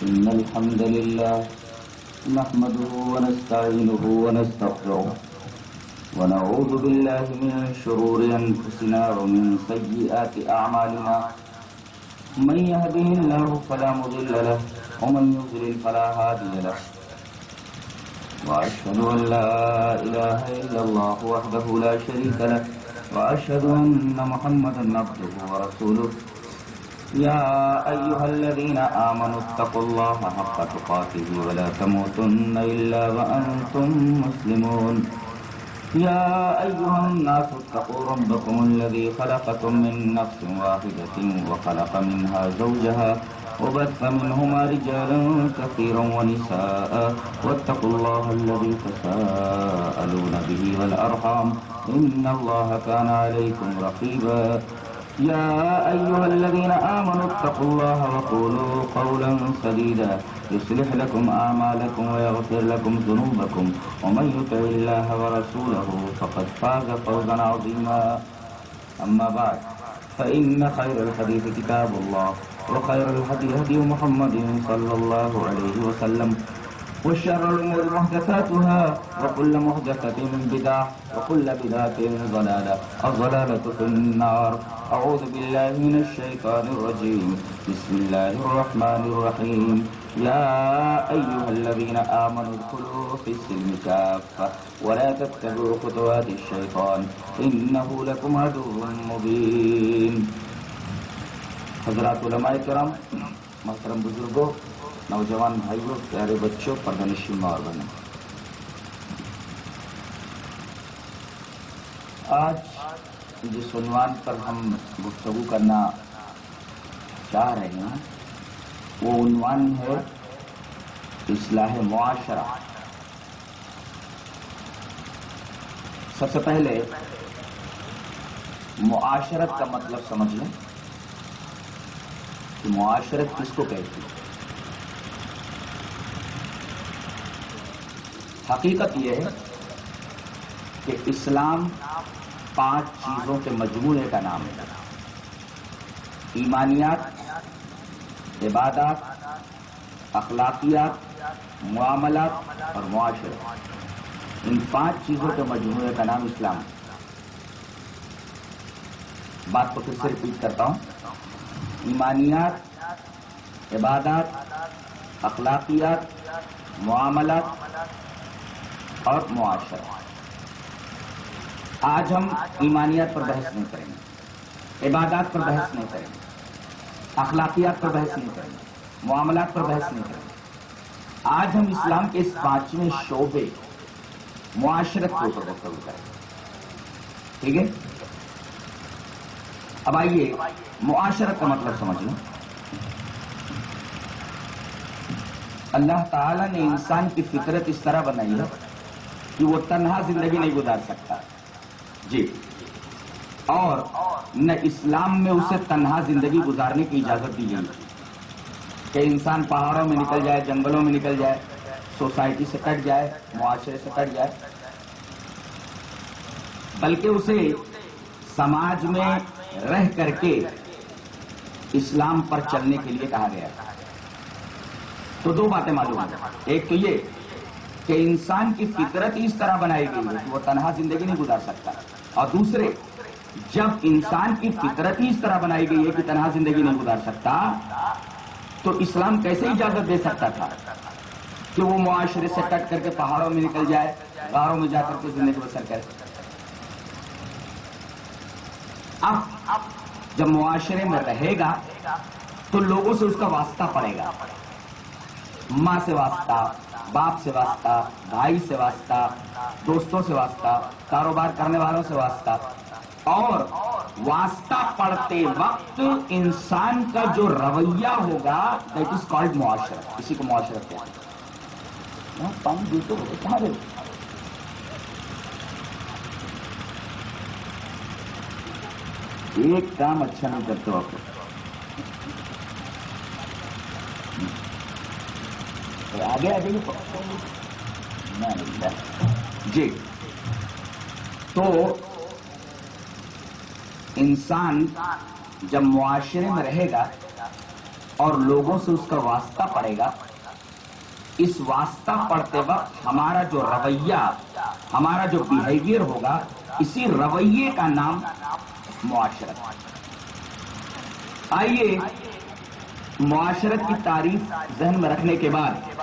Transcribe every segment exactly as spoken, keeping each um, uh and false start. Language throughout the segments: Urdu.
إن الحمد لله نحمده ونستعينه ونستغفره ونعوذ بالله من شرور أنفسنا ومن سيئات أعمالنا من يهده الله فلا مضل له ومن يضلل فلا هادي له وأشهد أن لا إله إلا الله وحده لا شريك له وأشهد أن محمدا عبده ورسوله يا أيها الذين آمنوا اتقوا الله حق تقاته ولا تموتن إلا وأنتم مسلمون يا أيها الناس اتقوا ربكم الذي خلقكم من نفس واحدة وخلق منها زوجها وبث منهما رجالا كثيرا ونساء واتقوا الله الذي تساءلون به والأرحام إن الله كان عليكم رقيبا يا أيها الذين آمنوا اتقوا الله وقولوا قولا سديدا يصلح لكم أعمالكم ويغفر لكم ذنوبكم ومن يطع الله ورسوله فقد فاز فوزا عظيما أما بعد فإن خير الحديث كتاب الله وخير الهدي هدي محمد صلى الله عليه وسلم وشر الأمور محدثاتها وكل محدثة بدعة وكل بدعة ضلالة الضلالة في النار أعوذ بالله من الشيطان الرجيم بسم الله الرحمن الرحيم يا أيها الذين آمنوا ادخلوا في السلم كافة ولا تتبعوا خطوات الشيطان إنه لكم عدو مبين. حضرات علماء کرام، محترم بزرگوں، نوجوان بھائیوں، پیارے بچوں، پردہ نشین ماں اور بہنوں، آج جس عنوان پر ہم گفتگو کرنا چاہ رہے ہیں وہ عنوان ہے اصلاح معاشرہ. سب سے پہلے معاشرت کا مطلب سمجھ لیں کہ معاشرت کس کو کہتی ہے. حقیقت یہ ہے کہ اسلام پانچ چیزوں کے مجموعے کا نام ہے: ایمانیات، عبادات، اخلاقیات، معاملات اور معاشرہ. ان پانچ چیزوں کے مجموعے کا نام اسلام ہے. بات کو پھر سے ریپیٹ کرتا ہوں: ایمانیات، عبادات، اخلاقیات، معاملات اور معاشرہ. آج ہم ایمانیات پر بحث نہیں کریں گے، عبادات پر بحث نہیں کریں گے، اخلاقیات پر بحث نہیں کریں گے، معاملات پر بحث نہیں کریں گے. آج ہم اسلام کے اس پانچویں شعبے معاشرت کے اوپر گفتگو کریں گے. ٹھیک ہے؟ اب آئیے معاشرت کا مطلب سمجھ لیں. اللہ تعالیٰ نے انسان کی فطرت اس طرح بنائی ہے کہ وہ تنہا زندگی نہیں گزار سکتا جی، اور نہ اسلام میں اسے تنہا زندگی گزارنے کی اجازت دی گئی کہ انسان پہاڑوں میں نکل جائے، جنگلوں میں نکل جائے، سوسائٹی سے کٹ جائے، معاشرے سے کٹ جائے، بلکہ اسے سماج میں رہ کر کے اسلام پر چلنے کے لیے کہا گیا. تو دو باتیں معلوم ہیں. ایک تو یہ کہ انسان کی فطرت اس طرح بنائی گئی ہے کہ وہ تنہا زندگی نہیں گزار سکتا، اور دوسرے جب انسان کی فطرت اس طرح بنائی گئی ہے کہ تنہا زندگی نہیں گزار سکتا تو اسلام کیسے اجازت دے سکتا تھا کہ وہ معاشرے سے کٹ کر کے پہاڑوں میں نکل جائے، غاروں میں جا کر کے زندگی بسر کرے. اب جب معاشرے میں رہے گا تو لوگوں سے اس کا واسطہ پڑے گا، ماں سے واسطہ، باپ سے واسطہ، بھائی سے واسطہ، دوستوں سے واسطہ، کاروبار کرنے والوں سے واسطہ. اور واسطہ پڑتے وقت انسان کا جو رویہ ہوگا دیٹ از کالڈ معاشرت. اسی کو معاشرت کہتے ہیں. پانی دیتے ہو کہاں دے ایک کام اچھا نہیں کرتے ہو آپ آگے آ جائیے جی. تو انسان جب معاشرے میں رہے گا اور لوگوں سے اس کا واسطہ پڑے گا، اس واسطہ پڑتے وقت ہمارا جو رویہ، ہمارا جو بیہیویئر ہوگا، اسی رویے کا نام معاشرت۔ آئیے معاشرت کی تعریف ذہن میں رکھنے کے بعد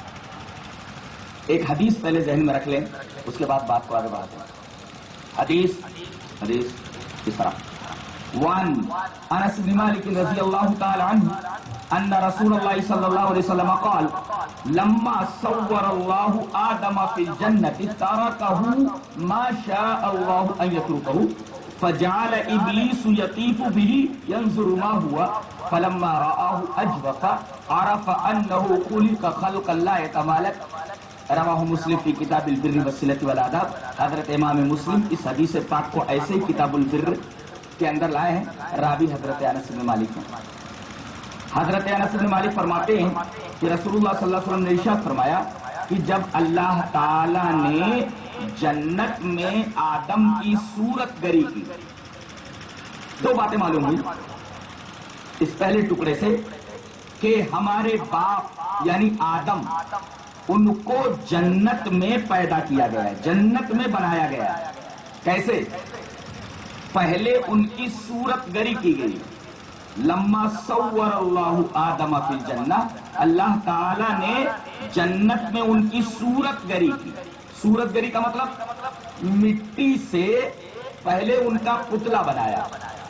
ایک حدیث پہلے ذہن میں رکھ لیں، اس کے بعد بات کو آگے بڑھاتے ہیں۔ حدیث حدیث اس طرح وان انس بن مالک رضی اللہ تعالی عنہ ان رسول اللہ صلی اللہ علیہ وسلم قال لما صور اللہ آدم فی الجنة ترکہ ما شاء اللہ ان یترکہ فجعل ابلیس یطیف به ينظر ما هو فلما رآه اجوف عرف انه خلق خلقا لا يتمالك۔ رواہ مسلم فی کتاب البر والصلۃ والآداب۔ حضرت امام مسلم اس حدیث پاک کو ایسے ہی کتاب البر کے اندر لائے ہیں، راوی حضرت انس بن مالک ہیں۔ حضرت انس بن مالک فرماتے ہیں کہ رسول اللہ صلی اللہ علیہ وسلم نے ارشاد فرمایا کہ جب اللہ تعالی نے جنت میں آدم کی صورت گری کی، دو باتیں معلوم ہوئی اس پہلے ٹکڑے سے کہ ہمارے باپ یعنی آدم، ان کو جنت میں پیدا کیا گیا ہے، جنت میں بنایا گیا ہے۔ کیسے؟ پہلے ان کی صورت گری کی گئی۔ لما صور اللہ آدم فی الجنہ، اللہ تعالی نے جنت میں ان کی صورت گری کی۔ صورت گری کا مطلب مٹی سے پہلے ان کا پتلا بنایا۔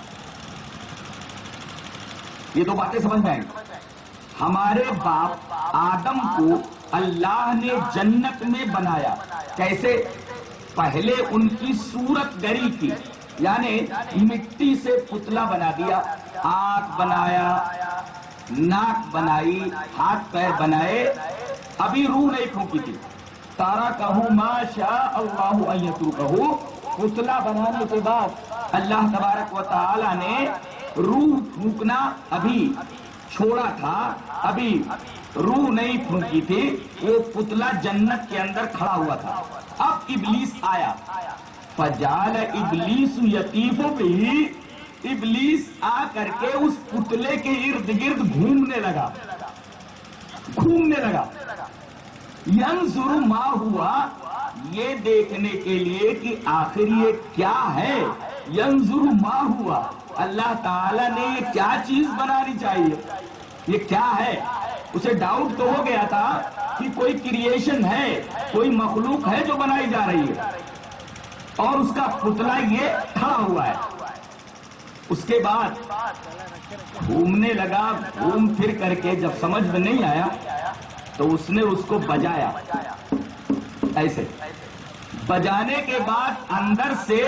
یہ دو باتیں سمجھ میں آئیں۔ ہمارے باپ آدم کو اللہ نے جنت میں بنایا، کیسے؟ پہلے ان کی صورت گری کی، یعنی مٹی سے پتلا بنا دیا، آنکھ بنایا، ناک بنائی، ہاتھ پیر بنائے، ابھی روح نہیں پھونکی تھی۔ ترکہ ما شاء اللہ ان یترکہ، پتلا بنانے کے بعد اللہ تبارک و تعالی نے روح پھونکنا ابھی چھوڑا تھا، ابھی روح نہیں پھونکی تھی، وہ پتلا جنت کے اندر کھڑا ہوا تھا۔ اب ابلیس آیا، فجعل ابلیس یطیف بہ، ابلیس آ کر کے اس پتلے کے ارد گرد گھومنے لگا گھومنے لگا ینظر ما ہوا، یہ دیکھنے کے لیے کہ آخر یہ کیا ہے۔ ینظر ما ہوا، اللہ تعالیٰ نے یہ کیا چیز بنانی چاہیے، یہ کیا ہے۔ اسے ڈاؤٹ تو ہو گیا تھا کہ کوئی کریشن ہے، کوئی مخلوق ہے جو بنائی جا رہی ہے، اور اس کا پتلا یہ کھڑا ہوا ہے۔ اس کے بعد گھومنے لگا، گھوم پھر کر کے جب سمجھ میں نہیں آیا تو اس نے اس کو بجایا، ایسے بجانے کے بعد اندر سے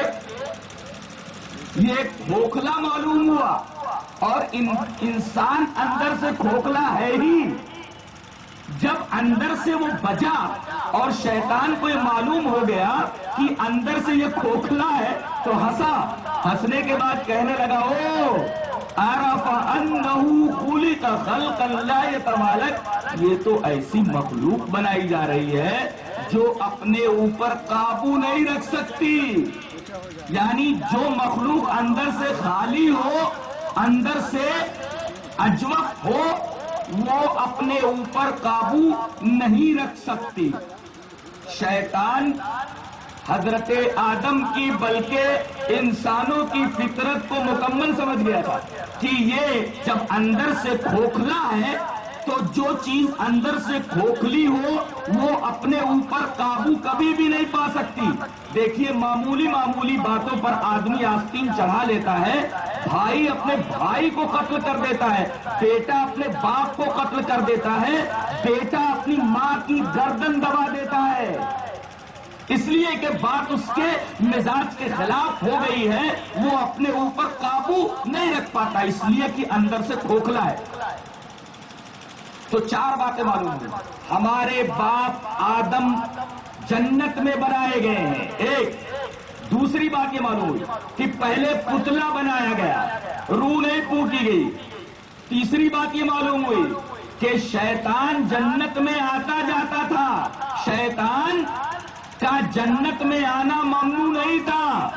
یہ کھوکھلا معلوم ہوا، اور ان انسان اندر سے کھوکھلا ہے ہی۔ جب اندر سے وہ بجا اور شیطان کو یہ معلوم ہو گیا کہ اندر سے یہ کھوکھلا ہے تو ہنسا، ہنسنے کے بعد کہنے لگا او عرف انہ خلق خلقا لا یتمالک، یہ تو ایسی مخلوق بنائی جا رہی ہے جو اپنے اوپر قابو نہیں رکھ سکتی، یعنی جو مخلوق اندر سے خالی ہو، اندر سے اجوف ہو، وہ اپنے اوپر قابو نہیں رکھ سکتی۔ شیطان حضرت آدم کی بلکہ انسانوں کی فطرت کو مکمل سمجھ گیا تھا کہ یہ جب اندر سے کھوکھلا ہے تو جو چیز اندر سے کھوکھلی ہو وہ اپنے اوپر قابو کبھی بھی نہیں پا سکتی۔ دیکھیے معمولی معمولی باتوں پر آدمی آستین چڑھا لیتا ہے، بھائی اپنے بھائی کو قتل کر دیتا ہے، بیٹا اپنے باپ کو قتل کر دیتا ہے، بیٹا اپنی ماں کی گردن دبا دیتا ہے، اس لیے کہ بات اس کے مزاج کے خلاف ہو گئی ہے، وہ اپنے اوپر قابو نہیں رکھ پاتا، اس لیے کہ اندر سے کھوکھلا ہے۔ تو چار باتیں معلوم ہوئی، ہمارے باپ آدم جنت میں بنائے گئے ہیں، ایک دوسری بات یہ معلوم ہوئی کہ پہلے پتلا بنایا گیا، روح نہیں پھونکی گئی، تیسری بات یہ معلوم ہوئی کہ شیطان جنت میں آتا جاتا تھا، شیطان کا جنت میں آنا ممنوع نہیں تھا،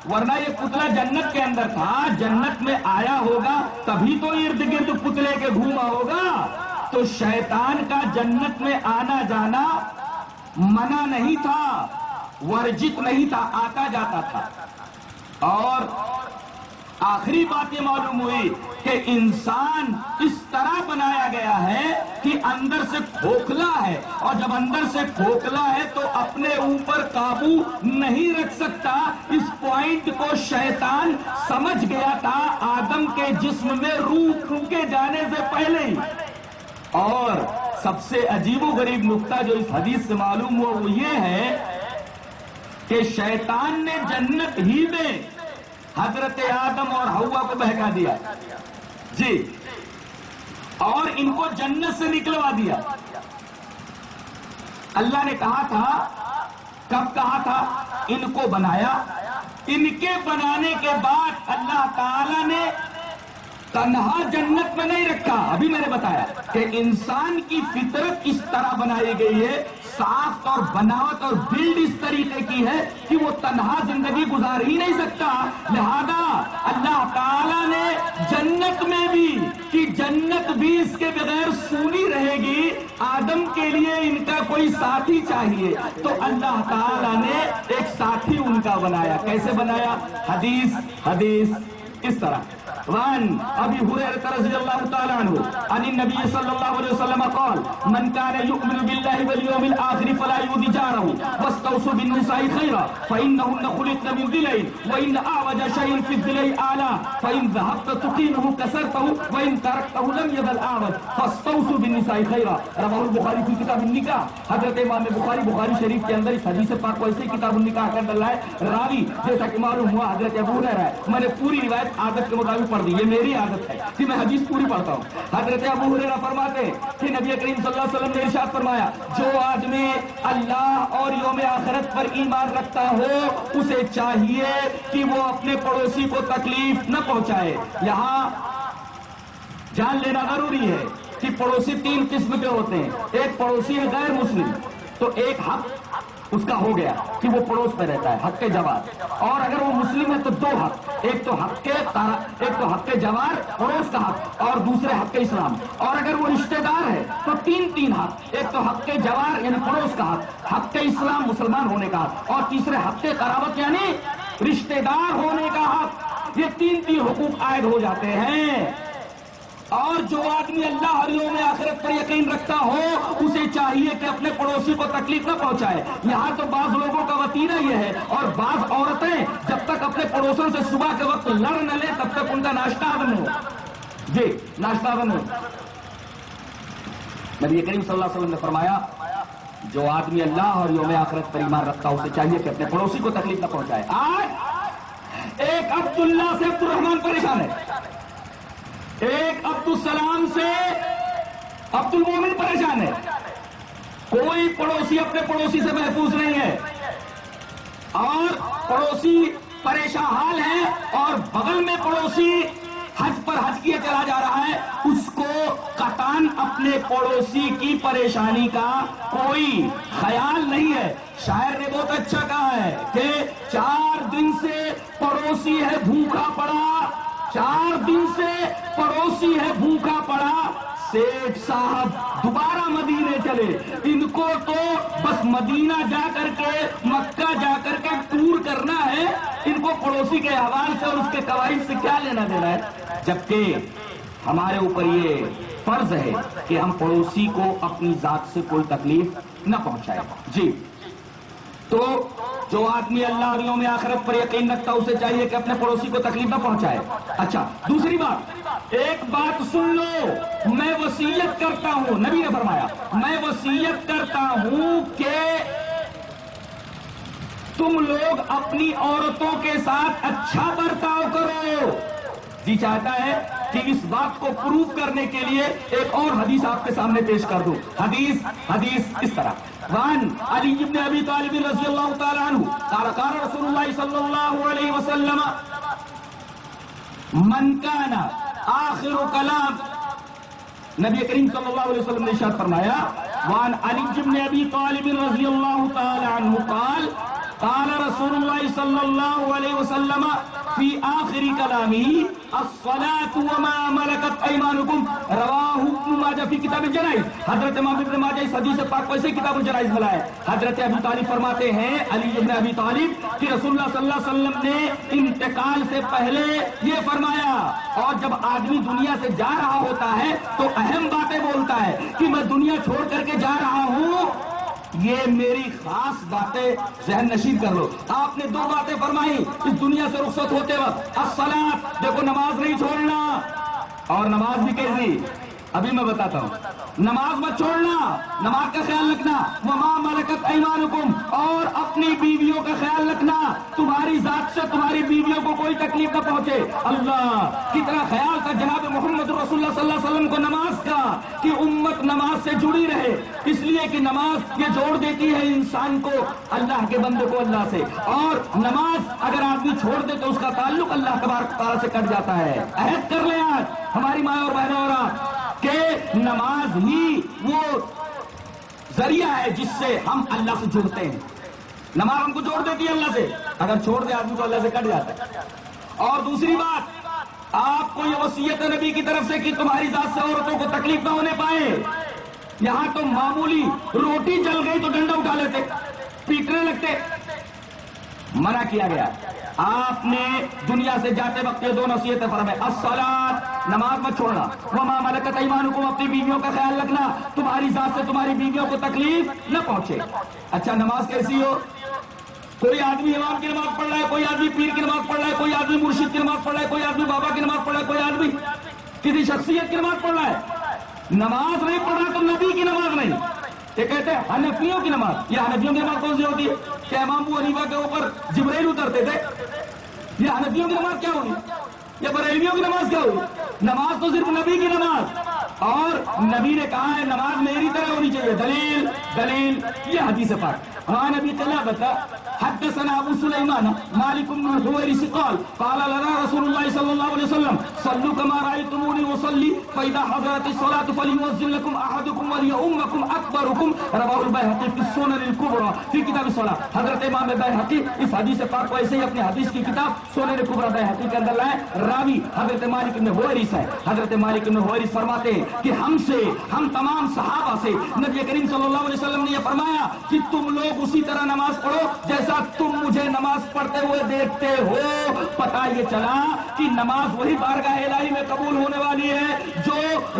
ورنہ یہ پتلا جنت کے اندر تھا، جنت میں آیا ہوگا تبھی تو ارد گرد پتلے کے گھوما ہوگا. تو شیطان کا جنت میں آنا جانا منع نہیں تھا، ورجت نہیں تھا، آتا جاتا تھا. اور آخری بات یہ معلوم ہوئی کہ انسان اس طرح بنایا گیا ہے کہ اندر سے کھوکھلا ہے، اور جب اندر سے کھوکھلا ہے تو اپنے اوپر قابو نہیں رکھ سکتا. اس پوائنٹ کو شیطان سمجھ گیا تھا آدم کے جسم میں روح پھونکے جانے سے پہلے ہی. اور سب سے عجیب و غریب نقطہ جو اس حدیث سے معلوم ہوا وہ یہ ہے کہ شیطان نے جنت ہی میں حضرت آدم اور حوا کو بہکا دیا جی، اور ان کو جنت سے نکلوا دیا. اللہ نے کہا تھا، کب کہا تھا؟ ان کو بنایا. ان کے بنانے کے بعد اللہ تعالی نے تنہا جنت میں نہیں رکھا. ابھی میں نے بتایا کہ انسان کی فطرت اس طرح بنائی گئی ہے، ساخت اور بناوٹ اور بلڈ اس طریقے کی ہے کہ وہ تنہا زندگی گزار ہی نہیں سکتا. لہذا اللہ تعالیٰ نے جنت میں بھی، کہ جنت بھی اس کے بغیر سونی رہے گی، آدم کے لیے ان کا کوئی ساتھی چاہیے، تو اللہ تعالیٰ نے ایک ساتھی ان کا بنایا. کیسے بنایا؟ حدیث حدیث اس طرح وان ابی ہریرہ رضی اللہ تعالی عنہ عن النبی صلی اللہ علیہ وسلم قال من كان يؤمن بالله واليوم الاخر فلا يؤذي جاره واستوصوا بالنساء خيرا فانهن خلقن من ضلع وان اعوج شيء في الضلع اعلى فان ذهبت تقيمه كسرته وان تركته لم يزل اعوج فاستوصوا بالنساء خيرا. رواه البخاری في کتاب النکاح. حضرت امام بخاری بخاری شریف کے اندر اس حدیث پاک کو ایسے کتاب النکاح کا اندر لائے. راوی جیسا کہ معلوم ہوا حضرت ابو ہریرہ ہے. میں نے پوری روایت عادت کے مطابق پڑھ دی، یہ میری عادت ہے کہ میں حدیث پوری پڑھتا ہوں. حضرت ابو ہریرہ فرماتے کہ نبی کریم صلی اللہ علیہ وسلم نے ارشاد فرمایا، جو آدمی اللہ اور یوم آخرت پر ایمان رکھتا ہو اسے چاہیے کہ وہ اپنے پڑوسی کو تکلیف نہ پہنچائے. یہاں جان لینا ضروری ہے کہ پڑوسی تین قسم کے ہوتے ہیں. ایک پڑوسی ہے غیر مسلم، تو ایک حق اس کا ہو گیا کہ وہ پڑوس میں رہتا ہے، حق کے جوار. اور اگر وہ مسلم ہے تو دو حق، ایک تو حق کے ایک تو حق کے جوار پڑوس کا حق، اور دوسرے حق کے اسلام. اور اگر وہ رشتہ دار ہے تو تین تین حق، ایک تو حق کے جوار یعنی پڑوس کا حق، حق کے اسلام مسلمان ہونے کا حق، اور تیسرے حق کے قرابت یعنی رشتہ دار ہونے کا حق. یہ تین تین حقوق عائد ہو جاتے ہیں. اور جو آدمی اللہ اور یوم آخرت پر یقین رکھتا ہو اسے چاہیے کہ اپنے پڑوسی کو تکلیف نہ پہنچائے. یہاں تو بعض لوگوں کا وتیرہ یہ ہے، اور بعض عورتیں جب تک اپنے پڑوسوں سے صبح کے وقت لڑ نہ لیں تب تک ان کا ناشتہ ہضم ہو. جی ناشتہ ہضم ہو. نبی کریم صلی اللہ علیہ وسلم نے فرمایا، جو آدمی اللہ اور یوم آخرت پر ایمان رکھتا اسے چاہیے کہ اپنے پڑوسی کو تکلیف نہ پہنچائے. آج ایک عبداللہ سے عبد الرحمان پریشان ہے، ایک عبد السلام سے عبد المومن پریشان ہے. کوئی پڑوسی اپنے پڑوسی سے محفوظ نہیں ہے، اور پڑوسی پریشان حال ہے، اور بغل میں پڑوسی حج پر حج کیے چلا جا رہا ہے. اس کو قطعاً اپنے پڑوسی کی پریشانی کا کوئی خیال نہیں ہے. شاعر نے بہت اچھا کہا ہے کہ چار دن سے پڑوسی ہے بھوکا پڑا، چار دن سے پڑوسی ہے بھوکا پڑا، سیٹھ صاحب دوبارہ مدینے چلے. ان کو تو بس مدینہ جا کر کے مکہ جا کر کے ٹور کرنا ہے، ان کو پڑوسی کے احوال سے اور اس کے قواعد سے کیا لینا دینا ہے. جبکہ ہمارے اوپر یہ فرض ہے کہ ہم پڑوسی کو اپنی ذات سے کوئی تکلیف نہ پہنچائے. جی تو جو آدمی اللہ اور یوم آخرت پر یقین رکھتا اسے چاہیے کہ اپنے پڑوسی کو تکلیف نہ پہنچائے. اچھا دوسری بات، ایک بات سن لو، میں وصیت کرتا ہوں، نبی نے فرمایا میں وصیت کرتا ہوں کہ تم لوگ اپنی عورتوں کے ساتھ اچھا برتاؤ کرو. جی چاہتا ہے کہ اس بات کو پروف کرنے کے لیے ایک اور حدیث آپ کے سامنے پیش کر دوں. حدیث حدیث اس طرح وان علی بن ابی طالب رضی اللہ تعالی عنہ قال قال رسول اللہ صلی اللہ علیہ وسلم من کان آخر کلام، نبی کریم صلی اللہ علیہ وسلم نے ارشاد فرمایا وان علی بن ابی طالب رضی اللہ تعالی عنہ قال قال رسول اللہ صلی اللہ علیہ وسلم فی آخر کلامہ الصلاۃ وما ملکت ایمانکم رواہ ابن ماجہ فی کتاب الجنائز. حضرت امام ابن ماجہ اس حدیث پاک کو ایسے کتاب الجنائز میں لائے. حضرت ابو طالب فرماتے ہیں علی ابن ابی طالب کہ رسول اللہ صلی اللہ علیہ وسلم نے انتقال سے پہلے یہ فرمایا، اور جب آدمی دنیا سے جا رہا ہوتا ہے تو اہم باتیں بولتا ہے کہ میں دنیا چھوڑ کر کے جا رہا ہوں، یہ میری خاص باتیں ذہن نشین کر لو. آپ نے دو باتیں فرمائی اس دنیا سے رخصت ہوتے وقت. الصلاۃ، دیکھو نماز نہیں چھوڑنا، اور نماز بھی کیسی، ابھی میں بتاتا ہوں. نماز مت چھوڑنا، نماز کا خیال رکھنا. وما ملکت ایمانکم، اور اپنی بیویوں کا خیال رکھنا، تمہاری ذات سے تمہاری بیویوں کو کوئی تکلیف نہ پہنچے. اللہ کتنا خیال تھا جناب محمد رسول اللہ صلی اللہ علیہ وسلم کو نماز کا، کہ امت نماز سے جڑی رہے، اس لیے کہ نماز یہ جوڑ دیتی ہے انسان کو اللہ کے بندے کو اللہ سے، اور نماز اگر آدمی چھوڑ دے تو اس کا تعلق اللہ تبارک تعالیٰ سے کٹ جاتا ہے. عہد کر لیں آج ہماری ماں اور بہنوں اور آپ کہ نماز ہی وہ ذریعہ ہے جس سے ہم اللہ سے جڑتے ہیں. نماز ہم کو جوڑ دیتی ہے اللہ سے، اگر چھوڑ دے آدمی تو اللہ سے کٹ جاتا ہے. اور دوسری بات، آپ کو یہ وصیت ہے نبی کی طرف سے کہ تمہاری ذات سے عورتوں کو تکلیف نہ ہونے پائے. یہاں تو معمولی روٹی جل گئی تو ڈنڈا اٹھا لیتے، پیٹنے لگتے. منع کیا گیا. آپ نے دنیا سے جاتے وقت یہ دو نصیحتیں فرمائے. الصلاۃ، نماز مت چھوڑنا. وما ملکت ایمانکم، اپنی بیویوں کا خیال رکھنا، تمہاری ذات سے تمہاری بیویوں کو تکلیف نہ پہنچے. اچھا نماز کیسی ہو؟ کوئی آدمی امام کی نماز پڑھ رہا ہے، کوئی آدمی پیر کی نماز پڑھ رہا ہے، کوئی آدمی مرشد کی نماز پڑھ رہا ہے، کوئی آدمی بابا کی نماز پڑھ رہا ہے، کوئی آدمی کسی شخصیت کی نماز پڑھ رہا ہے. نماز نہیں پڑھ رہا تو نبی کی نماز نہیں. یہ کہتے ہیں حنفیوں کی نماز. یہ حنفیوں کی نماز کون سی ہوتی ہے؟ کہ امام ابو حنیفہ کے اوپر جبرائیل اترتے تھے. یہ حنفیوں کی نماز کیا ہوگی؟ یہ بریلویوں کی نماز کیا ہوگی؟ نماز تو صرف نبی کی نماز، اور نبی نے کہا ہے نماز میری طرح ہونی چاہیے. دلیل دلیل یہ حدیث پاک. ہاں نبی چلا بتا حدثنا ابو سلیمان مالک بن الحویرث قال قال لنا رسول اللہ صلی اللہ علیہ وسلم صلوا كما رأيتموني اصلي فاذا حضرت الصلاة فليؤذن لكم احدكم وليؤمكم اكبركم. رواه البيهقي في السنن الكبرى في كتاب الصلاة. حضرت امام بیہقی اس حدیث پاک کو ایسے ہی اپنی حدیث کی کتاب سنن کبریٰ بیہقی کے اندر لائے. راوی حضرت مالک بن الحویرث ہے. حضرت مالک بن الحویرث فرماتے ہیں کہ ہم سے ہم تمام صحابہ سے نبی کریم صلی اللہ علیہ وسلم نے یہ فرمایا کہ تم لوگ اسی طرح نماز پڑھو جیسا تم مجھے نماز پڑھتے ہوئے دیکھتے ہو. پتہ یہ چلا کہ نماز وہی بارگاہ الہی میں قبول ہونے والی ہے جو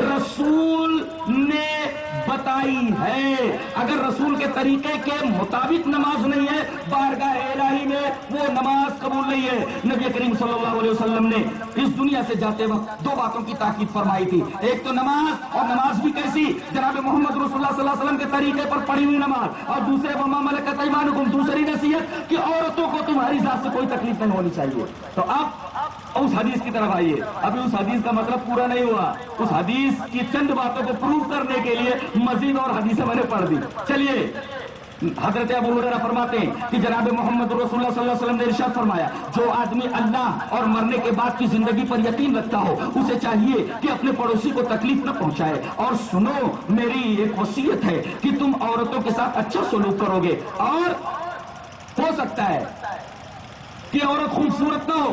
رسول نے بتائی ہے. اگر رسول کے طریقے کے مطابق نماز نہیں ہے بارگاہ الہی میں وہ نماز قبول نہیں ہے. نبی کریم صلی اللہ علیہ وسلم نے اس دنیا سے جاتے وقت دو باتوں کی تاکید فرمائی تھی. ایک تو نماز، اور نماز بھی کیسی؟ جناب محمد رسول اللہ صلی اللہ علیہ وسلم کے طریقے پر پڑھی ہوئی نماز. اور دوسرے وما ملکت ایمانکم، دوسری نصیحت کہ عورتوں کو تمہاری ذات سے کوئی تکلیف نہیں ہونی چاہیے. تو اب اس حدیث کی طرف آئیے. ابھی اس حدیث کا مطلب پورا نہیں ہوا. اس حدیث کی چند باتوں کو پروو کرنے کے لیے مزید اور حدیثیں میں نے پڑھ دی. چلیے حضرت ابو ہریرہ فرماتے ہیں کہ جناب محمد رسول اللہ صلی اللہ علیہ وسلم نے ارشاد فرمایا جو آدمی اللہ اور مرنے کے بعد کی زندگی پر یقین رکھتا ہو اسے چاہیے کہ اپنے پڑوسی کو تکلیف نہ پہنچائے. اور سنو میری ایک وصیت ہے کہ تم عورتوں کے ساتھ اچھا سلوک کرو گے. اور ہو سکتا ہے کہ عورت خوبصورت نہ ہو،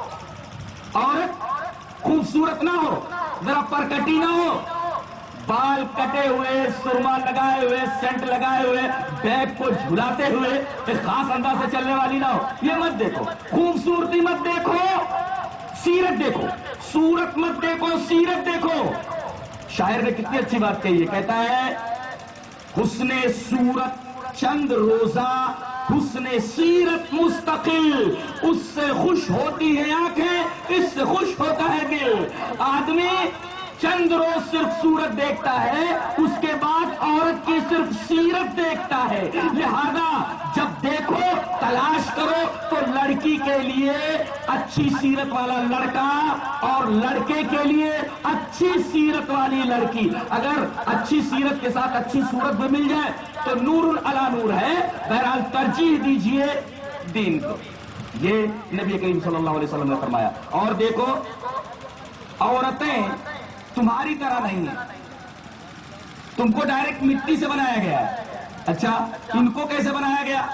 عورت خوبصورت نہ ہو، ذرا پرکٹی نہ ہو، بال کٹے ہوئے، سرما لگائے ہوئے، سینٹ لگائے ہوئے، بیگ کو جھلاتے ہوئے ایک خاص انداز سے چلنے والی نہ ہو. یہ مت دیکھو. خوبصورتی مت دیکھو، سیرت دیکھو. صورت مت دیکھو، سیرت دیکھو. شاعر نے کتنی اچھی بات کہی ہے. کہتا ہے حسن صورت چند روزہ، حسن سیرت مستقل. اس سے خوش ہوتی ہے آنکھیں، اس سے خوش ہوتا ہے دل. آدمی چند روز صرف صورت دیکھتا ہے، اس کے بعد عورت کی صرف سیرت دیکھتا ہے. لہذا جب دیکھو تلاش کرو تو لڑکی کے لیے اچھی سیرت والا لڑکا اور لڑکے کے لیے اچھی سیرت والی لڑکی. اگر اچھی سیرت کے ساتھ اچھی صورت بھی مل جائے تو نور علی نور ہے. بہرحال ترجیح دیجئے دین کو. یہ نبی کریم صلی اللہ علیہ وسلم نے فرمایا. اور دیکھو عورتیں تمہاری طرح نہیں ہیں. تم کو ڈائریکٹ مٹی سے بنایا گیا ہے. اچھا ان کو کیسے بنایا گیا؟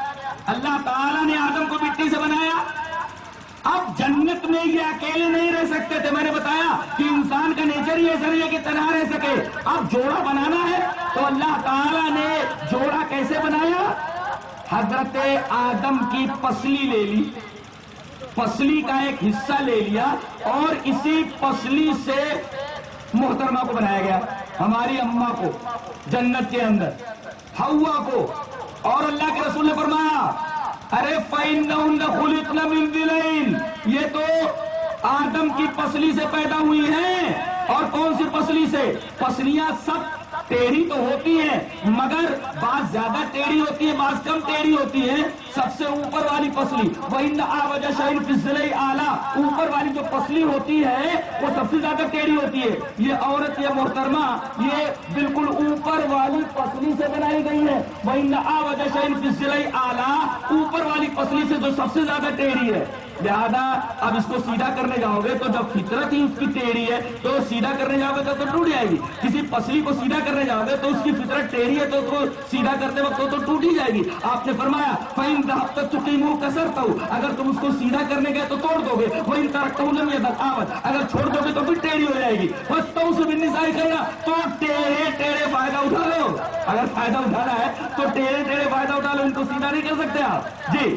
اللہ تعالیٰ نے آدم کو مٹی سے بنایا. اب جنت میں یہ اکیلے نہیں رہ سکتے تھے. میں نے بتایا کہ انسان کا نیچر ہی ایسا نہیں ہے کہ تنہا رہ سکے. اب جوڑا بنانا ہے تو اللہ تعالیٰ نے جوڑا کیسے بنایا؟ حضرت آدم کی پسلی لے لی، پسلی کا ایک حصہ لے لیا اور اسی پسلی سے محترمہ کو بنایا گیا، ہماری اماں کو جنت کے اندر، حوا کو. اور اللہ کے رسول نے فرمایا ارے فَإِنَّهُنَّ خُلِقْنَ مِن ضِلَعٍ، یہ تو آدم کی پسلی سے پیدا ہوئی ہیں. اور کون سی پسلی سے؟ پسلیاں سب ٹیڑھی تو ہوتی ہیں مگر بعض زیادہ ٹیڑھی ہوتی ہے، بعض کم ٹیڑھی ہوتی ہے. سب سے اوپر والی پسلی وَإِنَّ أَعْوَجَ شَيْءٍ فِي الضِّلَعِ أَعْلَىٰ، اوپر والی جو پسلی ہوتی ہے وہ سب سے زیادہ ٹیڑھی ہوتی ہے. یہ عورت یا محترمہ یہ بالکل اوپر والی پسلی سے بنائی گئی ہے. وَإِنَّ أَعْوَجَ شَيْءٍ فِي الضِّلَعِ أَعْلَىٰ، اوپر والی پسلی سے جو سب سے زیادہ ٹیڑھی ہے. لہذا اب اس کو سیدھا کرنے جاؤ گے تو جب فطرت ہی اس کی ٹیڑھی ہے تو سیدھا کرنے جاؤ گے تو تو ٹوٹ جائے گی. کسی پسلی کو سیدھا کرنے جاؤ گے تو اس کی فطرت ٹیڑھی ہے تو تو سیدھا کرتے وقت تو, تو ٹوٹ ہی جائے گی. آپ نے فرمایا فَإِن ذَهَبْتَ تُقِيمُهُ كَسَرْتَهُ، اگر تم اس کو سیدھا کرنے گئے تو توڑ دو گے. وَإِن تَرَكْتَهُ لَمْ يَتَعَوَّدْ، اگر چھوڑ دو گے تو پھر ٹیڑھی ہو جائے گی. وَاسْتَوْصُوا بِالنِّسَاءِ خَيْرًا، تو ٹیڑھے ٹیڑھے فائدہ اٹھا لو. اگر فائدہ اٹھانا ہے تو ٹیڑھے ٹیڑھے فائدہ اٹھا لو، ان کو سیدھا نہیں کر سکتے آپ. جی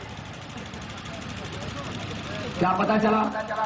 کیا پتا چلا؟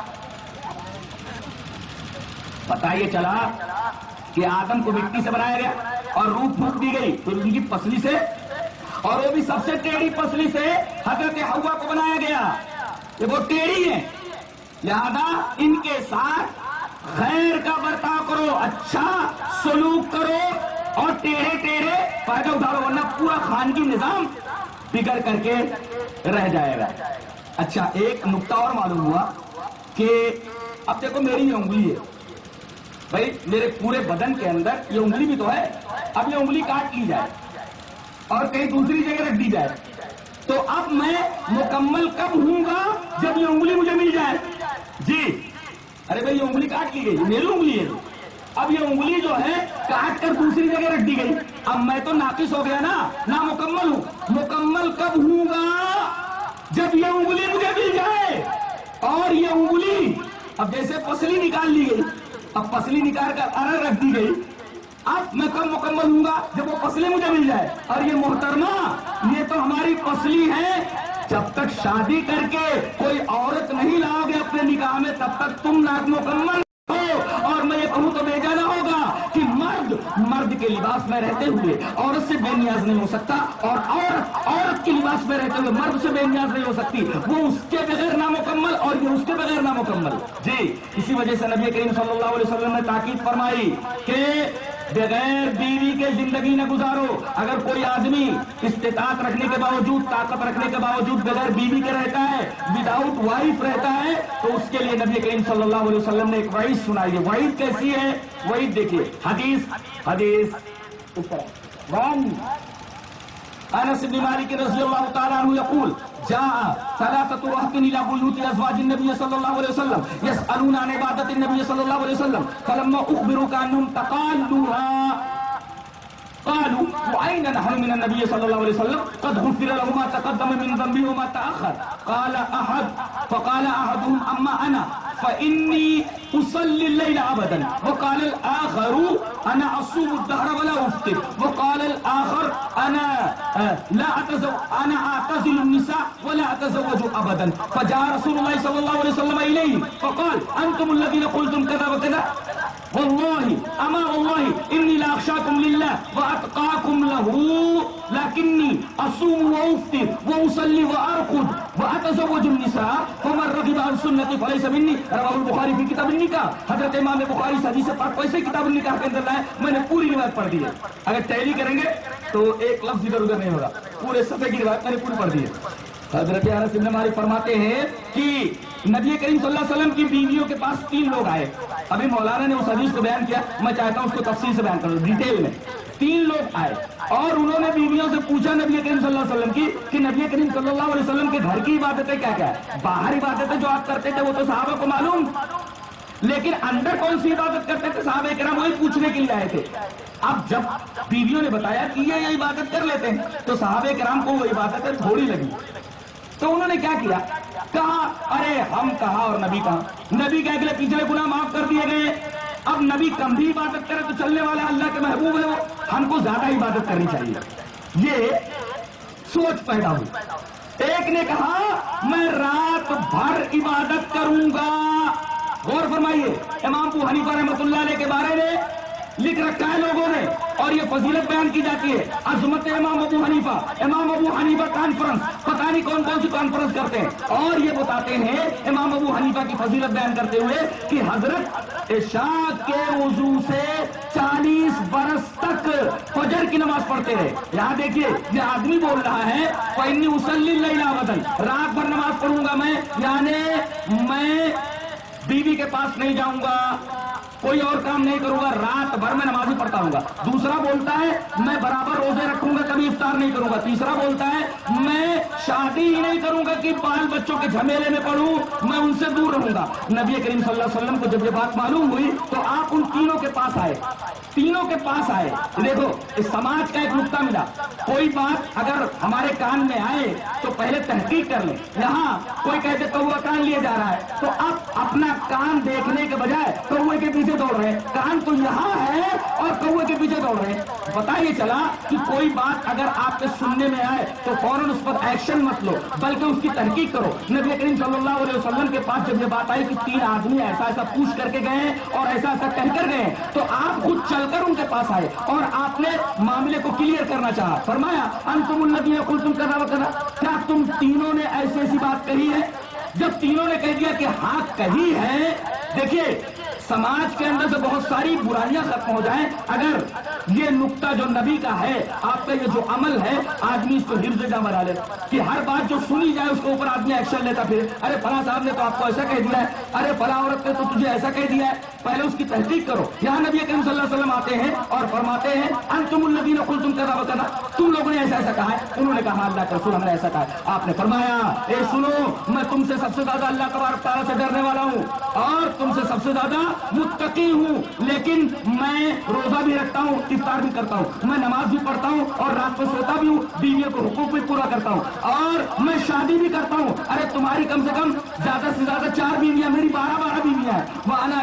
پتا یہ چلا کہ آدم کو مٹی سے بنایا گیا اور روح پھونک دی گئی تو ان کی پسلی سے، اور وہ بھی سب سے ٹیڑھی پسلی سے حضرت حوا کو بنایا گیا. یہ وہ ٹیڑھی ہیں، لہذا ان کے ساتھ خیر کا برتاؤ کرو، اچھا سلوک کرو اور ٹیڑھے ٹیڑھے فائدہ اٹھا لو، ورنہ پورا خاندی نظام بگڑ کر کے رہ جائے گا. اچھا ایک نقطہ اور معلوم ہوا کہ اب دیکھو میری یہ انگلی ہے بھائی، میرے پورے بدن کے اندر یہ انگلی بھی تو ہے. اب یہ انگلی کاٹ لی جائے اور کہیں دوسری جگہ رکھ دی جائے تو اب میں مکمل کب ہوں گا؟ جب یہ انگلی مجھے مل جائے. جی ارے بھائی یہ انگلی کاٹ لی گئی، میری انگلی ہے. اب یہ انگلی جو ہے کاٹ کر دوسری جگہ رکھ دی گئی، اب میں تو ناقص ہو گیا نا، نامکمل ہوں. مکمل کب ہوں گا؟ جب یہ انگلی مجھے مل جائے. اور یہ انگلی اب جیسے پسلی نکال لی گئی، اب پسلی نکال کر الگ رکھ دی گئی، اب میں کب مکمل ہوں گا؟ جب وہ پسلی مجھے مل جائے. اور یہ محترمہ یہ تو ہماری پسلی ہے، جب تک شادی کر کے کوئی عورت نہیں لاؤ گے اپنے نکاح میں تب تک تم ناک مکمل ہو. اور میں یہ کہوں تو بھیجا نہ ہوگا کہ مرد مرد کے لباس میں رہتے ہوئے عورت سے بے نیاز نہیں ہو سکتا، اور عورت عورت کے لباس میں رہتے ہوئے مرد سے بے نیاز نہیں ہو سکتی. وہ اس کے بغیر نامکمل اور یہ اس کے بغیر نامکمل. جی اسی وجہ سے نبی کریم صلی اللہ علیہ وسلم نے تاکید فرمائی کہ بغیر بیوی کے زندگی نہ گزارو. اگر کوئی آدمی استطاعت رکھنے کے باوجود، طاقت رکھنے کے باوجود بغیر بیوی کے رہتا ہے، وداؤٹ وائف رہتا ہے، تو اس کے لیے نبی کریم صلی اللہ علیہ وسلم نے ایک وعید سنائی ہے. وعید کیسی ہے؟ وعید دیکھیے، حدیث حدیث وعن انس بن مالک رضی اللہ تعالی عنہ یقول جاء ثلاثة رهط إلى بيوت أزواج النبي صلى الله عليه وسلم يسألون عن عبادة النبي صلى الله عليه وسلم فلما أخبروا كأنهم تقالوها قالوا وأين نحن من النبي صلى الله عليه وسلم قد غفر له ما تقدم من ذنبه وما تأخر. قال أحد فقال أحدهم أما أنا فإني أصلي الليل أبدا، وقال الآخر أنا أصوم الدهر ولا أفطر، وقال الآخر أنا لا أتزوج أنا أعتزل النساء ولا أتزوج أبدا. فجاء رسول الله صلى الله عليه وسلم إليهم فقال أنتم الذين قلتم كذا وكذا، والله أما والله إني لأخشاكم لله وأتقاكم له، لكني أصوم وأفطر وأصلي وأرقد وأتزوج النساء فمن رغب عن سنتي فليس مني. رواه البخاری في کتاب النکاح. حضرت امام بخاری حدیث پاک ویسے کتاب النکاح کے اندر لائے. میں نے پوری روایت پڑھ دی ہے، اگر تحریری کریں گے تو ایک لفظ ادھر ادھر نہیں ہوگا، پورے صفحے کی روایت میں نے پوری پڑھ دی ہے. حضرت انس بن مالک فرماتے ہیں کہ نبی کریم صلی اللہ علیہ وسلم کی بیویوں کے پاس تین لوگ آئے. ابھی مولانا نے اس حدیث کو بیان کیا، میں چاہتا ہوں اس کو تفصیل سے بیان کروں ڈیٹیل میں. تین لوگ آئے اور انہوں نے بیویوں سے پوچھا نبی کریم صلی اللہ علیہ وسلم کی کہ نبی کریم صلی اللہ علیہ وسلم کے گھر کی عبادتیں کیا کیا ہے، باہر عبادتیں جو آپ کرتے تھے وہ تو صحابہ کو معلوم. لیکن اندر کون سی عبادت کرتے تھے صحابہ کرام وہی پوچھنے کے لیے آئے تھے. اب جب بیویوں نے بتایا کہ یہ یہ عبادت کر لیتے ہیں تو صحابہ کرام کو وہ عبادتیں تھوڑی لگی. تو انہوں نے کیا کیا؟ کہا ارے ہم کہا اور نبی کہا. نبی کہ اگلے پچھلے گناہ معاف کر دیے گئے. اب نبی کم بھی عبادت کرے تو چلنے والا اللہ کے محبوب ہے وہ, ہم کو زیادہ عبادت کرنی چاہیے. یہ سوچ پیدا ہوئی. ایک نے کہا میں رات بھر عبادت کروں گا. غور فرمائیے, امام ابو حنیفہ رحمۃ اللہ علیہ کے بارے میں لکھ رکھا ہے لوگوں نے, اور یہ فضیلت بیان کی جاتی ہے. عظمت امام ابو حنیفہ, امام ابو حنیفہ کانفرنس, پتہ نہیں کون کون سی کانفرنس کرتے ہیں, اور یہ بتاتے ہیں امام ابو حنیفہ کی فضیلت بیان کرتے ہوئے کہ حضرت عشاء کے وضو سے چالیس برس تک فجر کی نماز پڑھتے رہے. یہاں دیکھیے یہ آدمی بول رہا ہے فَإِنِّي أُصَلِّي اللَّيْلَ أَبَدًا, رات بھر نماز پڑھوں گا میں, یعنی میں بیوی کے پاس نہیں جاؤں گا, کوئی اور کام نہیں کروں گا, رات بھر میں نماز ہی پڑھتا ہوں گا. دوسرا بولتا ہے میں برابر روزے رکھوں گا, کبھی افطار نہیں کروں گا. تیسرا بولتا ہے میں شادی ہی نہیں کروں گا کہ بال بچوں کے جھمیلے میں پڑھوں, میں ان سے دور رہوں گا. نبی کریم صلی اللہ علیہ وسلم کو جب یہ بات معلوم ہوئی تو آپ ان تینوں کے پاس آئے, تینوں کے پاس آئے. دیکھو اس سماج کا ایک نقطہ ملا, کوئی بات اگر ہمارے کان میں آئے تو پہلے تحقیق کر لیں. یہاں کوئی کہتے کوا کان لیے جا رہا ہے تو اب اپنا کان دیکھنے کے بجائے کوے کے پیچھے دوڑ رہے ہیں. کان تو یہاں ہے اور کوے کے پیچھے دوڑ رہے ہیں. پتا یہ چلا کہ کوئی بات اگر آپ کے سننے میں آئے تو فوراً اس پر ایکشن مت لو, بلکہ اس کی تحقیق کرو. نبی کریم صلی اللہ علیہ وسلم کے پاس جب یہ بات آئی کہ تین آدمی ایسا ایسا پوچھ کر کے گئے اور ایسا ایسا کہہ کر گئے, تو آپ خود چل کر ان کے پاس آئے اور آپ نے معاملے کو کلیئر کرنا چاہا. فرمایا انتم الذین قلتم کذا وکذا, کیا تم تینوں نے ایسی ایسی بات کہی ہے؟ جب تینوں نے کہہ دیا کہ ہاں کہی ہے, دیکھیے سماج کے اندر سے بہت ساری برائیاں ختم ہو جائیں اگر یہ نقطہ جو نبی کا ہے, آپ کا یہ جو عمل ہے, آدمی اس کو حفظ جاں بنا لے کہ ہر بات جو سنی جائے اس کے اوپر آدمی ایکشن لیتا. پھر ارے فلاں صاحب نے تو آپ کو ایسا کہہ دیا ہے, ارے فلاں عورت نے تو تجھے ایسا کہہ دیا ہے, پہلے اس کی تحقیق کرو. یہاں نبی کریم صلی اللہ علیہ وسلم آتے ہیں اور فرماتے ہیں انتم الذین قلتم کذا وکذا, تم لوگوں نے ایسا ایسا کہا ہے. انہوں نے کہا اللہ کے رسول ہم نے ایسا کہا ہے. آپ نے فرمایا اے سنو, میں تم سے سب سے زیادہ اللہ تبارک تعالیٰ سے ڈرنے والا ہوں اور تم سے سب سے زیادہ متقی ہوں, لیکن میں روزہ بھی رکھتا ہوں, افطار بھی کرتا ہوں, میں نماز بھی پڑھتا ہوں اور رات کو سوتا بھی ہوں, بیویوں کو حقوق بھی پورا کرتا ہوں, اور میں شادی بھی کرتا ہوں. ارے تمہاری کم سے کم زیادہ سے زیادہ چار بیویاں, میری بارہ بارہ بیویاں ہیں. وہ انا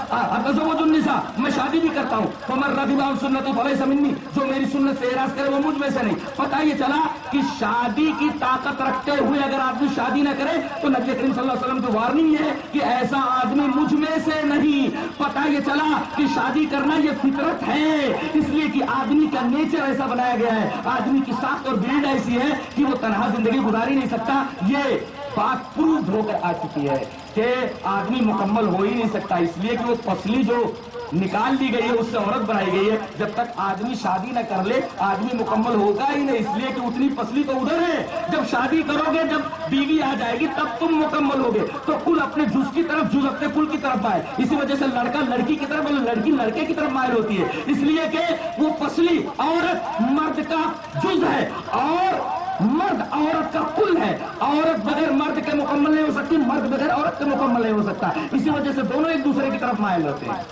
اتزوج النساء, میں شادی بھی کرتا ہوں. فمن رغب عن سنتی فلیس منی, جو میری سنت سے اعراض کرے وہ مجھ میں سے نہیں. پتہ یہ چلا کہ شادی کی طاقت رکھتے ہوئے اگر آدمی شادی نہ کرے تو نبی کریم صلی اللہ علیہ وسلم کی وارننگ ہے کہ ایسا آدمی مجھ میں سے نہیں. پتہ یہ چلا کہ شادی کرنا یہ فطرت ہے, اس لیے کہ آدمی کا نیچر ایسا بنایا گیا ہے, آدمی کی ساخت اور بریڈ ایسی ہے کہ وہ تنہا زندگی گزار ہی نہیں سکتا. یہ بات پروف ہو کر آ چکی ہے کہ آدمی مکمل ہو ہی نہیں سکتا, اس لیے کہ وہ پسلی جو نکال دی گئی ہے اس سے عورت بنائی گئی ہے. جب تک آدمی شادی نہ کر لے آدمی مکمل ہوگا ہی نہیں, اس لیے کہ اتنی پسلی تو ادھر ہے. جب شادی کرو گے, جب بیوی آ جائے گی تب تم مکمل ہوگے, تو کل اپنے جز کی طرف, جز اپنے کل کی طرف آئے. اسی وجہ سے لڑکا لڑکی کی طرف اور لڑکی لڑکے کی طرف مائل ہوتی ہے, اس لیے کہ وہ پسلی عورت مرد کا جز ہے اور مرد عورت کا کل ہے. عورت بغیر مرد کے مکمل نہیں ہو سکتی, مرد بغیر عورت کے مکمل نہیں ہو سکتا. اسی وجہ سے دونوں ایک دوسرے کی طرف مائل ہوتے ہیں.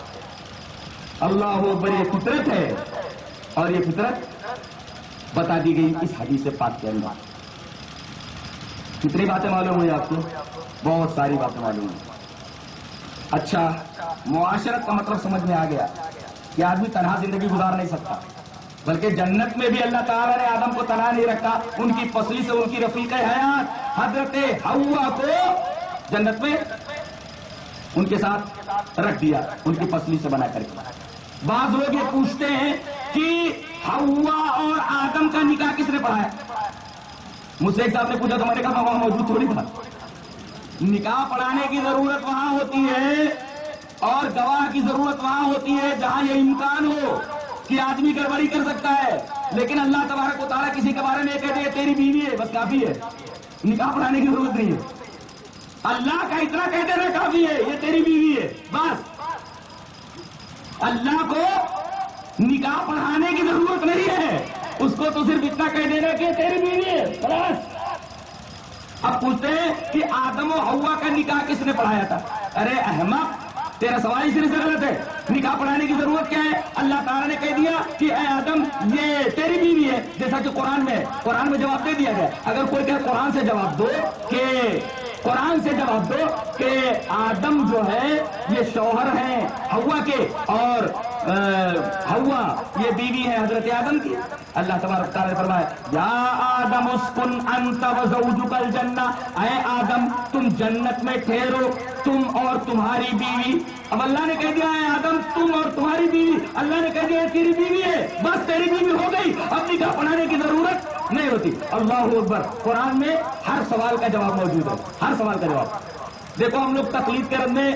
اللہ اکبر, یہ فطرت ہے اور یہ فطرت بتا دی گئی اس حدیث پاک کے اندر. کتنی باتیں معلوم ہوئی آپ کو؟ بہت ساری باتیں معلوم ہوئی. اچھا, معاشرت کا مطلب سمجھ میں آ گیا کہ آدمی تنہا زندگی گزار نہیں سکتا, بلکہ جنت میں بھی اللہ تعالیٰ نے آدم کو تنہا نہیں رکھا. ان کی پسلی سے ان کی رفیق حیات حضرت حوا کو جنت میں ان کے ساتھ رکھ دیا, ان کی پسلی سے بنا کر کے. بعض لوگ یہ پوچھتے ہیں کہ حوا اور آدم کا نکاح کس نے پڑھایا؟ مجھ سے ایک صاحب نے پوچھا تو میں نے کہا وہاں موجود تھوڑی تھا. نکاح پڑھانے کی ضرورت وہاں ہوتی ہے اور گواہ کی ضرورت وہاں ہوتی ہے جہاں یہ امکان ہو کہ آدمی گڑبڑی کر سکتا ہے. لیکن اللہ تبارک و تعالیٰ کسی کے بارے میں کہتے ہیں تیری بیوی ہے, بس کافی ہے, نکاح پڑھانے کی ضرورت نہیں ہے. اللہ کا اتنا کہہ دینا کافی ہے, یہ تیری بیوی ہے بس. اللہ کو نکاح پڑھانے کی ضرورت نہیں ہے, اس کو تو صرف اتنا کہہ دینا کہ تیری بیوی ہے بس. اب پوچھتے ہیں کہ آدم و حوا کا نکاح کس نے پڑھایا تھا؟ ارے احمق, تیرا سوال اسی سے غلط ہے. نکاح پڑھانے کی ضرورت کیا ہے؟ اللہ تعالیٰ نے کہہ دیا کہ اے آدم یہ تیری بیوی ہے، جیسا کہ قرآن میں ہے. قرآن میں جواب دے دیا گیا. اگر کوئی کہے قرآن سے جواب دو کہ قرآن سے جواب دو کہ آدم جو ہے یہ شوہر ہیں حوا کے اور حوا یہ بیوی ہے حضرت آدم کی. اللہ تبارک تعالیٰ نے فرمایا یا آدم اسکن انت وزوجک الجنہ، اے آدم تم جنت میں ٹھہرو تم اور تمہاری بیوی. اب اللہ نے کہہ دیا ہے آدم تم اور تمہاری بیوی، اللہ نے کہہ دیا تیری بیوی ہے، بس تیری بیوی ہو گئی، اب نکاح پڑھانے کی ضرورت نہیں ہوتی. اللہ اکبر. قرآن میں ہر سوال کا جواب موجود ہے، ہر سوال کا جواب. دیکھو ہم لوگ تقلید کے رد میں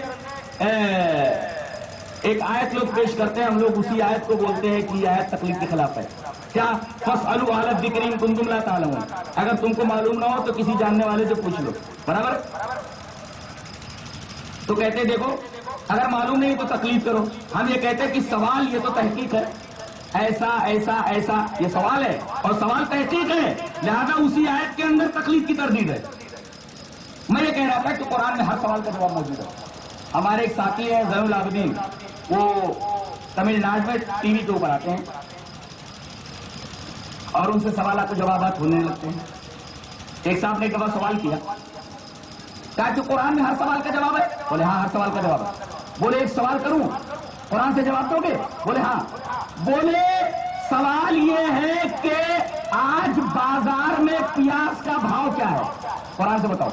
ایک آیت لوگ پیش کرتے ہیں، ہم لوگ اسی آیت کو بولتے ہیں کہ یہ آیت تقلید کے خلاف ہے. کیا فاسألوا اہل الذکر ان کنتم لا تعلمون، اگر تم کو معلوم نہ ہو تو کسی جاننے والے سے پوچھ لو. برابر. تو کہتے دیکھو اگر معلوم نہیں تو تقلید کرو. ہم یہ کہتے ہیں کہ سوال یہ تو تحقیق ہے، ایسا ایسا ایسا یہ سوال ہے اور سوال تحقیق ہے، لہذا اسی آیت کے اندر تقلید کی تردید ہے. میں یہ کہہ رہا تھا کہ قرآن میں ہر سوال کا جواب موجود ہے. ہمارے ایک ساتھی ہیں زین العابدین، وہ تمل ناڈو میں ٹی وی کے اوپر آتے ہیں اور ان سے سوالات و جوابات ہونے لگتے ہیں. ایک صاحب نے ایک دفعہ سوال کیا، کہا کہ قرآن میں ہر سوال کا جواب ہے؟ بولے ہاں ہر سوال کا جواب ہے. بولے ایک سوال کروں قرآن سے جواب دو گے؟ بولے ہاں. بولے سوال یہ ہے کہ آج بازار میں پیاز کا بھاؤ کیا ہے؟ قرآن سے بتاؤ،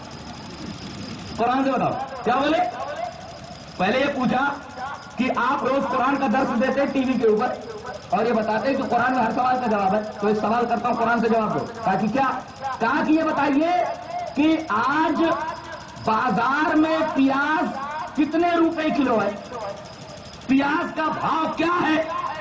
قرآن سے بتاؤ. کیا بولے؟ پہلے یہ پوچھا کہ آپ روز قرآن کا درس دیتے ٹی وی کے اوپر اور یہ بتاتے کہ قرآن میں ہر سوال کا جواب ہے، تو ایک سوال کرتا ہوں قرآن سے جواب دو. کہا کہ کیا؟ کہا کہ یہ بتائیے کہ آج بازار میں پیاز کتنے روپے کلو ہے؟ پیاز کا بھاؤ کیا ہے؟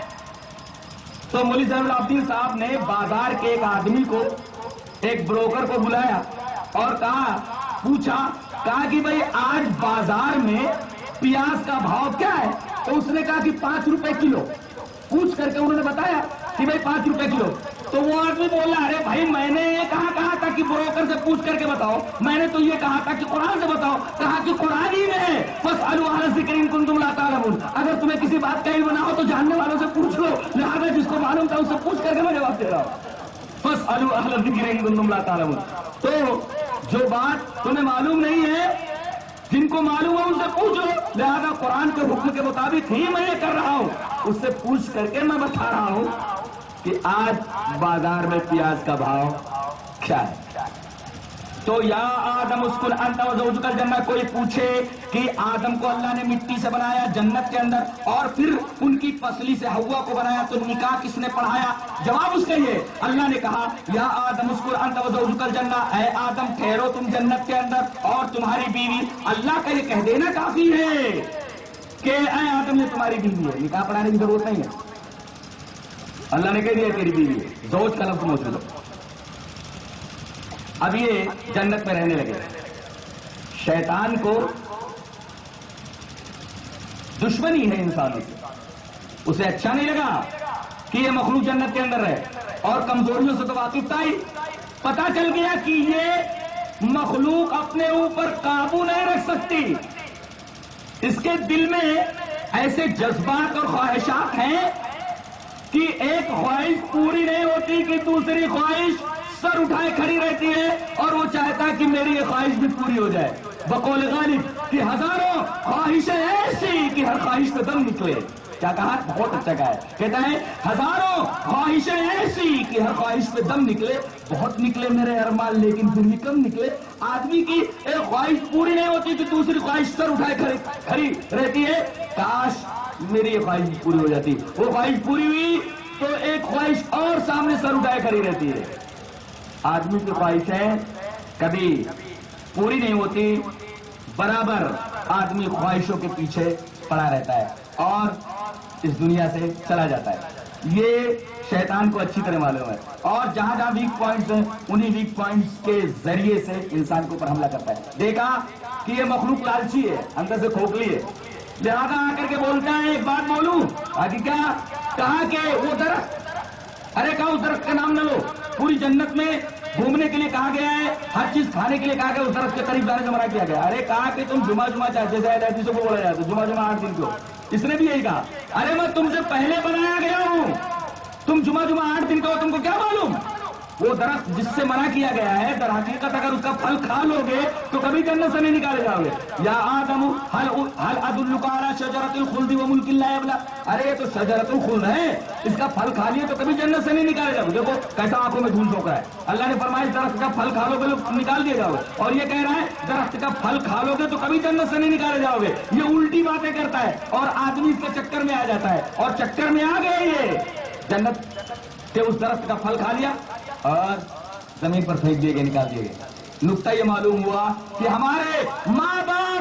تو مولوی زین العابدین صاحب نے بازار کے ایک آدمی کو، ایک بروکر کو بلایا اور کہا، پوچھا، کہا کہ بھئی آج بازار میں پیاز کا بھاؤ کیا ہے؟ تو اس نے کہا کہ پانچ روپے کلو. پوچھ کر کے انہوں نے بتایا کہ بھئی پانچ روپے کلو. تو وہ آدمی بولا ارے بھائی میں نے یہ کہا کہا تھا کہ بروکر سے پوچھ کر کے بتاؤ، میں نے تو یہ کہا تھا کہ قرآن سے بتاؤ. کہا کہ قرآن ہی میں ہے فاسألوا اہل الذکر ان کنتم لا تعلمون، اگر تمہیں کسی بات کا علم نہ ہو تو جاننے والوں سے پوچھ لو، لہذا جس کو معلوم تھا اس سے پوچھ کر کے میں جواب دے رہا ہوں. فاسألوا اہل الذکر ان کنتم لا تعلمون. تو جو بات تمہیں معلوم نہیں ہے جن کو معلوم ہے ان سے پوچھ لو، لہذا قرآن کے حکم کے مطابق ہی میں یہ کر رہا ہوں، اس سے پوچھ کر کے میں بتا رہا ہوں کہ آج بازار میں پیاز کا بھاؤ کیا ہے. تو یا آدم اسکن انت وزوجک الجنہ، کوئی پوچھے کہ آدم کو اللہ نے مٹی سے بنایا جنت کے اندر اور پھر ان کی پسلی سے حوا کو بنایا تو نکاح کس نے پڑھایا؟ جواب اس کا یہ اللہ نے کہا یا آدم اسکن انت وزوجک الجنہ، اے آدم ٹھہرو تم جنت کے اندر اور تمہاری بیوی. اللہ کا یہ کہہ دینا کافی ہے کہ اے آدم یہ تمہاری بیوی ہے، نکاح پڑھانے کی ضرورت نہیں ہے. اللہ نے کہہ دیا تیری بیوی ہے، زوج کا لفظ موجود ہے. اب یہ جنت میں رہنے لگے. شیطان کو دشمنی ہے انسانوں سے، اسے اچھا نہیں لگا کہ یہ مخلوق جنت کے اندر رہے اور کمزوریوں سے تو واقف تھا ہی. پتا چل گیا کہ یہ مخلوق اپنے اوپر قابو نہیں رکھ سکتی، اس کے دل میں ایسے جذبات اور خواہشات ہیں کہ ایک خواہش پوری نہیں ہوتی کہ دوسری خواہش سر اٹھائے کھڑی رہتی ہے اور وہ چاہتا ہے کہ میری یہ خواہش بھی پوری ہو جائے. بقول غالب کہ ہزاروں خواہشیں ایسی کہ ہر خواہش پہ دم نکلے. کیا کہا؟ بہت اچھا کہا ہے. کہتا ہے ہزاروں خواہشیں ایسی کہ ہر خواہش پہ دم نکلے. بہت نکلے میرے ارمان لیکن پھر بھی کم نکلے. آدمی کی ایک خواہش پوری نہیں ہوتی تو دوسری خواہش سر اٹھائے کھڑی رہتی ہے. کاش میری یہ خواہش پوری ہو جاتی. وہ خواہش پوری ہوئی تو ایک خواہش اور سامنے سر اٹھائے کھڑی رہتی ہے. آدمی کی خواہشیں کبھی پوری نہیں ہوتی، برابر آدمی خواہشوں کے پیچھے پڑا رہتا ہے اور اس دنیا سے چلا جاتا ہے. یہ شیطان کو اچھی طرح معلوم ہے اور جہاں جہاں ویک پوائنٹس ہیں انہی ویک پوائنٹس کے ذریعے سے انسان کے اوپر حملہ کرتا ہے. دیکھا کہ یہ مخلوق لالچی ہے، اندر سے کھوکھلی ہے، لہذا آ کر کے بولتا ہے ایک بات بولوں آگے. کیا کہا کہ وہ درخت، ارے کہا اس درخت کا نام نہ لو، پوری جنت میں گھومنے کے لیے کہا گیا ہے, ہر چیز کھانے کے لیے کہا گیا, اس درخت کے قریب جانے سے منع کیا گیا. ارے کہا کہ تم جمعہ جمعہ چاہتے جیسے حدیثوں کو بولا جاتا ہے جمعہ جمعہ آٹھ دن کو, اس نے بھی یہی کہا. ارے میں تم سے پہلے بنایا گیا ہوں, تم جمعہ جمعہ آٹھ دن کا ہو, تم کو کیا معلوم؟ وہ درخت جس سے منع کیا گیا ہے, در حقیقت اگر اس کا پھل کھا لو گے تو کبھی جنت سے نہیں نکالے جاؤ گے. یا آدم هل هل ادلک علی شجرۃ الخلد وملک لا یبلی, ارے یہ تو شجرۃ الخلد ہے, اس کا پھل کھا لیے تو کبھی جنت سے نہیں نکالے جاؤ گے. دیکھو کیسا آنکھوں میں دھول جھونک رہا ہے. اللہ نے فرمایا درخت کا پھل کھا لو گے تو نکال دیے جاؤ گے, اور یہ کہہ رہا ہے درخت کا پھل کھا لو گے تو کبھی جنت سے نہیں نکالے جاؤ گے. یہ الٹی باتیں کرتا ہے اور آدمی اس کے چکر میں آ جاتا ہے, اور چکر میں آ گئے یہ جنت کے اس درخت کا پھل کھا لیا اور زمین پر پھینک دیے گئے, نکال دیے گئے. نقطہ یہ معلوم ہوا کہ ہمارے ماں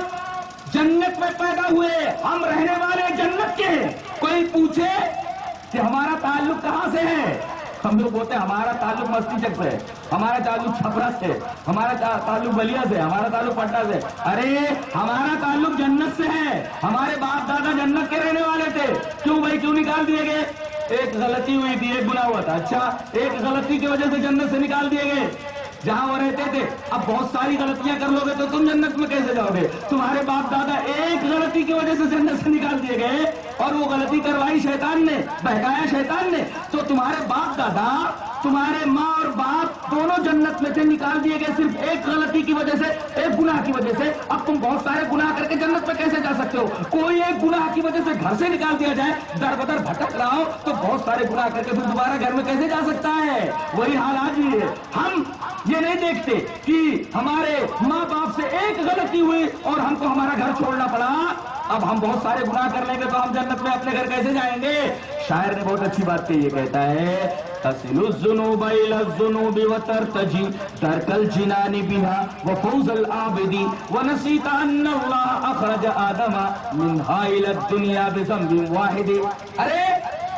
باپ جنت میں پیدا ہوئے, ہم رہنے والے جنت کے ہیں. کوئی پوچھے کہ ہمارا تعلق کہاں سے ہے, ہم لوگ بولتے ہیں ہمارا تعلق مستی چک سے ہے, ہمارا تعلق چھپرا سے, ہمارا تعلق بلیا سے, ہمارا تعلق پٹنہ سے. ارے ہمارا تعلق جنت سے ہے, ہمارے باپ دادا جنت کے رہنے والے تھے. کیوں بھائی کیوں نکال دیے گئے؟ ایک غلطی ہوئی تھی, ایک گناہ ہوا تھا. اچھا ایک غلطی کی وجہ سے جنت سے نکال دیے گئے جہاں وہ رہتے تھے. اب بہت ساری غلطیاں کر لو گے تو تم جنت میں کیسے جاؤ گے؟ تمہارے باپ دادا ایک غلطی کی وجہ سے جنت سے نکال دیے گئے, اور وہ غلطی کروائی شیطان نے, بہکایا شیطان نے, تو تمہارے باپ دادا, تمہارے ماں اور باپ دونوں جنت میں سے نکال دیے گئے صرف ایک غلطی کی وجہ سے, ایک گناہ کی وجہ سے. اب تم بہت سارے گناہ کر کے جنت میں کیسے جا سکتے ہو؟ کوئی ایک گناہ کی وجہ سے گھر سے نکال دیا جائے, در بدر بھٹک رہا ہو تو بہت سارے گناہ کر کے پھر دوبارہ گھر میں کیسے جا سکتا ہے؟ وہی حال آج بھی ہے. ہم یہ نہیں دیکھتے کہ ہمارے ماں باپ سے ایک غلطی ہوئی اور ہم کو ہمارا گھر چھوڑنا پڑا, اب ہم بہت سارے گناہ کر لیں گے تو ہم جنت میں اپنے گھر کیسے جائیں گے؟ شاعر نے بہت اچھی بات کہی, یہ کہتا ہے تصل الذنوب الى الذنوب وترتجي ترك الجنان بها وفوز العابد ونسيت ان الله اخرج آدم منها الى الدنيا بذنب واحد. ارے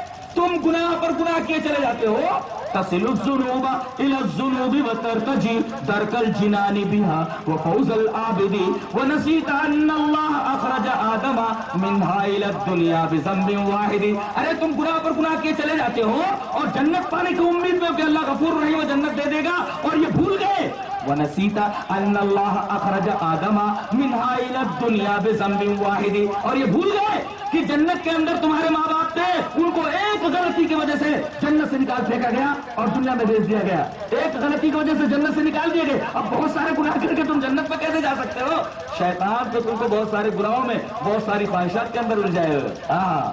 تم گناہ پر گناہ کیے چلے جاتے ہو. تصل الذنوب الى الذنوب وترتجي ترك الجنان بها وفوز العابد ونسيت ان الله اخرج آدم منها الى الدنيا بذنب واحد. ارے تم گناہ پر گناہ کیے چلے جاتے ہو اور جنت پانے کی امید میں کہ اللہ غفور رحیم جنت دے دے گا, اور یہ بھول گئے ونسيت ان الله اخرج آدم منها الى الدنيا بذنب واحد, اور یہ بھول گئے کہ جنت کے اندر تمہارے ماں باپ تھے, ان کو ایک غلطی کی وجہ سے جنت سے نکال پھینکا گیا اور دنیا میں بھیج دیا گیا. ایک غلطی کی وجہ سے جنت سے نکال دیے گئے. اب بہت سارے گناہ کر کے تم جنت میں کیسے جا سکتے ہو؟ شیطان تو تم کو بہت سارے گناہوں میں, بہت ساری خواہشات کے اندر الجھائے ہوئے. ہاں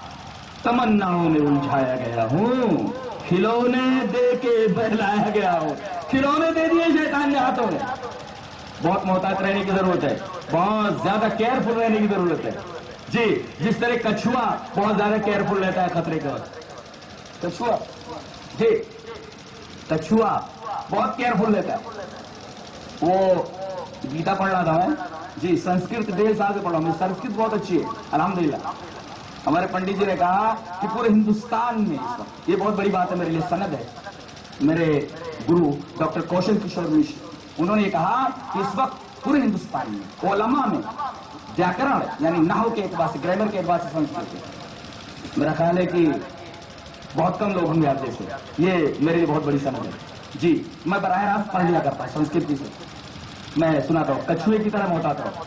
تمناؤں میں الجھایا گیا ہوں, کھلونے دے کے بہلایا گیا ہوں. کھلونے دے دیے شیطان نے ہاتھوں میں. بہت محتاط رہنے کی ضرورت ہے, بہت زیادہ کیئرفل رہنے کی ضرورت ہے. جی جس طرح کچھوا بہت زیادہ کیئرفل رہتا ہے خطرے کے وقت. کچھوا جی کچھوا بہت کیئرفل رہتا ہے. وہ گیتا پڑھ رہا تھا میں, جی سنسکرت ڈیڑھ سال سے پڑھا ہوں, سنسکرت بہت اچھی ہے الحمدللہ. ہمارے پنڈت جی نے کہا کہ پورے ہندوستان میں اس وقت, یہ بہت بڑی بات ہے میرے لیے, سند ہے, میرے گرو ڈاکٹر کوشل کشور مشر, انہوں نے یہ کہا کہ اس وقت پورے ہندوستان میں علماء میں ویاکرن یعنی نحو کے اعتبار سے, گرامر کے اعتبار سے سنسکرت ہے. میرا خیال ہے کہ بہت کم لوگ ہوں گے آپ جیسے. یہ میرے لیے بہت بڑی سند ہے. جی میں براہ راست پڑھ لیا کرتا ہوں سنسکرت سے, میں سناتا ہوں کچھوے کی طرح محتاط رہو.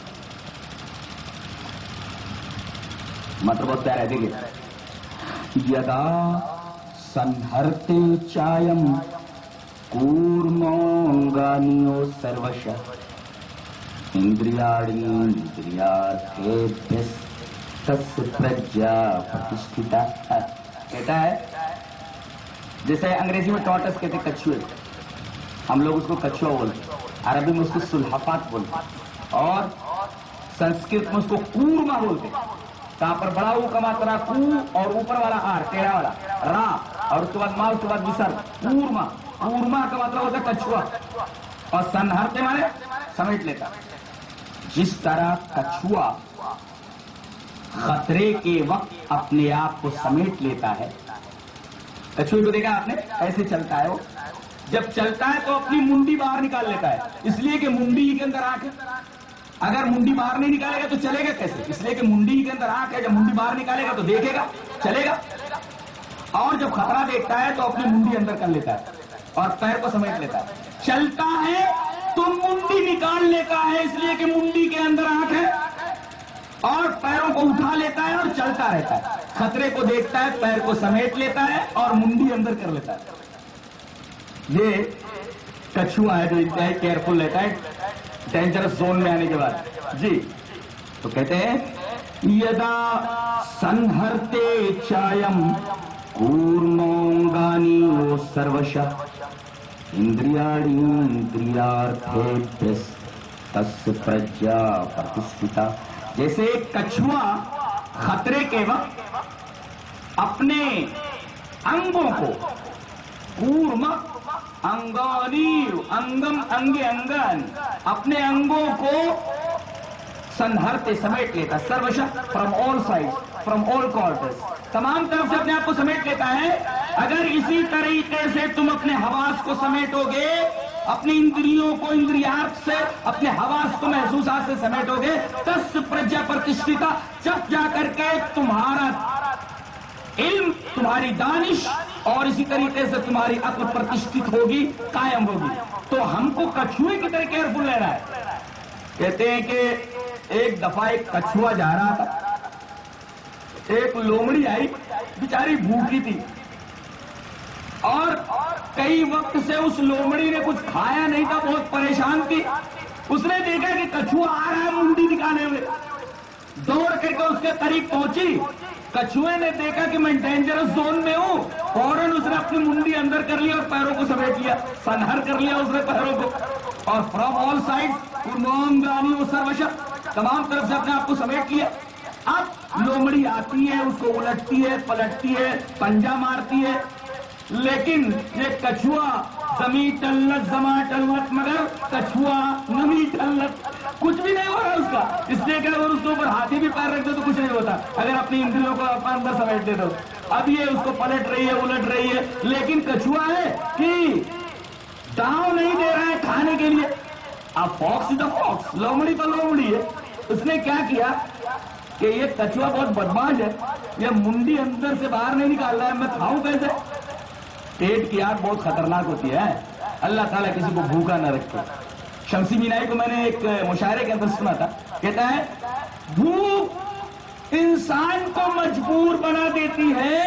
مطلب بہت پیارا ہے, دیکھیے. یدا سنہرتے چایم کورمانگانیو سروش اندریاڑی اندریارتھیبھیس تس پرجا پرتشٹھتا. کہتا ہے جیسے انگریزی میں ٹارٹس کہتے کچھوے, ہم لوگ اس کو کچھوا بولتے, عربی میں اس کو سلحفات بولتے, اور سنسکرت میں اس کو کورما بولتے. کہاں پر بڑا او کا ماترا کو اور اوپر والا آر ٹیڑھا والا را, اور اس کے بعد ماں, اس کے بعد وسر, کورما. کورما کا مطلب ہوتا ہے کچھوا, اور سنہرتے مانے سمیٹ لیتا. جس طرح کچھوا خطرے کے وقت اپنے آپ کو سمیٹ لیتا ہے, کچھوے کو دیکھا آپ نے ایسے چلتا ہے, وہ جب چلتا ہے تو اپنی منڈی باہر نکال لیتا ہے, اس لیے کہ منڈی کے اندر آنکھ ہے. اگر منڈی باہر نہیں نکالے گا تو چلے گا کیسے؟ اس لیے کہ منڈی کے اندر آنکھ ہے, جب منڈی باہر نکالے گا تو دیکھے گا, چلے گا. اور جب خطرہ دیکھتا ہے تو اپنی منڈی اندر کر لیتا ہے, اور پیر کو سمیٹ لیتا ہے. چلتا ہے تو منڈی نکال لیتا ہے اس لیے کہ منڈی کے اندر آنکھ ہے, اور پیروں کو اٹھا لیتا ہے اور چلتا رہتا ہے. خطرے کو دیکھتا ہے, پیر کو سمیٹ لیتا ہے اور منڈی اندر کر لیتا ہے. یہ کچھوا ہے جو انتہائی کیئرفل رہتا ہے ڈینجرس زون میں آنے کے بعد. جی تو کہتے ہیں یدا سنہرتے چایم کورمونگانی او سروش اندریاڑی اندریارتھے تس پرجا پرتشٹھتا. جیسے ایک کچھوا خطرے کے وقت اپنے انگوں کو کورم انگانی انگم انگے انگن اپنے انگوں کو سنہرتے سمیٹ لیتا, سروش from all side from all quarters, تمام طرف سے اپنے آپ کو سمیٹ لیتا ہے. اگر اسی طریقے سے تم اپنے حواس کو سمیٹو گے, اپنی اندریوں کو اندریات سے اپنے حواس کو محسوسات سے سمیٹو گے, تس پرجا پرتشٹھتا, جب جا کر کے تمہارا علم, تمہاری دانش اور اسی طریقے سے تمہاری عقل پرتشٹھت ہوگی, قائم ہوگی. تو ہم کو کچھوے کی طرح کیئرفل رہنا ہے. کہتے ہیں کہ ایک دفعہ ایک کچھوا جا رہا تھا, ایک لومڑی آئی, بیچاری بھوکی تھی اور کئی وقت سے اس لومڑی نے کچھ کھایا نہیں تھا, بہت پریشان تھی. اس نے دیکھا کہ کچھوا آ رہا ہے منڈی نکالے ہوئے, دوڑ کر کے اس کے قریب پہنچی. کچھوے نے دیکھا کہ میں ڈینجرس زون میں ہوں, فوراً اس نے اپنی منڈی اندر کر لی اور پیروں کو سمیٹ لیا, سنہر کر لیا اس نے پیروں کو, اور فرام آل سائڈ تمام طرف سے اپنے آپ کو سمیٹ لیا. اب لومڑی آتی ہے, اس کو الٹتی ہے, پلٹتی ہے, پنجا مارتی ہے, لیکن یہ کچھوا زمین ٹلت زما ٹلت, مگر کچھوا نمی ٹلت, کچھ بھی نہیں ہو رہا اس کا. اس لیے کہ اگر اس کے اوپر ہاتھی بھی پیر رکھ دے تو کچھ نہیں ہوتا, اگر اپنی اندریوں کو اپنے اندر سمیٹ دے دو. اب یہ اس کو پلٹ رہی ہے, الٹ رہی ہے, لیکن کچھوا ہے کہ داؤ نہیں دے رہا ہے کھانے کے لیے. اب فاکس دا فاکس, لومڑی تو لومڑی ہے. اس نے کیا کیا کہ یہ کچھوا بہت بدماش ہے, یہ منڈی اندر سے باہر نہیں نکال رہا ہے, میں کھاؤں کیسے. پیٹ کی آگ بہت خطرناک ہوتی ہے, اللہ تعالیٰ کسی کو بھوکا نہ رکھے. شمسی مینائی کو میں نے ایک مشاعرے کے اندر سنا تھا, کہتا ہے بھوک انسان کو مجبور بنا دیتی ہے,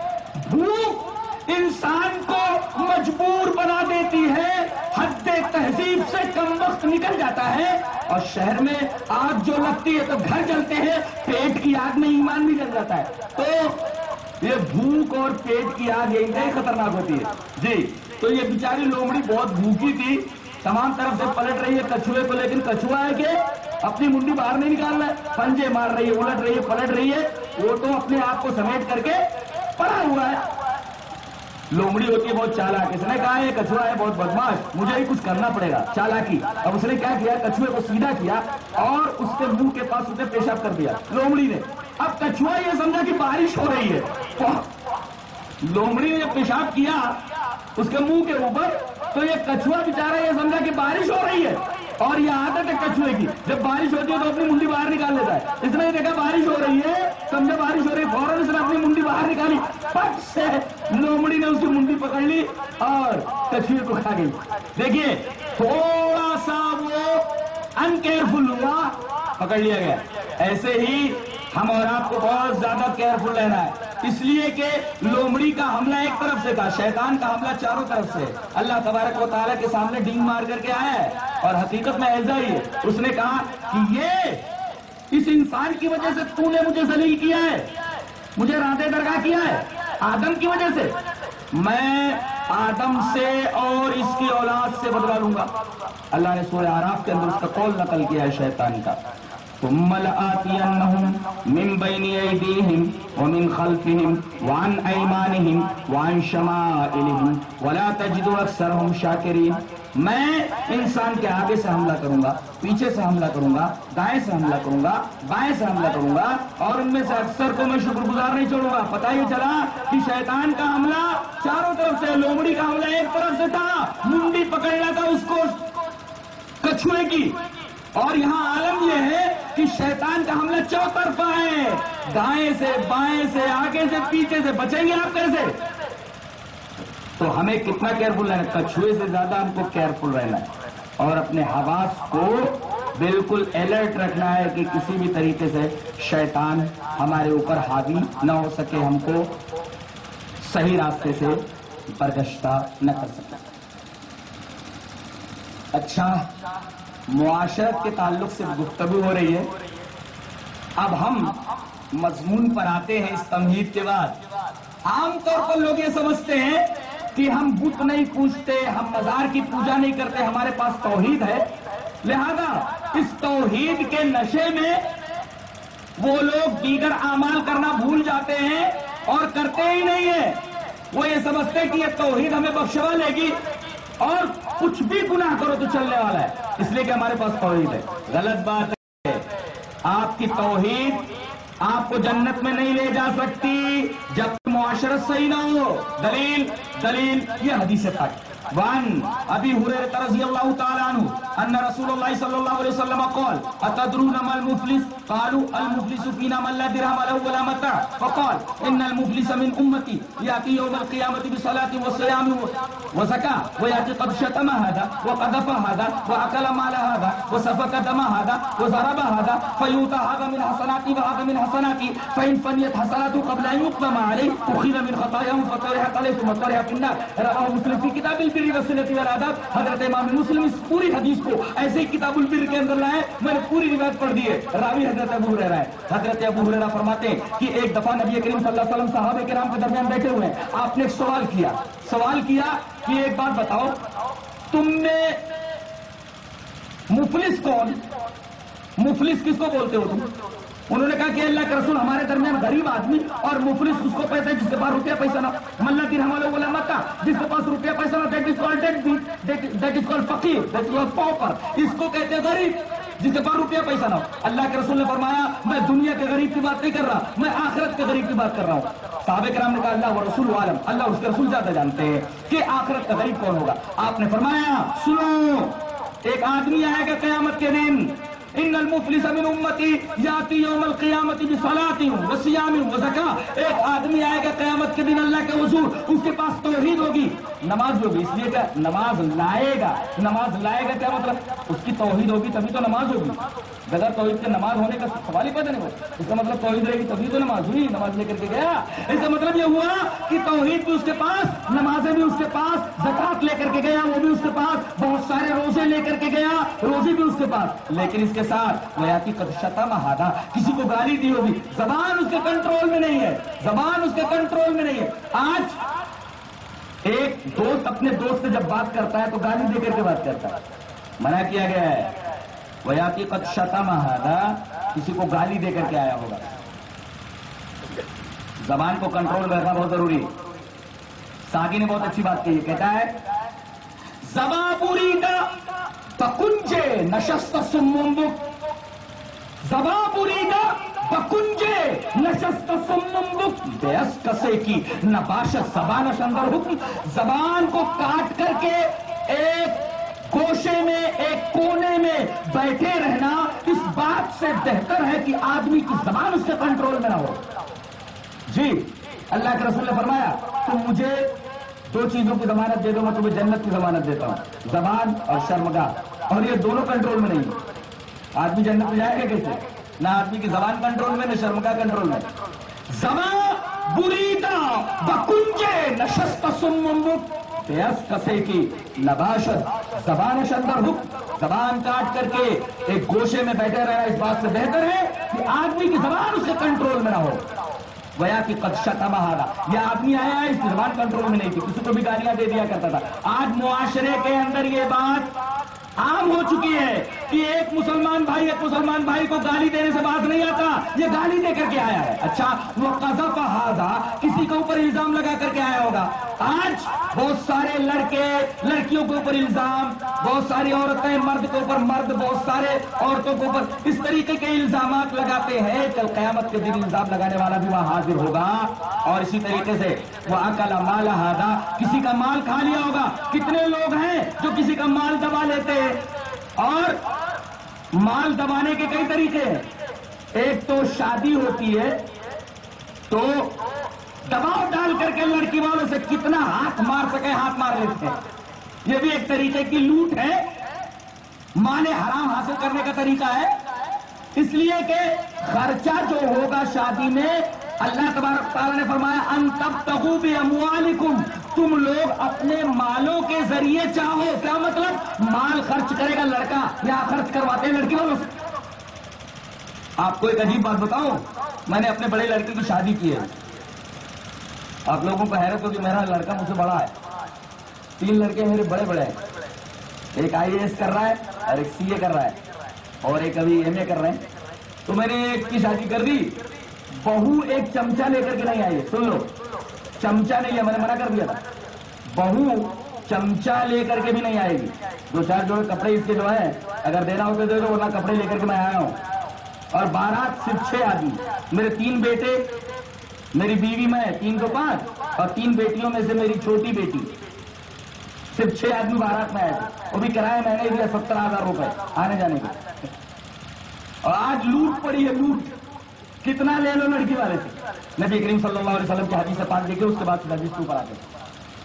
بھوک انسان کو مجبور بنا دیتی ہے, حد تہذیب سے کم وقت نکل جاتا ہے, اور شہر میں آگ جو لگتی ہے تو گھر جلتے ہیں, پیٹ کی آگ میں ایمان بھی جل جاتا ہے. تو یہ بھوک اور پیٹ کی آگ یہ انتہائی خطرناک ہوتی ہے. جی تو یہ بیچاری لومڑی بہت بھوکی تھی, تمام طرف سے پلٹ رہی ہے کچھوے کو, لیکن کچھوا ہے کہ اپنی منڈی باہر نہیں نکال رہا ہے, پنجے مار رہی ہے, الٹ رہی ہے, پلٹ رہی ہے, وہ تو اپنے آپ کو سمیٹ کر کے پڑا ہوا ہے. لومڑی ہوتی ہے بہت چالاک, اس نے کہا یہ کچھوا ہے بہت بدماش, مجھے ہی کچھ کرنا پڑے گا, چالاکی. اب اس نے کیا کیا, کچھوے کو سیدھا کیا اور اس کے منہ کے پاس اسے پیشاب کر دیا لومڑی نے. اب کچھوا یہ سمجھا کہ بارش ہو رہی ہے, لومڑی نے جب پیشاب کیا اس کے منہ کے اوپر, تو یہ کچھوا بیچارہ یہ سمجھا کہ بارش ہو رہی ہے, اور یہ عادت ہے کچھوے کی, جب بارش ہوتی ہے تو اپنی منڈی باہر نکال لیتا ہے. اس نے دیکھا بارش ہو رہی ہے, سمجھا بارش ہو رہی ہے, فوراً اس نے اپنی منڈی باہر نکالی, پٹ سے لومڑی نے اس کی منڈی پکڑ لی اور کچھوے کو کھا گئی. دیکھیے تھوڑا سا وہ انکیئرفل ہوا, پکڑ لیا گیا. ایسے ہی ہم اور آپ کو بہت زیادہ کیئرفل رہنا ہے, اس لیے کہ لومڑی کا حملہ ایک طرف سے تھا, شیطان کا حملہ چاروں طرف سے. اللہ تبارک و تعالیٰ کے سامنے ڈینگ مار کر کے آیا ہے, اور حقیقت میں ایسا ہی ہے. اس نے کہا کہ یہ اس انسان کی وجہ سے تو نے مجھے ذلیل کیا ہے, مجھے راندے درگاہ کیا ہے, آدم کی وجہ سے. میں آدم سے اور اس کی اولاد سے بدلا لوں گا. اللہ نے سورہ اعراف کے اندر اس کا قول نقل کیا ہے شیطان کا, ثم لآتينهم من بين أيديهم ومن خلفهم وعن أيمانهم وعن شمائلهم ولا تجد أكثرهم شاكرين. میں انسان کے آگے سے حملہ کروں گا, پیچھے سے حملہ کروں گا, دائیں سے حملہ کروں گا, بائیں سے حملہ کروں گا, اور ان میں سے اکثر کو میں شکر گزار نہیں چھوڑوں گا. پتہ یہ چلا کہ شیطان کا حملہ چاروں طرف سے, لومڑی کا حملہ ایک طرف سے تھا, منڈی پکڑنا تھا اس کو کچھوے کی, اور یہاں عالم یہ ہے کہ شیطان کا حملہ چوطرفہ ہے, دائیں سے, بائیں سے, آگے سے, پیچھے سے. بچیں گے آپ کیسے؟ تو ہمیں کتنا کیئرفل رہنا ہے؟ کچھوے سے زیادہ ہم کو کیئرفل رہنا ہے اور اپنے حواس کو بالکل الرٹ رکھنا ہے کہ کسی بھی طریقے سے شیطان ہمارے اوپر حاوی نہ ہو سکے، ہم کو صحیح راستے سے برگشتہ نہ کر سکے۔ اچھا، معاشرت کے تعلق سے گفتگو ہو رہی ہے، اب ہم مضمون پر آتے ہیں۔ اس تمہید کے بعد عام طور پر لوگ یہ سمجھتے ہیں کہ ہم بت نہیں پوجتے، ہم مزار کی پوجا نہیں کرتے، ہمارے پاس توحید ہے، لہذا اس توحید کے نشے میں وہ لوگ دیگر اعمال کرنا بھول جاتے ہیں اور کرتے ہی نہیں ہیں۔ وہ یہ سمجھتے ہیں کہ یہ توحید ہمیں بخشوا لے گی اور کچھ بھی گناہ کرو تو چلنے والا ہے، اس لیے کہ ہمارے پاس توحید ہے۔ غلط بات ہے، آپ کی توحید آپ کو جنت میں نہیں لے جا سکتی جب معاشرت صحیح نہ ہو۔ دلیل دلیل یہ حدیث پاک وان ابی ہریرہ رضی اللہ تعالی عنہ ان رسول اللہ صلی اللہ علیہ وسلم قال اتدرون ما المفلس قالوا المفلس فينا من لا درهم له ولا متاع فقال ان المفلس من امتي ياتي يوم القيامه بصلاه وصيام وزكاه وياتي قد شتم هذا وقذف هذا واكل مال هذا وسفك دم هذا وضرب هذا فيؤتى هذا من حسناته وهذا من حسناته فان فنيت حسناته قبل ان يقدم عليه اخذ من خطاياهم فطرحت عليه ثم طرح في النار۔ رواه مسلم في كتاب البر والصلة والآداب۔ حضرت امام مسلم اس پوری حدیث کو ایسے ہی کتاب البر کے اندر لائے، میں نے پوری روایت پڑھ دی ہے، راوی حضرت ابو ہریرہ ہے۔ حضرت ابو ہریرہ فرماتے ہیں کہ ایک دفعہ نبی کریم صلی اللہ علیہ وسلم صحابہ کرام کے درمیان بیٹھے ہوئے ہیں، آپ نے ایک سوال کیا سوال کیا کہ ایک بات بتاؤ، تم نے مفلس کون؟ مفلس کس کو بولتے ہو تم؟ انہوں نے کہا کہ اللہ کے رسول ہمارے درمیان غریب آدمی اور مفلس اس کو کہتے ہیں جس کے پاس روپیہ پیسہ نہ، ملا درہم ولا متاع، جس کے پاس روپیہ پیسہ نہ، that is called that is called فقیر، دیٹ از کالڈ پاپر، اس کو کہتے ہیں غریب جس کے پاس روپیہ پیسہ نہ ہو۔ اللہ کے رسول نے فرمایا میں دنیا کے غریب کی بات نہیں کر رہا، میں آخرت کے غریب کی بات کر رہا ہوں۔ صحابہ کرام نے کہا اللہ و رسول عالم، اللہ اس کے رسول زیادہ جانتے ہیں کہ آخرت کا غریب کون ہوگا۔ آپ نے فرمایا سنو، ایک آدمی آئے گا قیامت کے دن، ان المفلس من امتی یاتی یوم القیامت بصلاۃ وصیام وزکاۃ، ایک آدمی آئے گا قیامت کے دن اللہ کے حضور، اس کے پاس توحید ہوگی، نماز ہوگی، اس لیے کہ نماز لائے گا، نماز لائے گا کیا مطلب؟ اس کی توحید ہوگی تبھی تو نماز ہوگی، بغیر توحید کے نماز ہونے کا سوال ہی پیدا نہیں ہوا۔ اس کا مطلب توحید رہے گی تبھی تو نماز ہوئی، نماز لے کر کے گیا، اس کا مطلب یہ ہوا کہ توحید بھی اس کے پاس، نمازیں بھی اس کے پاس، زکات لے کر کے گیا وہ بھی اس کے پاس، بہت سارے روزے لے کر کے گیا، روزے بھی اس کے پاس، لیکن اس کے ساتھ ویاتی قد شتم ہذا، کسی کو گالی دی ہوگی، زبان اس کے کنٹرول میں نہیں ہے، زبان اس کے کنٹرول میں نہیں ہے۔ آج ایک دوست اپنے دوست سے جب بات کرتا ہے تو گالی دے کر کے بات کرتا ہے، منع کیا گیا ہے۔ ویاتی قد شتم ہذا، کسی کو گالی دے کر کے آیا ہوگا۔ زبان کو کنٹرول میں رکھنا بہت ضروری ہے۔ ساگی نے بہت اچھی بات کہی ہے، کہتا ہے زبان پوری کا بکنجے نشست سمم بک، زبان پوری کا بکنجے نشست سمم بک، بیس کسے کی نباشت زبان شندر حکم، زبان کو کاٹ کر کے ایک گوشے میں، ایک کونے میں بیٹھے رہنا اس بات سے بہتر ہے کہ آدمی کی زبان اس کے کنٹرول میں نہ ہو۔ جی اللہ کے رسول نے فرمایا تم مجھے دو چیزوں کی ضمانت دے دو، میں تمہیں جنت کی ضمانت دیتا ہوں، زبان اور شرمگاہ، اور یہ دونوں کنٹرول میں نہیں۔ آدمی جنت میں جائے گا کیسے؟ نہ آدمی کی زبان کنٹرول میں، نہ شرمگاہ کنٹرول میں۔ زبان بریدہ بکنجے نشست سمم بک، پیاس کسے کی نباشت زبان شندر حکم، زبان کاٹ کر کے ایک گوشے میں بیٹھے رہنا اس بات سے بہتر ہے کہ آدمی کی زبان اس کے کنٹرول میں نہ ہو۔ ویا کی قد شتم ہذا، یہ آدمی آیا ہے اس کی زبان کنٹرول میں نہیں تھی، کسی کو بھی گالیاں دے دیا کرتا تھا۔ آج معاشرے کے اندر یہ بات عام ہو چکی ہے کہ ایک مسلمان بھائی ایک مسلمان بھائی کو گالی دینے سے باز نہیں آتا، یہ گالی دے کر کے آیا ہے۔ اچھا وہ قذف ہذا، کسی کے اوپر الزام لگا کر کے آیا ہوگا۔ آج بہت سارے لڑکے لڑکیوں کے اوپر الزام، بہت ساری عورتیں مرد کے اوپر، مرد بہت سارے عورتوں کے اوپر اس طریقے کے الزامات لگاتے ہیں۔ کل قیامت کے دن الزام لگانے والا بھی وہاں حاضر ہوگا۔ اور اسی طریقے سے وہ اکل مال ہذا، کسی کا مال کھا لیا ہوگا۔ کتنے لوگ ہیں جو کسی کا مال دبا لیتے ہیں؟ اور مال دبانے کے کئی طریقے ہیں۔ ایک تو شادی ہوتی ہے تو دباؤ ڈال کر کے لڑکی والوں سے کتنا ہاتھ مار سکے ہاتھ مار لیتے ہیں. یہ بھی ایک طریقے کی لوٹ ہے، مال حرام حاصل کرنے کا طریقہ ہے. اس لیے کہ خرچہ جو ہوگا شادی میں، اللہ تبارک تعالیٰ نے فرمایا ان تبتغوا باموالکم، تم لوگ اپنے مالوں کے ذریعے چاہو. کیا مطلب؟ مال خرچ کرے گا لڑکا یا خرچ کرواتے ہیں لڑکی والوں سے. آپ کو ایک عجیب بات بتاؤں، میں نے اپنے بڑے لڑکے کی شادی کی ہے. آپ لوگوں کو حیرت ہوگی، میرا لڑکا مجھ سے بڑا ہے. تین لڑکے میرے بڑے بڑے ہیں، ایک آئی اے ایس کر رہا ہے اور ایک سی اے کر رہا ہے اور ایک ابھی ایم اے کر رہے ہیں. تو میں نے ایک کی شادی کر دی، بہو ایک چمچہ لے کر کے نہیں آئی ہے. سن لو، چمچہ نہیں ہے، میں نے منع کر دیا تھا. بہو چمچہ لے کر کے بھی نہیں آئے گی. دو چار جو کپڑے اس کے جو ہے اگر دینا ہو تو دے دو، ورنہ کپڑے لے کر کے میں آیا ہوں. اور بارات صرف چھ آدمی، میرے تین بیٹے، میری بیوی، میں تین کو پانچ، اور تین بیٹیوں میں سے میری چھوٹی بیٹی. صرف چھ آدمی بارات میں آئے تھے. وہ بھی کرایہ میں نے دیا ستر ہزار روپے آنے جانے کا. اور آج لوٹ پڑی ہے، لوٹ. کتنا لے لو لڑکی والے سے. نبی کریم صلی اللہ علیہ وسلم کی حدیث پاک دیکھے، اس کے بعد حدیث کے اوپر آتے ہیں.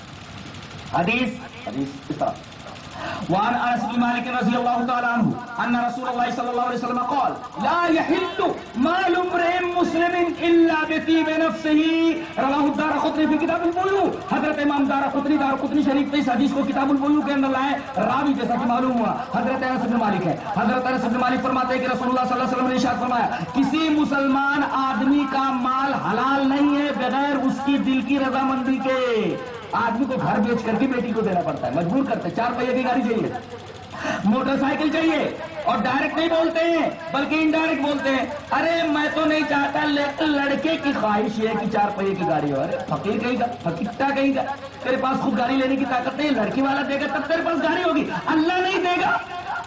حدیث حدیث اس طرح وعن انس بن مالك رضي الله تعالى عنه ان رسول الله صلى الله عليه وسلم قال لا يحل مال امرئ مسلم الا بطيب نفسه رواه الدارقطني في كتاب البيوع. حضرت امام دارقطنی دارقطنی شریف میں اس حدیث کو کتاب البیوع کے اندر لائے. راوی جیسا کہ معلوم ہوا حضرت انس بن مالک ہے. حضرت انس بن مالک فرماتے ہیں کہ رسول اللہ صلی اللہ علیہ وسلم نے ارشاد فرمایا کسی مسلمان آدمی کا مال حلال نہیں ہے بغیر اس کی دل کی رضامندی کے. آدمی کو گھر بیچ کر کے بیٹی کو دینا پڑتا ہے، مجبور کرتے ہیں. چار پہیے کی گاڑی چاہیے، موٹر سائیکل چاہیے، اور ڈائریکٹ نہیں بولتے ہیں بلکہ انڈائریکٹ بولتے ہیں. ارے میں تو نہیں چاہتا، لیکن لڑکے کی خواہش یہ کہ چار پہیے کی گاڑی ہو. ارے فقیر کہیں گا، فقیرتا کہیں گا، تیرے پاس خود گاڑی لینے کی طاقت نہیں، لڑکی والا دے گا تب تیرے پاس گاڑی ہوگی. اللہ نہیں دے گا،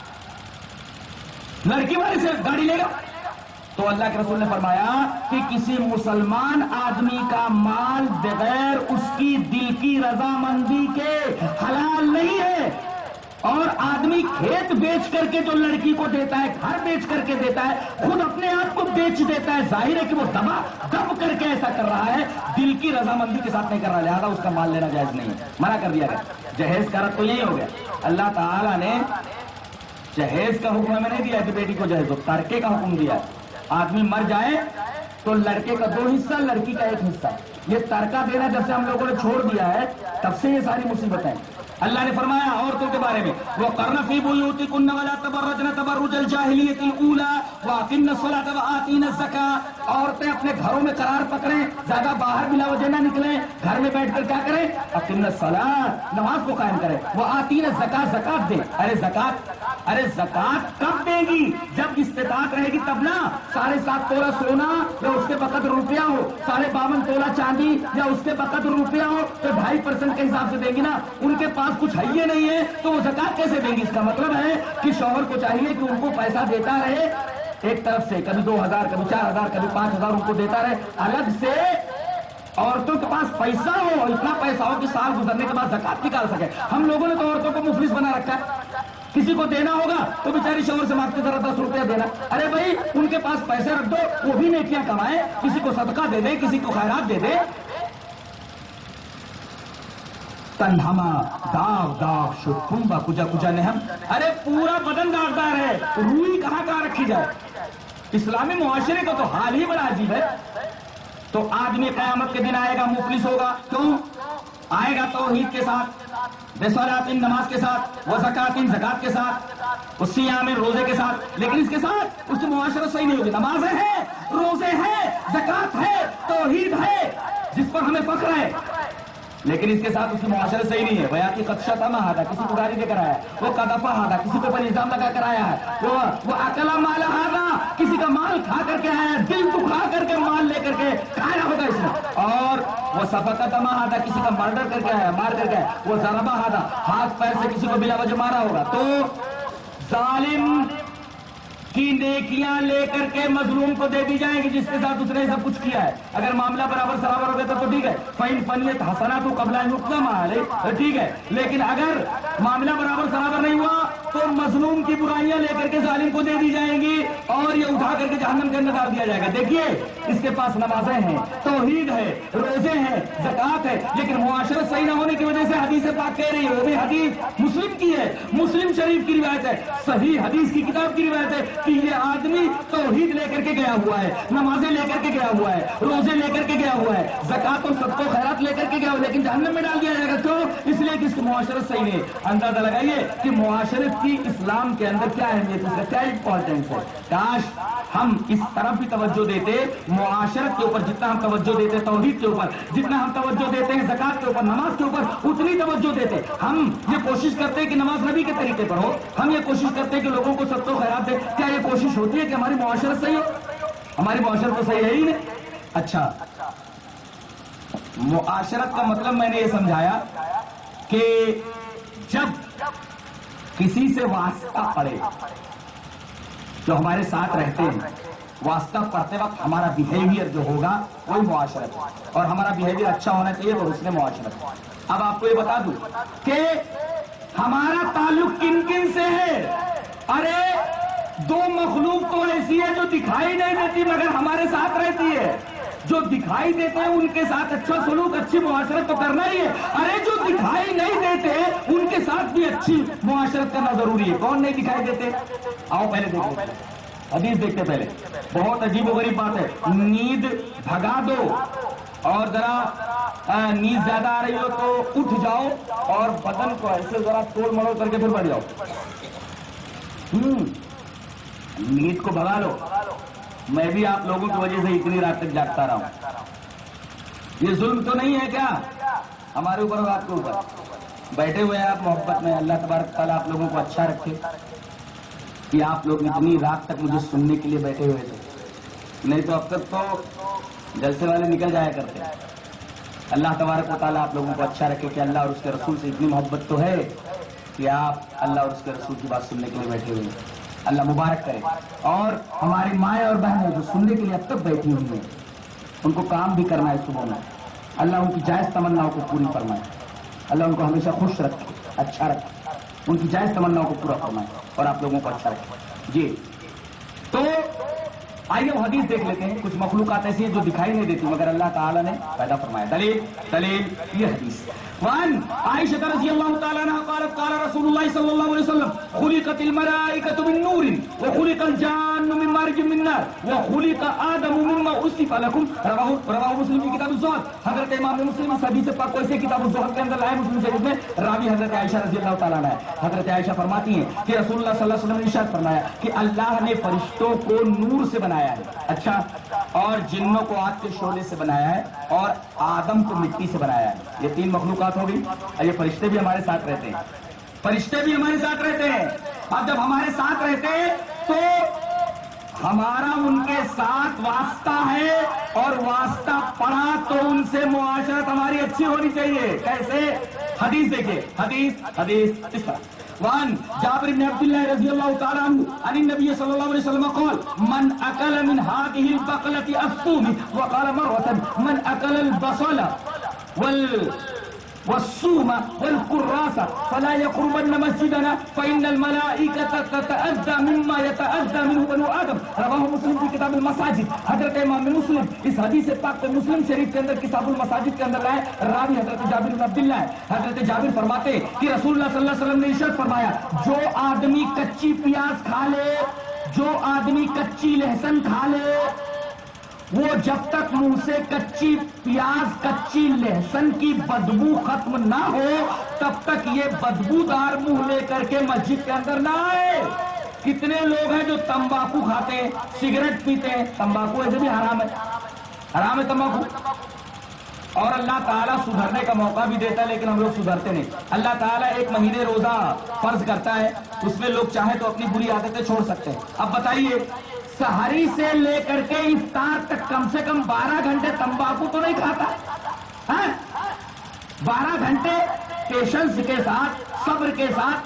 لڑکی والے سے گاڑی لے گا. تو اللہ کے رسول نے فرمایا کہ کسی مسلمان آدمی کا مال بغیر اس کی دل کی رضامندی کے حلال نہیں ہے. اور آدمی کھیت بیچ کر کے جو لڑکی کو دیتا ہے، گھر بیچ کر کے دیتا ہے، خود اپنے آپ کو بیچ دیتا ہے، ظاہر ہے کہ وہ دبا دب کر کے ایسا کر رہا ہے، دل کی رضامندی کے ساتھ نہیں کر رہا. لہذا اس کا مال لینا جائز نہیں ہے، منع کر دیا گیا. جہیز کا رد تو یہی ہو گیا. اللہ تعالیٰ نے جہیز کا حکم ہمیں نہیں دیا کہ بیٹی کو جہیز دو، ترکے کا حکم دیا. آدمی مر جائے تو لڑکے کا دو حصہ، لڑکی کا ایک حصہ. یہ ترکہ دینا جب سے ہم لوگوں نے چھوڑ دیا ہے تب سے یہ ساری مصیبتیں. اللہ نے فرمایا عورتوں کے بارے میں وَقَرْنَ فِي بُيُوتِكُنَّ وَلَا تَبَرَّجْنَ تَبَرُّجَ الْجَاهِلِيَّةِ الْأُولَىٰ وَأَقِمْنَ الصَّلَاةَ وَآتِينَ الزَّكَاةَ. عورتیں اپنے گھروں میں قرار پکڑیں، زیادہ باہر بلا وجہ نہ نکلیں، گھر میں بیٹھ کر کیا کریں؟ اقِمْنَ الصَّلَاةَ، نماز کو قائم کریں. وَآتِينَ الزَّكَاةَ، زکات دیں. ارے زکات، ارے زکات کب دے گی؟ جب استطاعت رہے گی تب نا. ساڑھے سات تولہ سونا یا اس کے بقدر روپیہ ہو، ساڑھے باون تولہ چاندی یا اس کے بقدر روپیہ ہو تو ڈھائی پرسنٹ کے حساب سے دیں گی نا. ان کے پاس کچھ ہے یہ نہیں ہے تو وہ زکات کیسے دیں گی؟ اس کا مطلب ہے کہ شوہر کو چاہیے کہ ان کو پیسہ دیتا رہے ایک طرف سے، کبھی دو ہزار کبھی چار ہزار کبھی پانچ ہزار ان کو دیتا رہے. الگ سے عورتوں کے پاس پیسہ ہو، اتنا پیسہ ہو کہ سال گزرنے کے بعد زکات نکال سکے. ہم لوگوں نے تو عورتوں کو مفلس بنا رکھا ہے. کسی کو دینا ہوگا تو بیچاری شوہر سے مانگتے ذرا دس روپیہ دینا. ارے بھائی ان کے پاس پیسے رکھ دو، وہ بھی نیکیاں کمائیں، کسی کو صدقہ دے دے، کسی کو خیرات دے دے. تنہما داغ داغ شکمبا کجا کجا نہم. ارے پورا بدن داغدار ہے، روئی کہاں کہاں رکھی جائے؟ اسلامی معاشرے کا تو حال ہی بڑا عجیب ہے. تو آدمی قیامت کے دن آئے گا مفلس ہوگا. کیوں آئے گا؟ توحید کے ساتھ، بصلاۃ نماز کے ساتھ، وزکات زکات کے ساتھ، وصیام روزے کے ساتھ. لیکن اس کے ساتھ اس کی معاشرت صحیح نہیں ہوگی. نمازیں ہیں، روزے ہیں، زکات ہے، توحید ہے جس پر ہمیں فخر ہے، لیکن اس کے ساتھ اس کی معاشرت صحیح نہیں ہے. بیا کی خدشہ تھا ہادا، کسی کو گاڑی دے کر آیا ہے، وہ قدفہ ہادا، کسی کے اوپر الزام لگا کر آیا ہے، وہ وہ اکلا مالا ہادا، کسی کا مال کھا کر کے آیا ہے، دل دکھا کر کے مال لے کر کے کھایا ہوگا اس نے. اور وہ سفقہ دما ہادا، کسی کا مرڈر کر کے آیا، مار کر کے آیا. وہ ضربہ ہادا، ہاتھ پیر سے کسی کو بلا وجہ مارا ہوگا. تو ظالم کی نیکیاں لے کر کے مظلوم کو دے دی جائیں گی جس کے ساتھ اس نے سب کچھ کیا ہے. اگر معاملہ برابر برابر ہو گیا تو ٹھیک ہے، فَإِن فَنِيَتْ حَسَنَاتُ قَبْلَ أَن يُقْسَمَ عَلَيْهِ ٹھیک ہے. لیکن اگر معاملہ برابر برابر نہیں ہوا تو مظلوم کی برائیاں لے کر کے ظالم کو دے دی جائیں گی اور یہ اٹھا کر کے جہنم کے اندر ڈال دیا جائے گا. دیکھیے اس کے پاس نمازیں ہیں, توحید ہے, روزے ہیں, زکات ہے, لیکن معاشرت صحیح نہ ہونے کی وجہ سے حدیث پاک کہہ رہی ہے, وہ بھی حدیث مسلم کی ہے, مسلم شریف کی روایت ہے, صحیح حدیث کی کتاب کی روایت ہے کہ یہ آدمی توحید لے کر کے گیا ہوا ہے, نمازیں لے کر کے گیا ہوا ہے, روزے لے کر کے گیا ہوا ہے, زکات اور صدقہ و خیرات لے کر کے گیا ہوا ہے, لیکن جہنم میں ڈال دیا جائے گا. کیوں؟ اس لیے کہ اس کی معاشرت صحیح نہیں. اندازہ لگائیے کہ معاشرت کی اسلام کے اندر کیا اہمیت ہے, کیا امپورٹینس ہے. کاش ہم اس طرف بھی توجہ دیتے, معاشرت کے اوپر جتنا ہم توجہ دیتے توحید کے اوپر, جتنا ہم توجہ دیتے ہیں زکات کے اوپر, نماز کے اوپر, اتنی توجہ دیتے. ہم یہ کوشش کرتے ہیں کہ نماز نبی کے طریقے پر ہو, ہم یہ کوشش کرتے ہیں کہ لوگوں کو صدقہ و خیرات دے. کیا یہ کوشش ہوتی ہے کہ ہماری معاشرت صحیح ہو؟ ہماری معاشرت تو صحیح ہے ہی نہیں. اچھا, معاشرت کا مطلب میں نے یہ سمجھایا کہ جب کسی سے واسطہ پڑے, جو ہمارے ساتھ رہتے ہیں, واسطہ پڑھتے وقت ہمارا بیہیویئر جو ہوگا وہی معاشرت ہے, اور ہمارا بیہیویئر اچھا ہونا چاہیے وہ حسن معاشرت. اب آپ کو یہ بتا دوں کہ ہمارا تعلق کن کن سے ہے. ارے دو مخلوق تو ایسی ہے جو دکھائی نہیں دیتی مگر ہمارے ساتھ رہتی ہے. جو دکھائی دیتے ہیں ان کے ساتھ اچھا سلوک, اچھی معاشرت تو کرنا ہی ہے. ارے جو دکھائی نہیں دیتے ان کے ساتھ بھی اچھی معاشرت کرنا ضروری ہے. کون نہیں دکھائی دیتے؟ آؤ پہلے دیکھو, حدیث دیکھتے پہلے. بہت عجیب و غریب بات ہے. نیند بھگا دو اور ذرا نیند زیادہ آ رہی ہو تو اٹھ جاؤ اور بدن کو ایسے ذرا توڑ مڑوڑ کر کے پھر بیٹھ جاؤ. ہوں نیند کو بھگا لو. میں بھی آپ لوگوں کی وجہ سے اتنی رات تک جاگتا رہا ہوں. یہ ظلم تو نہیں ہے کیا ہمارے اوپر اور آپ کے اوپر؟ بیٹھے ہوئے ہیں آپ محبت میں, اللہ تبارک تعالیٰ آپ لوگوں کو اچھا رکھے کہ آپ لوگ اتنی رات تک مجھے سننے کے لیے بیٹھے ہوئے تھے. نہیں تو اب تک تو جلسے والے نکل جایا کرتے. اللہ تبارک و تعالیٰ آپ لوگوں کو اچھا رکھے کہ اللہ اور اس کے رسول سے اتنی محبت تو ہے کہ آپ اللہ اور اس کے رسول کی بات سننے کے لیے بیٹھے ہوئے ہیں. اللہ مبارک کرے. اور ہماری مائیں اور بہنیں جو سننے کے لیے اب تک بیٹھی ہوئی ہیں, ان کو کام بھی کرنا ہے صبح میں. اللہ ان کی جائز تمناؤں کو پوری فرمائے. اللہ ان کو ہمیشہ خوش رکھے, اچھا رکھے, ان کی جائز تمناؤں کو پورا فرمائے اور آپ لوگوں کو اچھا رکھے. جی تو آئیے وہ حدیث دیکھ لیتے ہیں. کچھ مخلوقات ایسی ہیں جو دکھائی نہیں دیتی مگر اللہ تعالیٰ نے پیدا فرمایا. دلیل دلیل یہ حدیث. وعن عائشة رضی اللہ تعالیٰ عنہ قالت قال رسول اللہ صلی اللہ علیہ وسلم خلقت الملائکة من نور وخلق الجان من مارج من نار وخلق آدم مما اصف لکم. رواہ مسلم کی کتاب الزہد. حضرت امام مسلم اس حدیث پاک کو ایسے کتاب الزہد کے اندر لائے مسلم شریف میں. راوی حضرت عائشہ رضی اللہ تعالیٰ عنہ ہے. حضرت عائشہ فرماتی ہیں کہ رسول اللہ صلی اللہ علیہ وسلم نے ارشاد فرمایا کہ اللہ نے فرشتوں کو نور سے بنایا ہے, اچھا, اور جنوں کو آگ کے شعلے سے بنایا ہے, اور آدم کو مٹی سے بنایا ہے. یہ تین مخلوقات ہو گئی. یہ فرشتے بھی ہمارے ساتھ رہتے ہیں, فرشتے بھی ہمارے ساتھ رہتے ہیں. اور جب ہمارے ساتھ رہتے ہیں تو ہمارا ان کے ساتھ واسطہ ہے, اور واسطہ پڑا تو ان سے معاشرت ہماری اچھی ہونی چاہیے. کیسے؟ حدیث دیکھیں, حدیث حدیث اس طرح. وعن جابر بن عبد الله رضي الله تعالى عنه عن النبي صلى الله عليه وسلم قال من أكل من هذه البقلة الثوم, وقال مرة من أكل البصل وال والصوم والكراس فلا يقربن مسجدنا فإن الملائكة تتأذى مما يتأذى منه بنو آدم. رواہ مسلم کی کتاب المساجد. حضرت امام مسلم اس حدیث پاک کو مسلم شریف کے اندر کتاب المساجد کے اندر لائے. راوی حضرت جابر بن عبداللہ ہے. حضرت جابر فرماتے کہ رسول اللہ صلی اللہ علیہ وسلم نے ارشاد فرمایا جو آدمی کچی پیاز کھا لے, جو آدمی کچی لہسن کھا لے, وہ جب تک منہ سے کچی پیاز کچی لہسن کی بدبو ختم نہ ہو تب تک یہ بدبودار منہ لے کر کے مسجد کے اندر نہ آئے. کتنے لوگ ہیں جو تمباکو کھاتے ہیں, سگریٹ پیتے ہیں. تمباکو ایسے بھی حرام ہے, حرام ہے تمباکو. اور اللہ تعالیٰ سدھرنے کا موقع بھی دیتا ہے لیکن ہم لوگ سدھرتے نہیں. اللہ تعالیٰ ایک مہینے روزہ فرض کرتا ہے, اس میں لوگ چاہیں تو اپنی بری عادتیں چھوڑ سکتے ہیں. اب بتائیے سحری سے لے کر کے افطار تک کم سے کم بارہ گھنٹے تمباکو تو نہیں کھاتا؟ بارہ گھنٹے پیشنس کے ساتھ, صبر کے ساتھ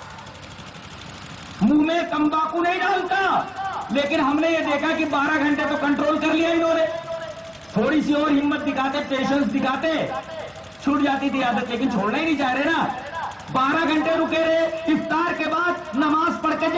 منہ میں تمباکو نہیں ڈالتا. لیکن ہم نے یہ دیکھا کہ بارہ گھنٹے تو کنٹرول کر لیا انہوں نے. تھوڑی سی اور ہمت دکھاتے, پیشنس دکھاتے, چھوٹ جاتی تھی عادت, لیکن چھوڑنا ہی نہیں چاہ رہے نا. بارہ گھنٹے رکے رہے, افطار کے بعد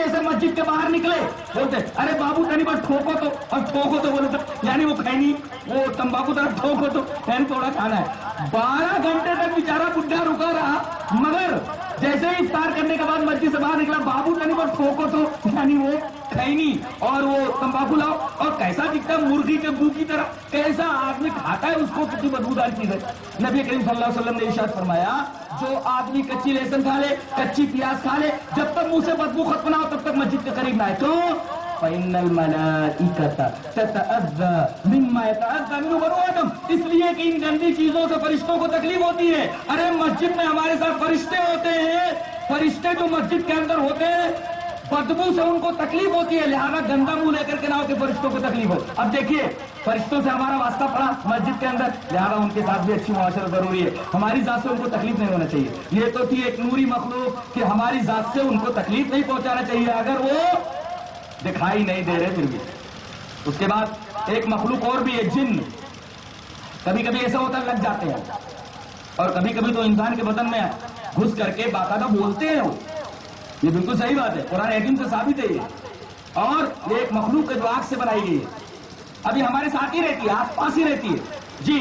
جیسے مسجد کے باہر نکلے بولتے ارے بابو تنی بس ٹھوکو تو، اور ٹھوکو تو بولے تو یعنی وہ کھینی وہ تمباکو طرف ٹھوکو تو یعنی تھوڑا کھانا ہے. بارہ گھنٹے تک بیچارہ بڈھا رکا رہا، مگر جیسے ہی افطار کرنے کے بعد مسجد سے باہر نکلا بابو تنی بس ٹھوکو تو یعنی وہ کھینی اور وہ تمباکو لاؤ. اور کیسا دکھتا مرغی کے بو کی طرح، کیسا آدمی کھاتا ہے اس کو، کتنی بدبودار چیز ہے. نبی کریم صلی اللہ علیہ وسلم نے ارشاد فرمایا جو آدمی کچی لہسن کھا لے، کچی پیاز کھا لے، جب تک منہ سے بدبو ختم نہ ہو تب تک مسجد کے قریب نہ آئے. کیوں؟ فَإِنَّ الْمَلَائِكَةَ تَتَأَذَّى مِمَّا يَتَأَذَّى مِنْهُ بَنُو آدَمَ، اس لیے کہ ان گندی چیزوں سے فرشتوں کو تکلیف ہوتی ہے. ارے مسجد میں ہمارے ساتھ فرشتے ہوتے ہیں، فرشتے جو مسجد کے اندر ہوتے ہیں بدبو سے ان کو تکلیف ہوتی ہے، لہذا گندا منہ لے کر کے نہ ہو کہ فرشتوں کو تکلیف ہو. اب دیکھیے فرشتوں سے ہمارا واسطہ پڑا مسجد کے اندر، لہذا ان کے ساتھ بھی اچھی معاشرت ضروری ہے. ہماری ذات سے ان کو تکلیف نہیں ہونا چاہیے. یہ تو تھی ایک نوری مخلوق کہ ہماری ذات سے ان کو تکلیف نہیں پہنچانا چاہیے اگر وہ دکھائی نہیں دے رہے پھر بھی. اس کے بعد ایک مخلوق اور بھی ہے، جن. کبھی کبھی ایسا ہوتا لگ جاتے ہیں اور کبھی کبھی تو انسان کے بدن میں گھس کر کے باقاعدہ بولتے ہیں. یہ بالکل صحیح بات ہے، قرآن حکیم سے ثابت ہے یہ. اور یہ ایک مخلوق ہے جو آگ سے بنائی گئی ہے، ابھی ہمارے ساتھ ہی رہتی ہے، آس پاس ہی رہتی ہے. جی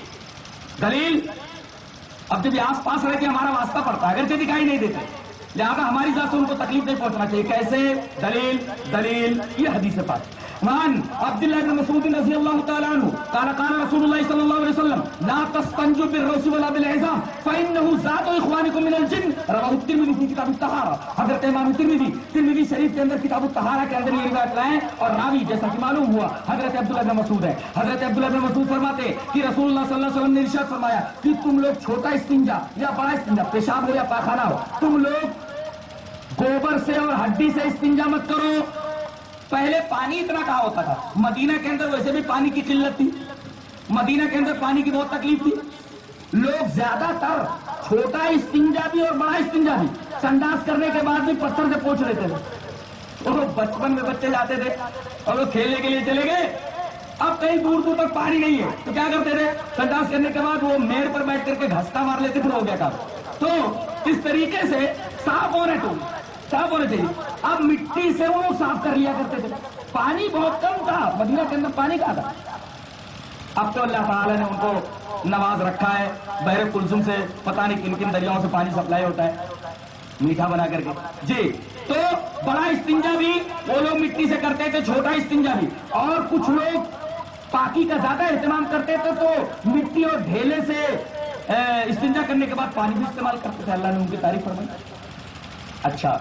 دلیل، اب جب یہ آس پاس رہ کے ہمارا واسطہ پڑتا ہے اگرچہ دکھائی نہیں دیتے، لہذا ہماری ذات سے ان کو تکلیف نہیں پہنچنا چاہیے. کیسے؟ دلیل دلیل یہ حدیث پاک. وعن عبداللہ بن مسعود رضی اللہ تعالی عنہ قال قال رسول اللہ صلی اللہ علیہ وسلم لا تستنجوا بالروث ولا بالعظام فانه ذات اخوانكم من الجن. رواه الترمذی فی کتاب الطہارہ. حضرت امام ترمذی ترمذی شریف کے اندر کتاب الطہارہ کے اندر یہ روایت لائے اور راوی جیسا کہ معلوم ہوا حضرت عبداللہ بن مسعود ہے. حضرت عبداللہ بن مسعود فرماتے ہیں کہ رسول اللہ صلی اللہ علیہ وسلم نے ارشاد فرمایا کہ تم لوگ چھوٹا استنجا یا بڑا استنجا، پیشاب ہو یا پاخانہ ہو، تم لوگ گوبر سے اور ہڈی سے استنجا مت کرو. پہلے پانی اتنا کہاں ہوتا تھا، مدینہ کے اندر ویسے بھی پانی کی قلت تھی، مدینہ کے اندر پانی کی بہت تکلیف تھی. لوگ زیادہ تر چھوٹا استنجا بھی اور بڑا استنجا بھی سنڈاس کرنے کے بعد بھی پتھر سے پوچھ لیتے تھے. وہ بچپن میں بچے جاتے تھے اور وہ کھیلنے کے لیے چلے گئے، اب کہیں دور دور تک پانی نہیں ہے تو کیا کرتے تھے، سنڈاس کرنے کے بعد وہ میڑ پر بیٹھ کر کے گھستا مار لیتے، پھر ہو گیا کام. تو اس طریقے سے صاف ہونے تو صاف ہونے چاہیے. اب مٹی سے وہ صاف کر لیا کرتے تھے، پانی بہت کم تھا مدینہ کے اندر، پانی کہاں تھا. اب تو اللہ تعالیٰ نے ان کو نواز رکھا ہے، بحر کلثوم سے پتہ نہیں کن کن دریاؤں سے پانی سپلائی ہوتا ہے میٹھا بنا کر کے. جی تو بڑا استنجا بھی وہ لوگ مٹی سے کرتے تھے، چھوٹا استنجا بھی. اور کچھ لوگ پاکی کا زیادہ اہتمام کرتے تھے تو مٹی اور ڈھیلے سے استنجا کرنے کے بعد پانی بھی استعمال کرتے تھے. اللہ نے ان کی تعریف فرمائی. اچھا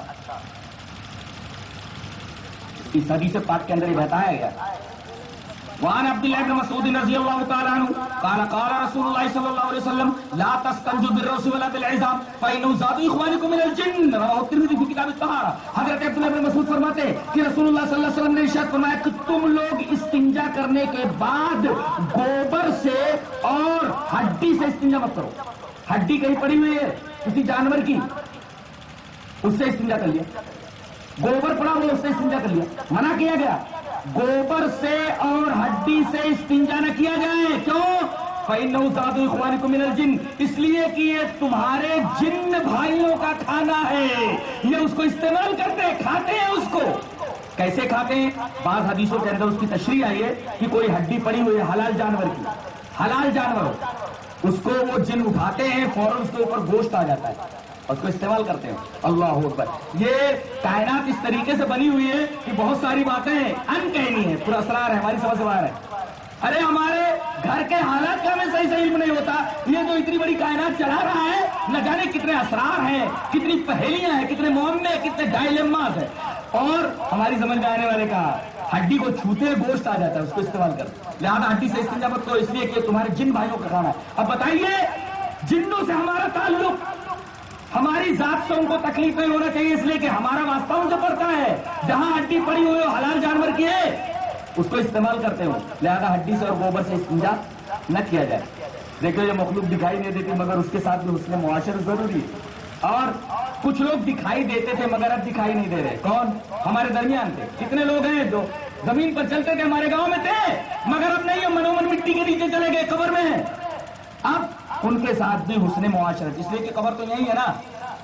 اس حدیث پاک کے اندر یہ بتایا گیا وعن عبداللہ بن مسعود رضی اللہ تعالی عنہ قال قال رسول اللہ صلی اللہ علیہ وسلم لا تستنجوا بالروث ولا بالعظام فانه ذات اخوانكم من الجن. رواه الترمذی فی کتاب الطہارہ. حضرت عبداللہ بن مسعود فرماتے ہیں کہ رسول اللہ صلی اللہ علیہ وسلم نے ارشاد فرمایا کہ تم لوگ استنجا کرنے کے بعد گوبر سے اور ہڈی سے استنجا مت کرو. ہڈی کہیں پڑی ہوئی ہے کسی جانور کی، اس سے استنجا کر لیا. گوبر پڑا ہوا اس سے استنجا کر لیا. منع کیا گیا گوبر سے اور ہڈی سے استنجا نہ کیا جائے. کیوں؟ فَإِنَّهُ ذَاتُ إِخْوَانِكُم مِّنَ الْجِنِّ، اس لیے کہ یہ تمہارے جن بھائیوں کا کھانا ہے، یہ اس کو استعمال کرتے ہیں، کھاتے ہیں اس کو. کیسے کھاتے ہیں؟ بعض حدیثوں کے اندر اس کی تشریح آئی ہے کہ کوئی ہڈی پڑی ہوئی ہے حلال جانور کی، حلال جانور ہو، اس کو وہ جن اٹھاتے ہیں فوراً اس کے اوپر گوشت آ جاتا ہے، اس کو استعمال کرتے ہیں. اللہ اکبر. یہ کائنات اس طریقے سے بنی ہوئی ہے کہ بہت ساری باتیں انکہنی ہیں، پورا اسرار ہے، ہماری سمجھ سے باہر ہے. ارے ہمارے گھر کے حالات کا ہمیں صحیح صحیح علم نہیں ہوتا. یہ جو اتنی بڑی کائنات چلا رہا ہے، نہ جانے کتنے اسرار ہیں، کتنی پہیلیاں ہیں، کتنے معاملے، کتنے ڈائلیماز ہیں. اور ہماری سمجھ میں آنے والے کا ہڈی کو چھوتے گوشت آ جاتا ہے، اس کو استعمال کرتے. لہٰذا ہڈی سے استنجا مت کرو، اس لیے کہ تمہارے جن بھائیوں کا کھانا ہے. اب بتائیے جنوں سے ہمارا تعلق، ہماری ذات سے ان کو تکلیف نہیں ہونا چاہیے، اس لیے کہ ہمارا واسطہ ان سے پڑتا ہے. جہاں ہڈی پڑی ہوئی ہو حلال جانور کی ہے اس کو استعمال کرتے ہو، لہذا ہڈی سے اور گوبر سے استنجا نہ کیا جائے. دیکھو یہ مخلوق دکھائی نہیں دیتی مگر اس کے ساتھ بھی حسن معاشرت ضروری ہے. اور کچھ لوگ دکھائی دیتے تھے مگر اب دکھائی نہیں دے رہے. کون؟ ہمارے درمیان تھے. کتنے لوگ ہیں جو زمین پر چلتے تھے، ہمارے گاؤں میں تھے مگر اب نہیں، منومن مٹی کے نیچے چلے گئے، قبر میں ہیں. اب ان کے ساتھ بھی حسن معاشرت، اس لیے کہ قبر تو یہی ہے نا.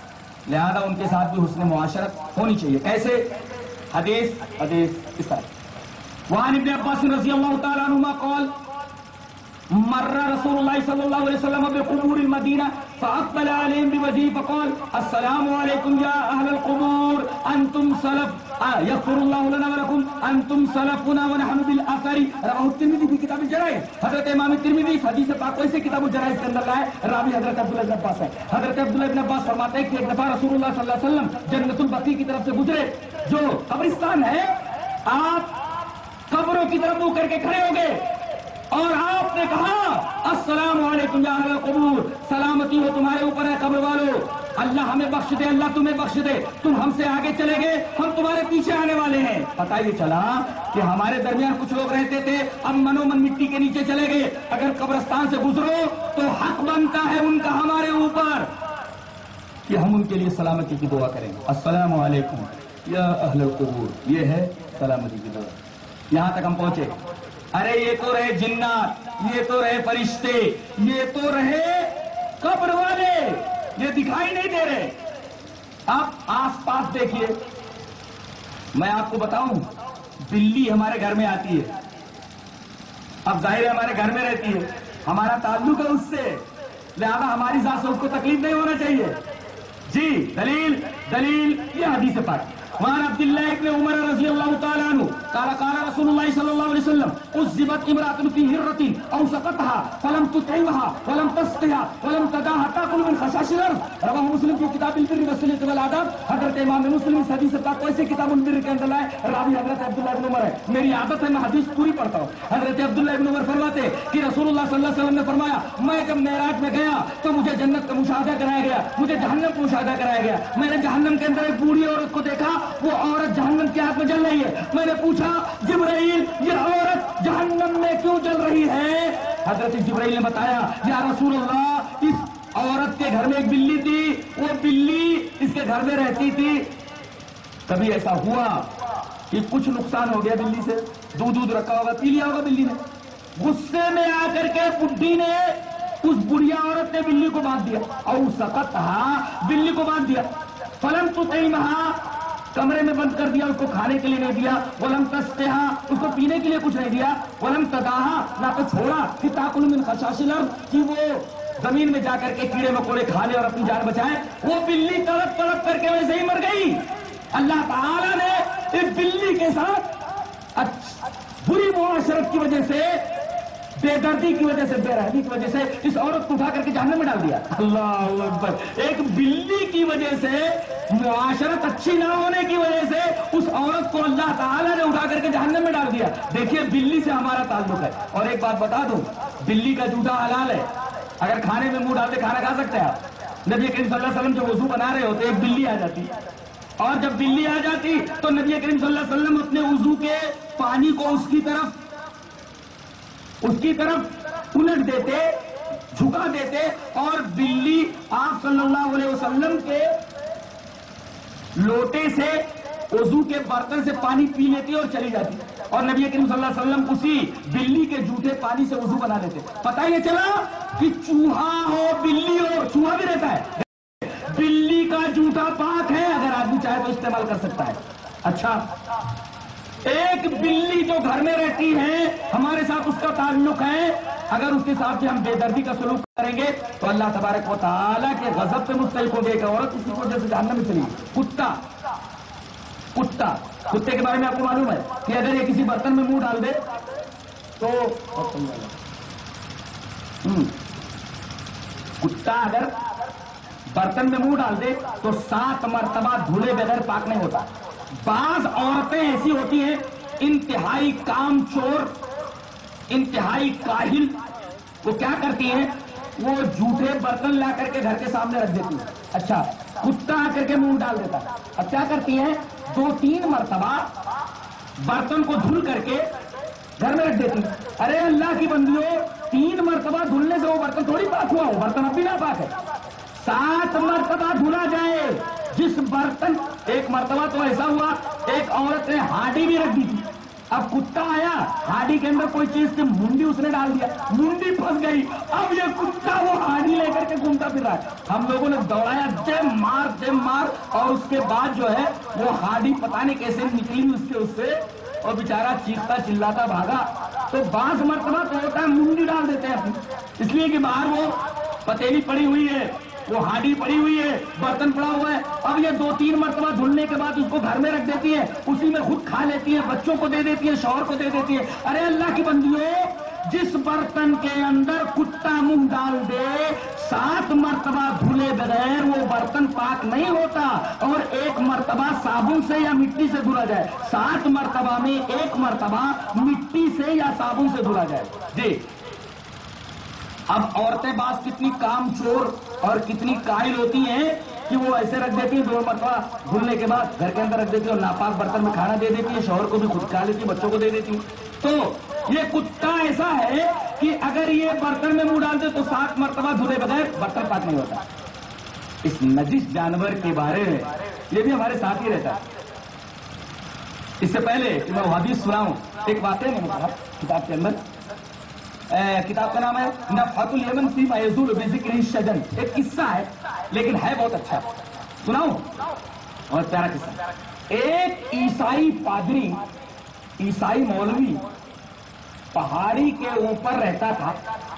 لہذا ان کے ساتھ بھی حسن معاشرت ہونی چاہیے. کیسے؟ حدیث حدیث اس طرح وعن ابن عباس رضی اللہ تعالی عنہما قال مر رسول اللہ صلی اللہ علیہ وسلم بقبور المدینہ فاقبل علیہم بوجهه فقال السلام علیکم یا اہل القبور انتم سلف یغفر اللہ لنا ولکم انتم سلفنا ونحن بالاثر. رواه الترمذی فی کتاب الجرائح. حضرت امام ترمذی حدیث پاک کو اسے کتاب الجرائح کے اندر لائے. راوی حضرت عبداللہ بن عباس ہے. حضرت عبداللہ بن عباس فرماتے ہیں کہ ایک دفعہ رسول اللہ صلی اللہ علیہ وسلم جنت البقیع کی طرف سے گزرے جو قبرستان ہے. آپ قبروں کی طرف منہ کر کے کھڑے ہو گئے اور آپ نے کہا السلام علیکم یا اہل القبور، سلامتی ہو تمہارے اوپر ہے قبر والو، اللہ ہمیں بخش دے، اللہ تمہیں بخش دے، تم ہم سے آگے چلے گئے، ہم تمہارے پیچھے آنے والے ہیں. پتہ یہ چلا کہ ہمارے درمیان کچھ لوگ رہتے تھے، اب منو من مٹی کے نیچے چلے گئے. اگر قبرستان سے گزرو تو حق بنتا ہے ان کا ہمارے اوپر کہ ہم ان کے لیے سلامتی کی دعا کریں گے. السلام علیکم یا اہل القبور، یہ ہے سلامتی کی دعا. یہاں تک ہم پہنچے. ارے یہ تو رہے جنات، یہ تو رہے فرشتے، یہ تو رہے قبر والے، یہ دکھائی نہیں دے رہے. آپ آس پاس دیکھیے. میں آپ کو بتاؤں، بلی ہمارے گھر میں آتی ہے. اب ظاہر ہے ہمارے گھر میں رہتی ہے، ہمارا تعلق ہے اس سے، لہذا ہماری ذات سے اس کو تکلیف نہیں ہونا چاہیے. جی دلیل دلیل یہ حدیث پاک. وعن عبد الله بن عمر رضي الله تعالى عنه قال قال رسول الله صلى الله عليه وسلم عذبت امرأة في هرة أو سقطها فلم تطعمها ولم تسقها ولم تدعها تأكل من خشاش الأرض. رواه مسلم في كتاب البر والصلة والآداب. حضرت امام مسلم اس حدیث پاک کو ایسے کتاب البر کے اندر لائے. راوی حضرت عبداللہ بن عمر ہے. میری عادت ہے میں حدیث پوری پڑھتا ہوں. حضرت عبداللہ بن عمر فرماتے کہ رسول اللہ صلی اللہ علیہ وسلم نے فرمایا میں جب معراج میں گیا تو مجھے جنت کا مشاہدہ کرایا گیا، مجھے جہنم کا مشاہدہ کرایا گیا. میں نے جہنم کے اندر ایک بوڑھی عورت کو دیکھا، وہ عورت جہنم کے ہاتھ میں جل رہی ہے. میں نے پوچھا جبرائیل یہ عورت جہنم میں کیوں جل رہی ہے؟ حضرت جبرائیل نے بتایا یا رسول اللہ اس عورت کے گھر میں ایک بلی تھی، وہ بلی اس کے گھر میں رہتی تھی. کبھی ایسا ہوا کہ کچھ نقصان ہو گیا بلی سے، دودھ دودھ رکھا ہوگا پی لیا ہوگا بلی نے، غصے میں آ کر کے بڈھی نے اس بڑھیا عورت نے بلی کو باندھ دیا اور اس سقط بلی کو باندھ دیا. فلم تو کمرے میں بند کر دیا، اس کو کھانے کے لیے نہیں دیا. ولم تسقها اس کو پینے کے لیے کچھ نہیں دیا. ولم تدعها نہ تو چھوڑا کہ تاکل من خشاش الارض کہ وہ زمین میں جا کر کے کیڑے مکوڑے کھا لے اور اپنی جان بچائے. وہ بلی تڑپ تڑپ کر کے ویسے ہی مر گئی. اللہ تعالی نے اس بلی کے ساتھ بری معاشرت کی وجہ سے، بے دردی کی وجہ سے، بے رحمی کی وجہ سے اس عورت کو اٹھا کر کے جہنم میں ڈال دیا. اللہ اکبر. ایک بلی کی وجہ سے، معاشرت اچھی نہ ہونے کی وجہ سے اس عورت کو اللہ تعالیٰ نے اٹھا کر کے جہنم میں ڈال دیا. دیکھیے بلی سے ہمارا تعلق ہے. اور ایک بات بتا دوں، بلی کا جوتا حلال ہے. اگر کھانے میں منہ ڈالتے کھانا کھا سکتے ہیں آپ. نبی کریم صلی اللہ علیہ وسلم جو وضو بنا رہے ہوتے ایک بلی آ جاتی، اور جب بلی آ جاتی تو نبی کریم صلی اللہ علیہ وسلم اپنے وضو کے پانی کو اس کی طرف اس کی طرف الٹ دیتے، جھکا دیتے، اور بلی آپ صلی اللہ علیہ وسلم کے لوٹے سے، وضو کے برتن سے پانی پی لیتی اور چلی جاتی، اور نبی کریم صلی اللہ علیہ وسلم اسی بلی کے جھوٹے پانی سے وضو بنا دیتے. پتہ یہ چلا کہ چوہا ہو بلی ہو، چوہا بھی رہتا ہے، بلی کا جھوٹا پاک ہے، اگر آدمی چاہے تو استعمال کر سکتا ہے. اچھا، ایک بلی جو گھر میں رہتی ہے، ہمارے ساتھ اس کا تعلق ہے، اگر اس کے ساتھ ہم بے دردی کا سلوک کریں گے تو اللہ تبارک و تعالیٰ کے غضب سے مستحق ہو گئے. عورت اسی وجہ سے جہنم میں چلی. کتا کتا کتے کے بارے میں آپ کو معلوم ہے کہ اگر یہ کسی برتن میں منہ ڈال دے تو کتا اگر برتن میں منہ ڈال دے تو سات مرتبہ دھلے بغیر پاک نہیں ہوتا. بعض عورتیں ایسی ہوتی ہیں انتہائی کام چور، انتہائی کاہل، وہ کیا کرتی ہیں، وہ جھوٹے برتن لا کر کے گھر کے سامنے رکھ دیتی ہیں. اچھا، کتا آ کر کے منہ ڈال دیتا ہے. اب کیا کرتی ہیں، دو تین مرتبہ برتن کو دھل کر کے گھر میں رکھ دیتی ہیں. ارے اللہ کی بندیوں، تین مرتبہ دھلنے سے وہ برتن تھوڑی پاک ہوا ہو، برتن اب بھی نہ پاک ہے. سات مرتبہ دھلا جائے. جس برتن، ایک مرتبہ تو ایسا ہوا ایک عورت نے ہانڈی بھی رکھ دی تھی، اب کتا آیا ہاڈی کے اندر کوئی چیز تھی منڈی اس نے ڈال دیا, منڈی پھنس گئی, اب یہ کتا وہ ہاڈی لے کر کے گھومتا پھر رہا ہے. ہم لوگوں نے دوڑایا دے مار دے مار, اور اس کے بعد جو ہے وہ ہاڈی پتہ نہیں کیسے نکلی اس کے اس سے, اور بیچارہ چیختا چلاتا بھاگا. تو بعض مرتبہ تو ہوتا ہے منڈی ڈال دیتے ہیں اس لیے کہ باہر وہ پتیلی پڑی ہوئی ہے, وہ ہاڈی پڑی ہوئی ہے, برتن پڑا ہوا ہے. اب یہ دو تین مرتبہ دھلنے کے بعد اس کو گھر میں رکھ دیتی ہے, اسی میں خود کھا لیتی ہے, بچوں کو دے دیتی ہے, شوہر کو دے دیتی ہے. ارے اللہ کی بندیوں, جس برتن کے اندر کتا منہ ڈال دے سات مرتبہ دھلے بغیر وہ برتن پاک نہیں ہوتا, اور ایک مرتبہ صابن سے یا مٹی سے دھلا جائے, سات مرتبہ میں ایک مرتبہ مٹی سے یا صابن سے دھلا جائے. جی اب عورتیں بعض کتنی کام چور اور کتنی قائل ہوتی ہیں کہ وہ ایسے رکھ دیتی ہیں, دو مرتبہ دھلنے کے بعد گھر کے اندر رکھ دیتی ہے, اور ناپاک برتن میں کھانا دے دیتی ہے, شوہر کو بھی خود کھا لیتی ہے, بچوں کو دے دیتی ہے. تو یہ کتا ایسا ہے کہ اگر یہ برتن میں منہ ڈال دے تو سات مرتبہ دھلے بغیر برتن پاک نہیں ہوتا. اس نجس جانور کے بارے میں یہ بھی ہمارے ساتھ ہی رہتا ہے. اس سے پہلے کہ میں حدیث سناؤں, ایک واقعہ میں نے کہا کتاب کے اندر, کتاب کا نام ہے نفحۃ الیمن فیما یزول بذکر الشجن, ایک قصہ ہے لیکن ہے بہت اچھا, سناؤں, اور پیارا قصہ. ایک عیسائی پادری, عیسائی مولوی پہاڑی کے اوپر رہتا تھا,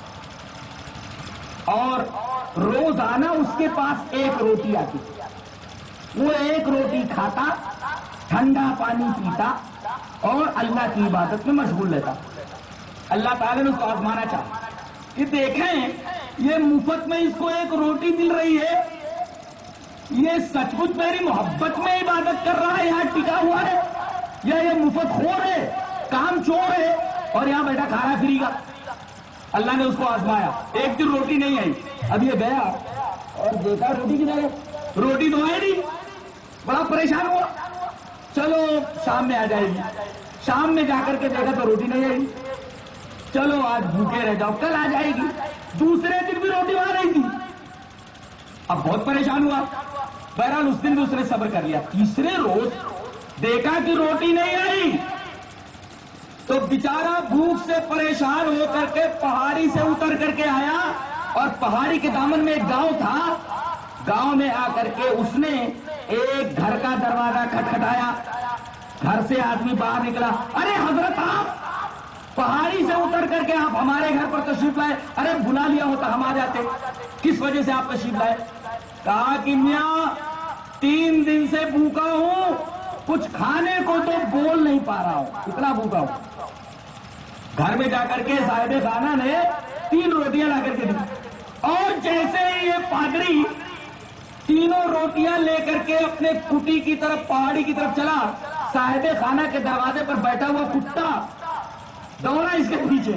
اور روزانہ اس کے پاس ایک روٹی آتی, وہ ایک روٹی کھاتا, ٹھنڈا پانی پیتا اور اللہ کی عبادت میں مشغول رہتا. اللہ تعالیٰ نے اس کو آزمانا چاہا کہ دیکھیں یہ مفت میں اس کو ایک روٹی مل رہی ہے, یہ سچ مچ میری محبت میں عبادت کر رہا ہے, یہاں ٹکا ہوا ہے, یا یہ مفت خور ہے, کام چور ہے, اور یہاں بیٹھا کھا رہا فری کا. اللہ نے اس کو آزمایا, ایک دن روٹی نہیں آئی. اب یہ گیا اور دیکھا روٹی کدھر ہے, روٹی تو آئی نہیں, بڑا پریشان ہوا. چلو شام میں آ جائے گی, شام میں جا کر کے دیکھا تو روٹی نہیں آئی. چلو آج بھوکے رہ جاؤ, کل آ جائے گی. دوسرے دن بھی روٹی وہاں رہی تھی. اب بہت پریشان ہوا, بہرحال اس دن بھی اس نے صبر کر لیا. تیسرے روز دیکھا کہ روٹی نہیں آئی, تو بیچارہ بھوک سے پریشان ہو کر کے پہاڑی سے اتر کر کے آیا, اور پہاڑی کے دامن میں ایک گاؤں تھا, گاؤں میں آ کر کے اس نے ایک گھر کا دروازہ کھٹکھٹایا. گھر سے آدمی باہر نکلا, ارے حضرت آپ پہاڑی سے اتر کر کے آپ ہمارے گھر پر تشریف لائے, ارے بلا لیا ہوتا ہم آ جاتے, کس وجہ سے آپ تشریف لائے؟ کہا کہ میاں تین دن سے بھوکا ہوں, کچھ کھانے کو تو بول نہیں پا رہا ہوں, اتنا بھوکا ہوں. گھر میں جا کر کے صاحب خانہ نے تین روٹیاں لا کر کے دی, اور جیسے ہی یہ پادری تینوں روٹیاں لے کر کے اپنے کٹی کی طرف, پہاڑی کی طرف چلا, صاحب خانہ کے دروازے پر بیٹھا ہوا کتا دوڑا اس کے پیچھے,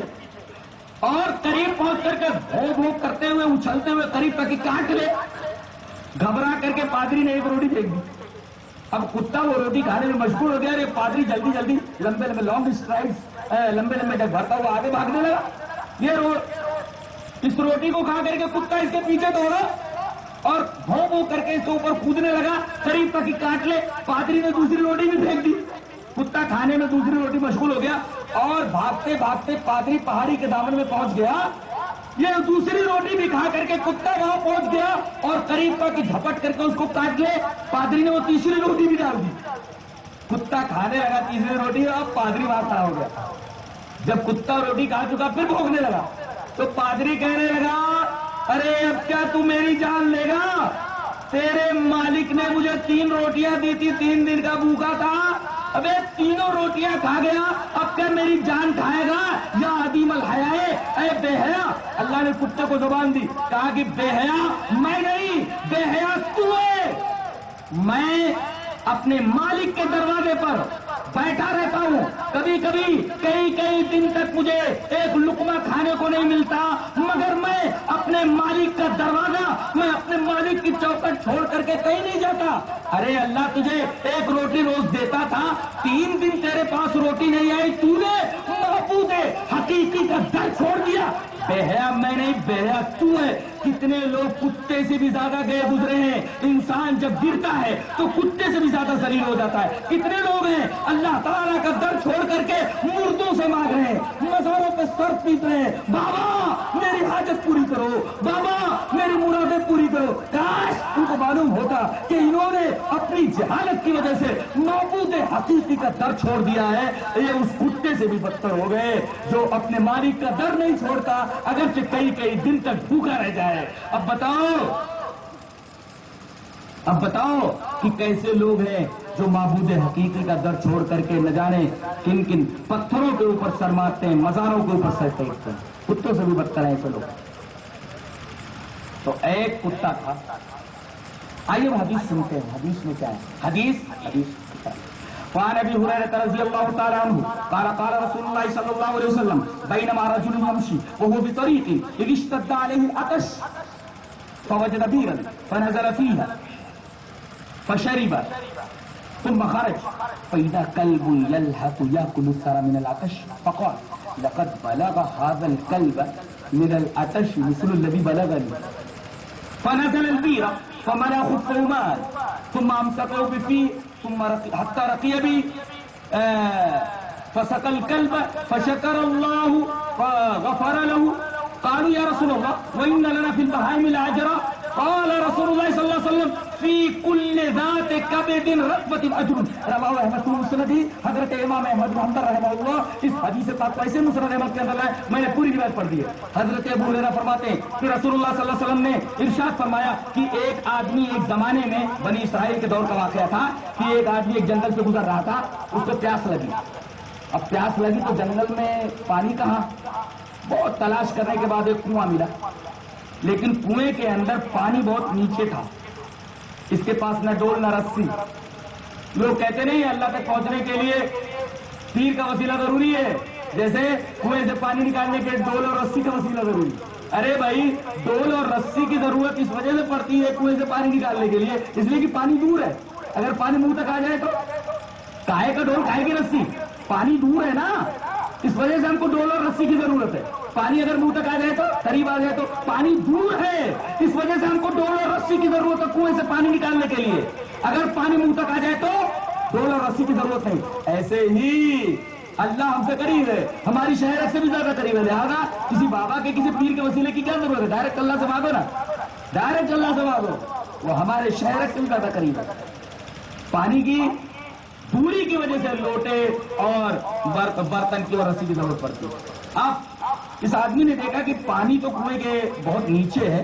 اور قریب پہنچ کر کے بھوک بھوک کرتے ہوئے اچھلتے ہوئے قریب تک کاٹ لے. گھبرا کر کے پادری نے ایک روٹی پھینک دی. اب کتا وہ روٹی کھانے میں مشغول ہو گیا, اور پادری جلدی جلدی لمبے لمبے لانگ اسٹرائڈز لمبے لمبے ڈگ بھرتا ہوا آگے بھاگنے لگا. یہ رو اس روٹی کو کھا کر کے کتا اس کے پیچھے دوڑا, اور بھو بھو کر کے اس کے اوپر کودنے لگا, قریب تک کاٹ لے. پادری نے دوسری روٹی بھی پھینک دی. کتا کھانے میں دوسری روٹی مشغول ہو گیا, اور بھاگتے بھاگتے پادری پہاڑی کے دامن میں پہنچ گیا. یہ دوسری روٹی بھی کھا کر کے کتا وہاں پہنچ گیا, اور قریب تک جھپٹ کر کے اس کو کاٹ لے. پادری نے وہ تیسری روٹی بھی ڈال دی. کتا کھانے لگا تیسری روٹی, اور پادری وہاں کھڑا ہو گیا. جب کتا روٹی کھا چکا پھر بھوکنے لگا, تو پادری کہنے لگا, ارے اب کیا تو میری جان لے گا؟ تیرے مالک نے مجھے تین روٹیاں دی تھی, تین دن کا بھوکا تھا, ابے تینوں روٹیاں کھا گیا, اب کیا میری جان کھائے گا؟ یا عدیم الحیا, اے بے حیا. اللہ نے کتے کو زبان دی, کہا کہ بے حیا میں نہیں, بے حیا تو ہے. میں اپنے مالک کے دروازے پر بیٹھا رہتا ہوں, کبھی کبھی کئی کئی دن تک مجھے ایک لقمہ کھانے کو نہیں ملتا, مگر میں اپنے مالک کا دروازہ, میں اپنے مالک کی چوکٹ چھوڑ کر کے کہیں نہیں جاتا. ارے اللہ تجھے ایک روٹی روز دیتا تھا، تین دن تیرے پاس روٹی نہیں آئی، تو نے معبود حقیقی کا در چھوڑ دیا۔ بے حیا میں نہیں، بے حیا تو ہے۔ کتنے لوگ کتے سے بھی زیادہ گئے گزرے ہیں، انسان جب گرتا ہے تو کتے سے بھی زیادہ ذلیل ہو جاتا ہے۔ کتنے لوگ ہیں اللہ تعالیٰ کا در چھوڑ کر کے مردوں سے مانگ رہے ہیں، مزاروں پہ سر پیٹ رہے ہیں، بابا میری حاجت پوری کرو، بابا میری مرادیں پوری کرو۔ کاش ان کو معلوم ہوتا کہ انہوں نے اپنی جہالت کی وجہ سے معبود حقیقی کا در چھوڑ دیا ہے، یہ اس کتے سے بھی بدتر ہو گئے جو اپنے مالک کا در نہیں چھوڑتا، اگرچہ کئی کئی دن تک بھوکا رہ جائے۔ اب بتاؤ اب بتاؤ کہ کیسے لوگ ہیں جو معبود حقیقی کا در چھوڑ کر کے نہ جانے کن کن پتھروں کے اوپر سر مارتے ہیں، مزاروں کے اوپر سر ٹیکتے ہیں، کتوں سے بھی بدتر ہیں ایسے لوگ۔ تو ایک کتا تھا، آئیے وہ حدیث سنتے ہیں، حدیث میں کیا ہے؟ حدیث حدیث وعن ابي هريره رضي الله تعالى عنه قال قال رسول الله صلى الله عليه وسلم بينما رجل يمشي وهو بطريق اذ اشتد عليه العطش فوجد بيرا فنزل فيها فشرب ثم خرج فإذا كلب يلهث يأكل الثرى من العطش فقال لقد بلغ هذا الكلب من العطش مثل الذي بلغني فنزل البير فملأ خفه ماء ثم أمسكه بفيه ثم رقي حتى رقي بي فسقى الكلب فشكر الله فغفر له قالوا يا رسول الله وإن لنا في البهائم لأجرا قال رسول الله صلى الله عليه وسلم في كل ذات كبد رطبة أجر رواه احمد مسند۔ حضرت امام احمد بن حنبل رحمہ اللہ اس حدیث پاک کو ایسے مسند احمد کے اندر لائے، میں نے پوری روایت پڑھ دی ہے۔ حضرت ابو ہریرہ فرماتے ہیں کہ رسول اللہ صلی اللہ علیہ وسلم نے ارشاد فرمایا کہ ایک آدمی ایک زمانے میں بنی اسرائیل کے دور کا واقعہ تھا کہ ایک آدمی ایک جنگل سے گزر رہا تھا، اس کو پیاس لگی۔ اب پیاس لگی تو جنگل میں پانی کہاں، بہت تلاش کرنے کے بعد ایک کنواں ملا، لیکن کنویں کے اندر پانی بہت نیچے تھا، اس کے پاس نہ ڈول نہ رسی۔ لوگ کہتے نہیں اللہ تک پہنچنے کے لیے تیر کا وسیلہ ضروری ہے، جیسے کنویں سے پانی نکالنے کے ڈول اور رسی کا وسیلہ ضروری ہے۔ ارے بھائی ڈول اور رسی کی ضرورت اس وجہ سے پڑتی ہے کنویں سے پانی نکالنے کے لیے، اس لیے کہ پانی دور ہے، اگر پانی منہ تک آ جائے تو کائے کا ڈول کائے کی رسی، پانی دور ہے نا، اس وجہ سے ہم کو ڈول اور رسی کی ضرورت ہے۔ پانی اگر منہ تک آ جائے تو قریب آ جائے تو پانی دور ہے، اس وجہ سے ہم کو ڈول اور رسی کی ضرورت ہے کنویں سے پانی نکالنے کے لیے، اگر پانی منہ تک آ جائے تو ڈول اور رسی کی ضرورت نہیں۔ ایسے ہی اللہ ہم سے قریب ہے، ہماری شہرت سے بھی زیادہ قریب ہے، لہٰذا کسی بابا کے کسی پیر کے وسیلے کی کیا ضرورت ہے، ڈائریکٹ اللہ سے مانگو نا، ڈائریکٹ اللہ سے مانگو، وہ ہمارے شہرت سے بھی زیادہ قریب ہے۔ پانی کی دوری کی وجہ سے لوٹے اور برتن کی اور رسی کی ضرورت پڑتی ہے۔ اب اس آدمی نے دیکھا کہ پانی تو کنویں کے بہت نیچے ہے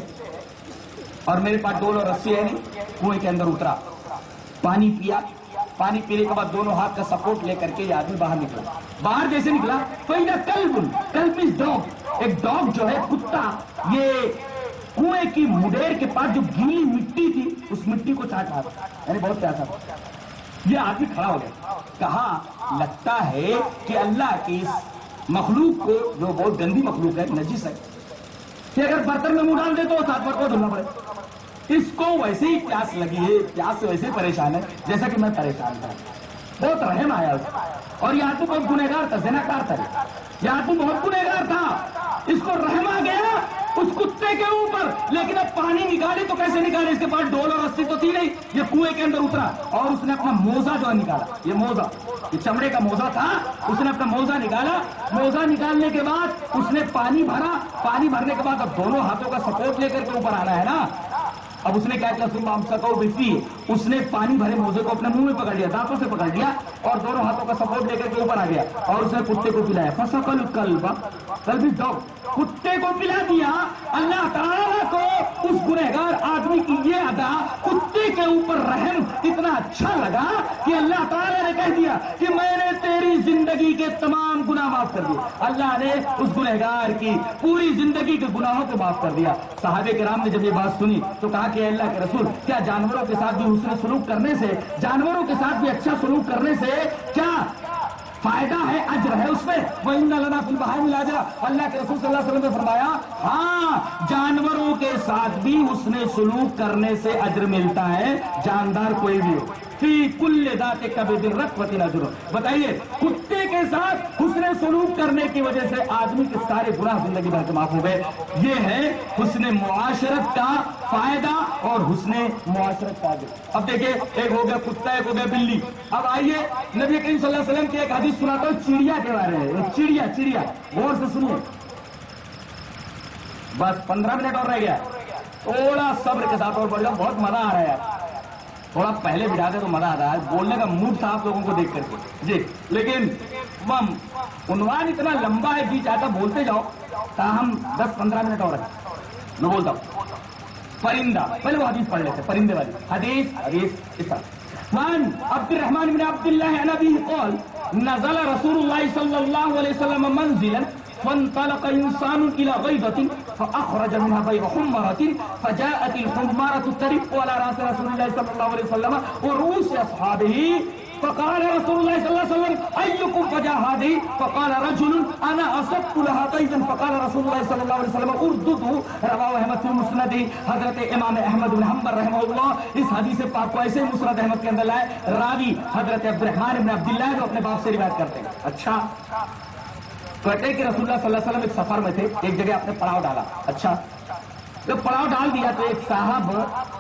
اور میرے پاس ڈول اور رسی ہے نہیں، کنویں کے اندر اترا، پانی پیا، پانی پینے کے بعد دونوں ہاتھ کا سپورٹ لے کر کے یہ آدمی باہر نکلا۔ باہر جیسے نکلا فَإِذَا كَلْبٌ، کلب از ڈاگ، ایک ڈاگ جو ہے کتا، یہ کنویں کی مڈیر کے پاس جو گیلی مٹی تھی اس مٹی کو چاٹ رہا تھا، یعنی بہت پیاسا تھا۔ یہ آدمی کھڑا ہو گیا، کہا لگتا ہے کہ اللہ کی اس مخلوق کو، جو بہت گندی مخلوق ہے، نجس ہے، کہ اگر برتن میں منہ ڈال دے تو ساتھ برتن کو دھلنا پڑے، اس کو ویسے ہی پیاس لگی ہے، پیاس سے ویسے ہی پریشان ہے جیسا کہ میں پریشان تھا۔ بہت رحم آیا اس کو، اور یہ آدمی بہت گنہگار تھا، زناکار تھا، یہ آدمی بہت گنہگار تھا، اس کو رحم آ گیا اس کتے کے اوپر، لیکن اب پانی نکالے تو کیسے نکالے، اس کے پاس ڈول اور رسی تو تھی نہیں، یہ کنویں کے اندر اترا اور اس نے اپنا موزہ جو ہے نکالا، یہ موزہ، یہ چمڑے کا موزہ تھا، اس نے اپنا موزہ نکالا، موزہ نکالنے کے بعد اس نے پانی بھرا، پانی بھرنے کے بعد اب دونوں ہاتھوں کا سپورٹ لے کر کے اوپر آنا ہے نا، اب اس نے کیا کیا ثم امسکہ بفیہ، اس نے پانی بھرے موزے کو اپنے منہ میں پکڑ لیا، دانتوں سے پکڑ لیا اور دونوں ہاتھوں کا سپورٹ لے کر کے اوپر آ گیا اور اس نے کتے کو پلایا، فسقى الكلب، کلب از ڈاگ، کتے کو پلا دیا۔ اللہ تعالیٰ کو اس گنہگار آدمی کی یہ ادا، کتے کے اوپر رحم اتنا اچھا لگا کہ اللہ تعالیٰ نے کہہ دیا کہ میں نے تیری زندگی کے تمام گناہ معاف کر دیے۔ اللہ نے اس گنہگار کی پوری زندگی کے گناہوں کو معاف کر دیا۔ صحابہ کرام نے جب یہ بات سنی تو کہا کہ اللہ کے رسول، کیا جانوروں کے ساتھ بھی حسن سلوک کرنے سے، جانوروں کے ساتھ بھی اچھا سلوک کرنے سے کیا فائدہ ہے، اجر ہے اس میں. وَإِنَّ لَنَا فِي الْبَهَائِمِ لَأَجْرًا. اللہ کے رسول صلی اللہ علیہ وسلم نے فرمایا ہاں جانوروں کے ساتھ بھی حسن سلوک کرنے سے اجر ملتا ہے، جاندار کوئی بھی ہو. فی کل ذات کبد رطبۃ اجر. بتائیے کتے کے ساتھ حسن سلوک کرنے کی وجہ سے آدمی کے سارے گناہ زندگی بھر کے معاف ہو گئے. یہ ہے حسن معاشرت کا فائدہ اور حسن معاشرت کا اجر. اب دیکھیں ایک ہو گیا کتا، ایک ہو گیا بلی. اب آئیے نبی کریم صلی اللہ علیہ وسلم کی ایک حدیث سناتا ہوں چڑیا کے بارے میں. ایک چڑیا چڑیا غور سے سنیے، بس پندرہ منٹ اور رہ گیا، تھوڑا صبر کے ساتھ اور بڑھ جاؤ، بہت مزہ آ رہا ہے یار. تھوڑا پہلے بٹھا دے تو مزہ آ رہا ہے، بولنے کا موڈ تھا آپ لوگوں کو دیکھ کر کے جی. لیکن عنوان اتنا لمبا ہے جی چاہتا بولتے جاؤ، تاہم دس پندرہ منٹ اور ہے میں بولتا ہوں. پرندہ، پہلے وہ حدیث پڑھ لیتے پرندے والی حدیث. حدیث اس طرح وعن عبد الرحمن بن عبد الله عن ابيه قال نزل رسول الله صلى الله عليه وسلم منزلا فانطلق انسان الى غيضة فاخرج منها بيض حمرة فجاءت الحمارة ترف على راس رسول الله صلى الله عليه وسلم ورؤوس اصحابه فقال رسول الله صلى الله عليه وسلم ايكم فجاء هذه فقال رجل انا اصبت لها بيضا فقال رسول الله صلى الله عليه وسلم اردده. رواه احمد في مسند. حضرت امام احمد بن حنبل رحمہ اللہ اس حدیث پاک کو ایسے مسند احمد کے اندر لائے. راوی حضرت عبد الرحمن بن عبد اللہ جو اپنے باپ سے روایت کرتے ہیں. اچھا کہتے کہ رسول اللہ صلی اللہ علیہ وسلم ایک سفر میں تھے، ایک جگہ آپ نے پڑاؤ ڈالا. اچھا جب پڑاؤ ڈال دیا تو ایک صاحب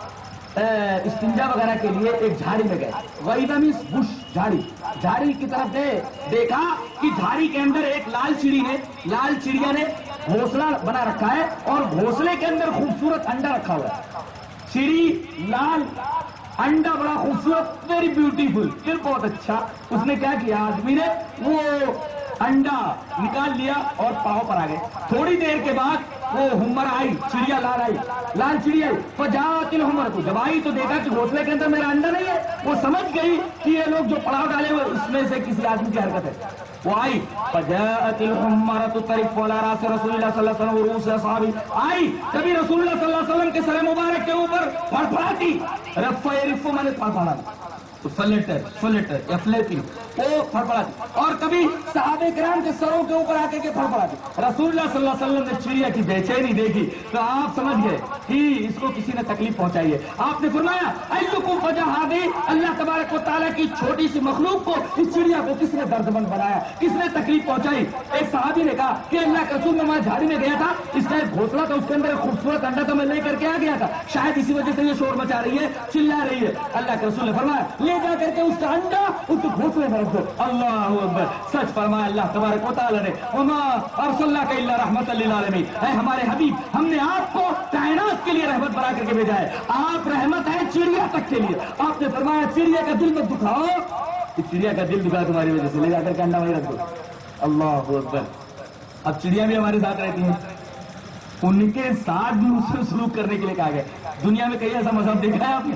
استنجا وغیرہ کے لیے ایک جھاڑی میں گئے. غیضہ مینس بش، جھاڑی. جھاڑی کی طرف گئے، دیکھا کہ جھاڑی کے اندر ایک لال چڑی نے لال چڑیا نے گھونسلہ بنا رکھا ہے اور گھونسلے کے اندر خوبصورت انڈا رکھا ہوا ہے. چڑی لال، انڈا بڑا خوبصورت، ویری بیوٹیفل، پھر بہت اچھا. اس نے کیا کیا آدمی نے وہ انڈا نکال لیا اور پاؤں پر آ گئے. تھوڑی دیر کے بعد وہ ہمر آئی، چڑیا لال آئی، لال چڑیا آئی. فجاءت الحمر کو جب آئی تو دیکھا کہ گھونسلے کے اندر میرا انڈا نہیں ہے. وہ سمجھ گئی کہ یہ لوگ جو پڑاؤ ڈالے ہوئے اس میں سے کسی آدمی کی حرکت ہے. وہ آئی فجاءت الحمر ترف على راس رسول اللہ صلی اللہ علیہ وسلم ورؤوس اصحابہ. آئی کبھی رسول اللہ صلی اللہ علیہ وسلم کے سر مبارک کے اوپر پھڑپھڑاتی. رف یرف میں نے پھڑپھڑانا فلیٹر فلیٹر یا فلیٹنگ وہ پھڑپڑاتی. اور کبھی صحابہ کرام کے سروں کے اوپر آ کے کے پھڑپڑاتی. رسول اللہ صلی اللہ علیہ وسلم نے چڑیا کی بے چینی دیکھی تو آپ سمجھ گئے کہ اس کو کسی نے تکلیف پہنچائی ہے. آپ نے فرمایا ایکم فجا ہادی، اللہ تبارک و تعالیٰ کی چھوٹی سی مخلوق کو، اس چڑیا کو کس نے درد مند بنایا، کس نے تکلیف پہنچائی. ایک صحابی نے کہا کہ اللہ کے رسول میں وہاں جھاڑی میں گیا تھا، اس کا ایک گھونسلہ تھا، اس کے اندر ایک خوبصورت انڈا تھا، میں لے کر کے آ گیا تھا، شاید اسی وجہ سے یہ شور مچا رہی ہے، چلا رہی ہے. اللہ کے رسول نے فرمایا لے جا کر کے اس کا انڈا اس کے گھونسلے میں رکھ دو. اللہ اکبر. سچ فرمایا اللہ تبارک و تعالیٰ نے وما ارسلناک الا رحمۃ للعالمین. اے ہمارے حبیب، ہم نے آپ کو کائنات کے لیے رحمت بنا کر کے بھیجا ہے. آپ رحمت ہے چڑیا تک کے لیے. آپ نے فرمایا چڑیا کا دل مت دکھاؤ، چڑیا کا دل دکھا تمہاری وجہ سے، لے جا کر کے انڈا وہیں رکھ دو. اللہ اکبر. اب چڑیا بھی ہمارے ساتھ رہتی ہیں، ان کے ساتھ بھی اس سے سلوک کرنے کے لیے کہا گیا. دنیا میں کہیں ایسا مذہب دیکھا ہے آپ نے؟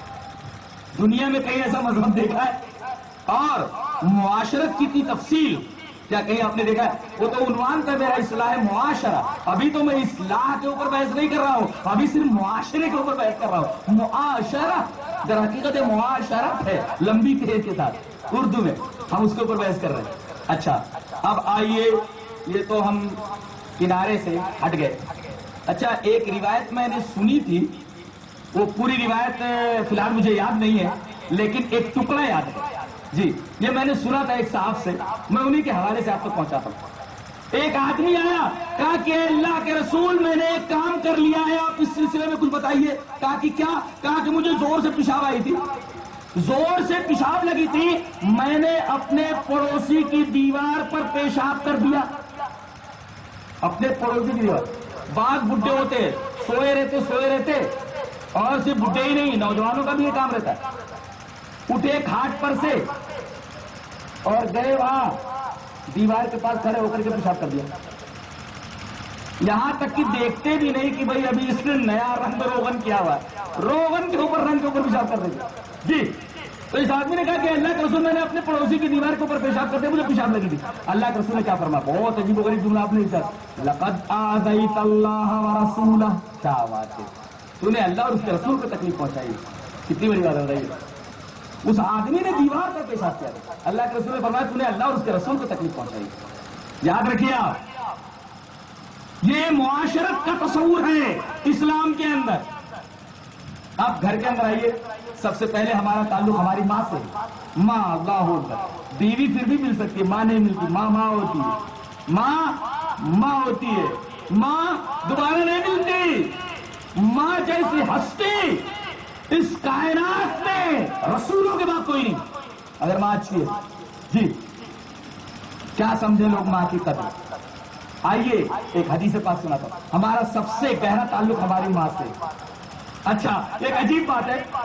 دنیا میں کہیں ایسا مذہب دیکھا ہے؟ اور معاشرت کی تھی تفصیل کیا کہیں آپ نے دیکھا ہے؟ وہ تو عنوان تھا میرا اصلاح معاشرہ. ابھی تو میں اصلاح کے اوپر بحث نہیں کر رہا ہوں، ابھی صرف معاشرے کے اوپر بحث کر رہا ہوں. معاشرہ در حقیقت معاشرت ہے، لمبی کھیت کے ساتھ اردو میں ہم اس کے اوپر بحث کر رہے ہیں. اچھا اب آئیے، یہ تو ہم کنارے سے ہٹ گئے. اچھا ایک روایت میں نے سنی تھی، وہ پوری روایت فی الحال مجھے یاد نہیں ہے لیکن ایک ٹکڑا یاد ہے جی. یہ میں نے سنا تھا ایک صاحب سے، میں انہی کے حوالے سے آپ تک پہنچاتا ہوں. ایک آدمی آیا، کہا کہ اللہ کے رسول میں نے ایک کام کر لیا ہے، آپ اس سلسلے میں کچھ بتائیے. کہا کہ کیا؟ کہا کہ مجھے زور سے پیشاب آئی تھی، زور سے پیشاب لگی تھی، میں نے اپنے پڑوسی کی دیوار پر پیشاب کر دیا. اپنے پڑوسی کی دیوار. بعض بڈھے ہوتے سوئے رہتے سوئے رہتے اور صرف بڈھے ہی نہیں، نوجوانوں کا بھی یہ کام رہتا ہے. اٹھے کھاٹ پر سے اور گئے وہاں دیوار کے پاس کھڑے ہو کر کے پیشاب کر دیا. یہاں تک کہ دیکھتے بھی نہیں کہ بھائی ابھی اس نے نیا رنگ روغن کیا ہوا ہے، روغن کے اوپر رنگ کے اوپر پیشاب کر دیا جی. تو اس آدمی نے کہا کہ اللہ کے رسول میں نے اپنے پڑوسی کی دیوار کے اوپر پیشاب کرتے مجھے پیشاب لگی تھی. اللہ کے رسول نے کیا فرمایا؟ بہت عجیب و غریب جملہ آپ نے سر، لقد آذیت اللہ ورسولہ. کیا بات ہے، تو نے اللہ اور اس کے رسول کو تکلیف پہنچائی. کتنی بڑی بات ہو رہی ہے. اس آدمی نے دیوار پر پیشاب کیا تھا. اللہ کے رسول نے فرمایا تو نے اللہ اور اس کے رسول کو تکلیف پہنچائی. یاد رکھیے آپ، یہ معاشرت کا تصور ہے اسلام کے اندر. آپ گھر کے اندر آئیے، سب سے پہلے ہمارا تعلق ہماری ماں سے. ماں اللہ ہوتا، بیوی پھر بھی مل سکتی ہے، ماں نہیں ملتی. ماں ماں ہوتی ہے، ماں ماں ہوتی ہے، ماں دوبارہ نہیں ملتی. ماں جیسی ہستی اس کائنات میں رسولوں کے بعد کوئی نہیں. اگر ماں اچھی ہے جی، کیا سمجھے لوگ ماں کی قدر. آئیے ایک حدیث پاک سناتا ہوں. ہمارا سب سے گہرا تعلق ہماری ماں سے. اچھا ایک عجیب بات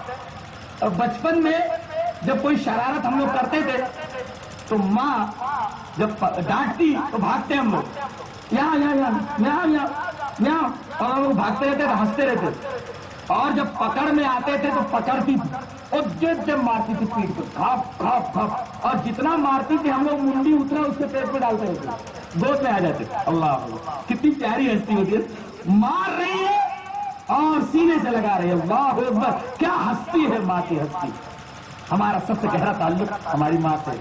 ہے، بچپن میں جب کوئی شرارت ہم لوگ کرتے تھے تو ماں جب ڈانٹتی تو بھاگتے ہم لوگ، یہاں یہاں یہاں یہاں یہاں، اور ہم لوگ بھاگتے رہتے تھے، ہنستے رہتے. اور جب پکڑ میں آتے تھے تو پکڑتی تھی اور جب جب مارتی تھی پیٹ پہ کھاپ کھاپ کھاپ، اور جتنا مارتی تھی ہم لوگ منڈی اتنا اس کے پیٹ پہ ڈالتے رہتے، گود میں آ جاتے. اللہ کتنی پیاری ہستی ہوتی ہے، مار رہی ہے اور سینے سے لگا رہی ہے. اللہ اکبر، کیا ہستی ہے ماں کی ہستی. ہمارا سب سے گہرا تعلق ہماری ماں سے.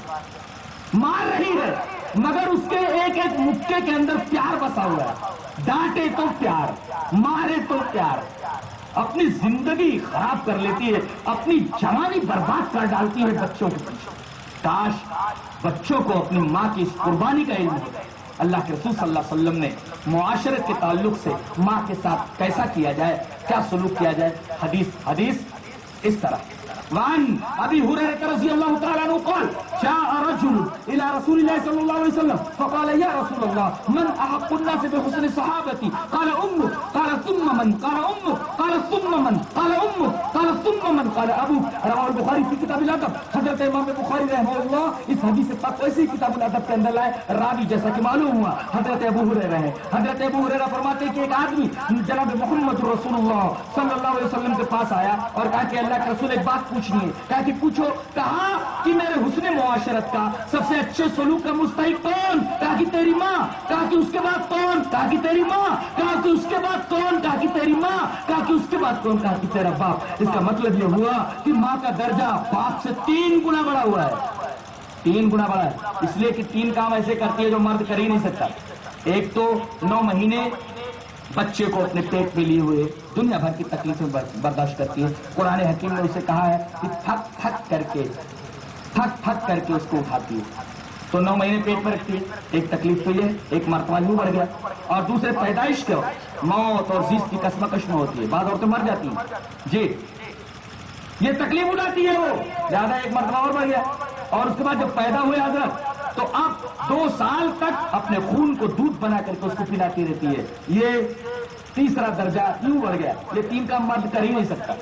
مار رہی ہے مگر اس کے ایک ایک مکے کے اندر پیار بسا ہوا ہے. ڈانٹے تو پیار، مارے تو پیار. اپنی زندگی خراب کر لیتی ہے، اپنی جوانی برباد کر ڈالتی ہے بچوں کے پیچھے. کاش بچوں کو اپنی ماں کی اس قربانی کا علم ہوتا ہے. اللہ کے رسول صلی اللہ علیہ وسلم نے معاشرت کے تعلق سے ماں کے ساتھ کیسا کیا جائے، کیا سلوک کیا جائے. حدیث حدیث اس طرح وعن ابي هريره رضي الله تعالى عنه قال جاء رجل الى رسول الله صلى الله عليه وسلم فقال يا رسول الله من احق الناس بحسن صحابتي قال امك قال ثم من قال امك قال ثم من قال امك قال ثم من قال ابوك. رواه البخاري في كتاب الادب. حضرت امام بخاری رحمہ اللہ اس حدیث پاک کو اسی کتاب الادب کے اندر لائے. راوی جیسا کہ معلوم ہوا حضرت ابو ہریرہ ہے. حضرت ابو ہریرہ فرماتے ہیں کہ ایک آدمی جناب محمد رسول اللہ صلی اللہ علیہ وسلم کے پاس آیا اور کہا کہ اللہ کے رسول ایک بات پوچھنی ہے. کہا کہ پوچھو. کہا کہ میرے حسن معاشرت کا سب سے اچھے سلوک کا مستحق کون؟ کہا کہ تیری ماں. کہا کہ اس کے بعد کون؟ کہا کہ تیری ماں. کہا کہ اس کے بعد کون؟ کہا کہ تیری ماں. کہا کہ اس کے بعد کون؟ کہا کہ تیرا باپ. اس کا مطلب یہ ہوا کہ ماں کا درجہ باپ سے تین گنا بڑا ہوا ہے. تین گنا بڑا ہے اس لیے کہ تین کام ایسے کرتی ہے جو مرد کر ہی نہیں سکتا. ایک تو نو مہینے بچے کو اپنے پیٹ میں لیے ہوئے دنیا بھر کی تکلیفیں برداشت کرتی ہے. قرآن حکیم نے اسے کہا ہے کہ تھک تھک کر کے تھک تھک کر کے اس کو اٹھاتی ہے. تو نو مہینے پیٹ میں رکھتی ہے. ایک تکلیف تو یہ ایک مرتبہ یوں بڑھ گیا. اور دوسرے پیدائش کے موت اور زیست کی کشمکش میں ہوتی ہے، بعض عورتیں مر جاتی ہیں جی، یہ تکلیف اٹھاتی ہے وہ زیادہ. ایک مرتبہ اور بڑھ گیا اور اس کے بعد جب پیدا ہوئے حضرت تو اب دو سال تک اپنے خون کو دودھ بنا کر کے اس کو پلاتی رہتی ہے. یہ تیسرا درجہ کیوں بڑھ گیا؟ یہ تین کام مرد کر ہی نہیں سکتا.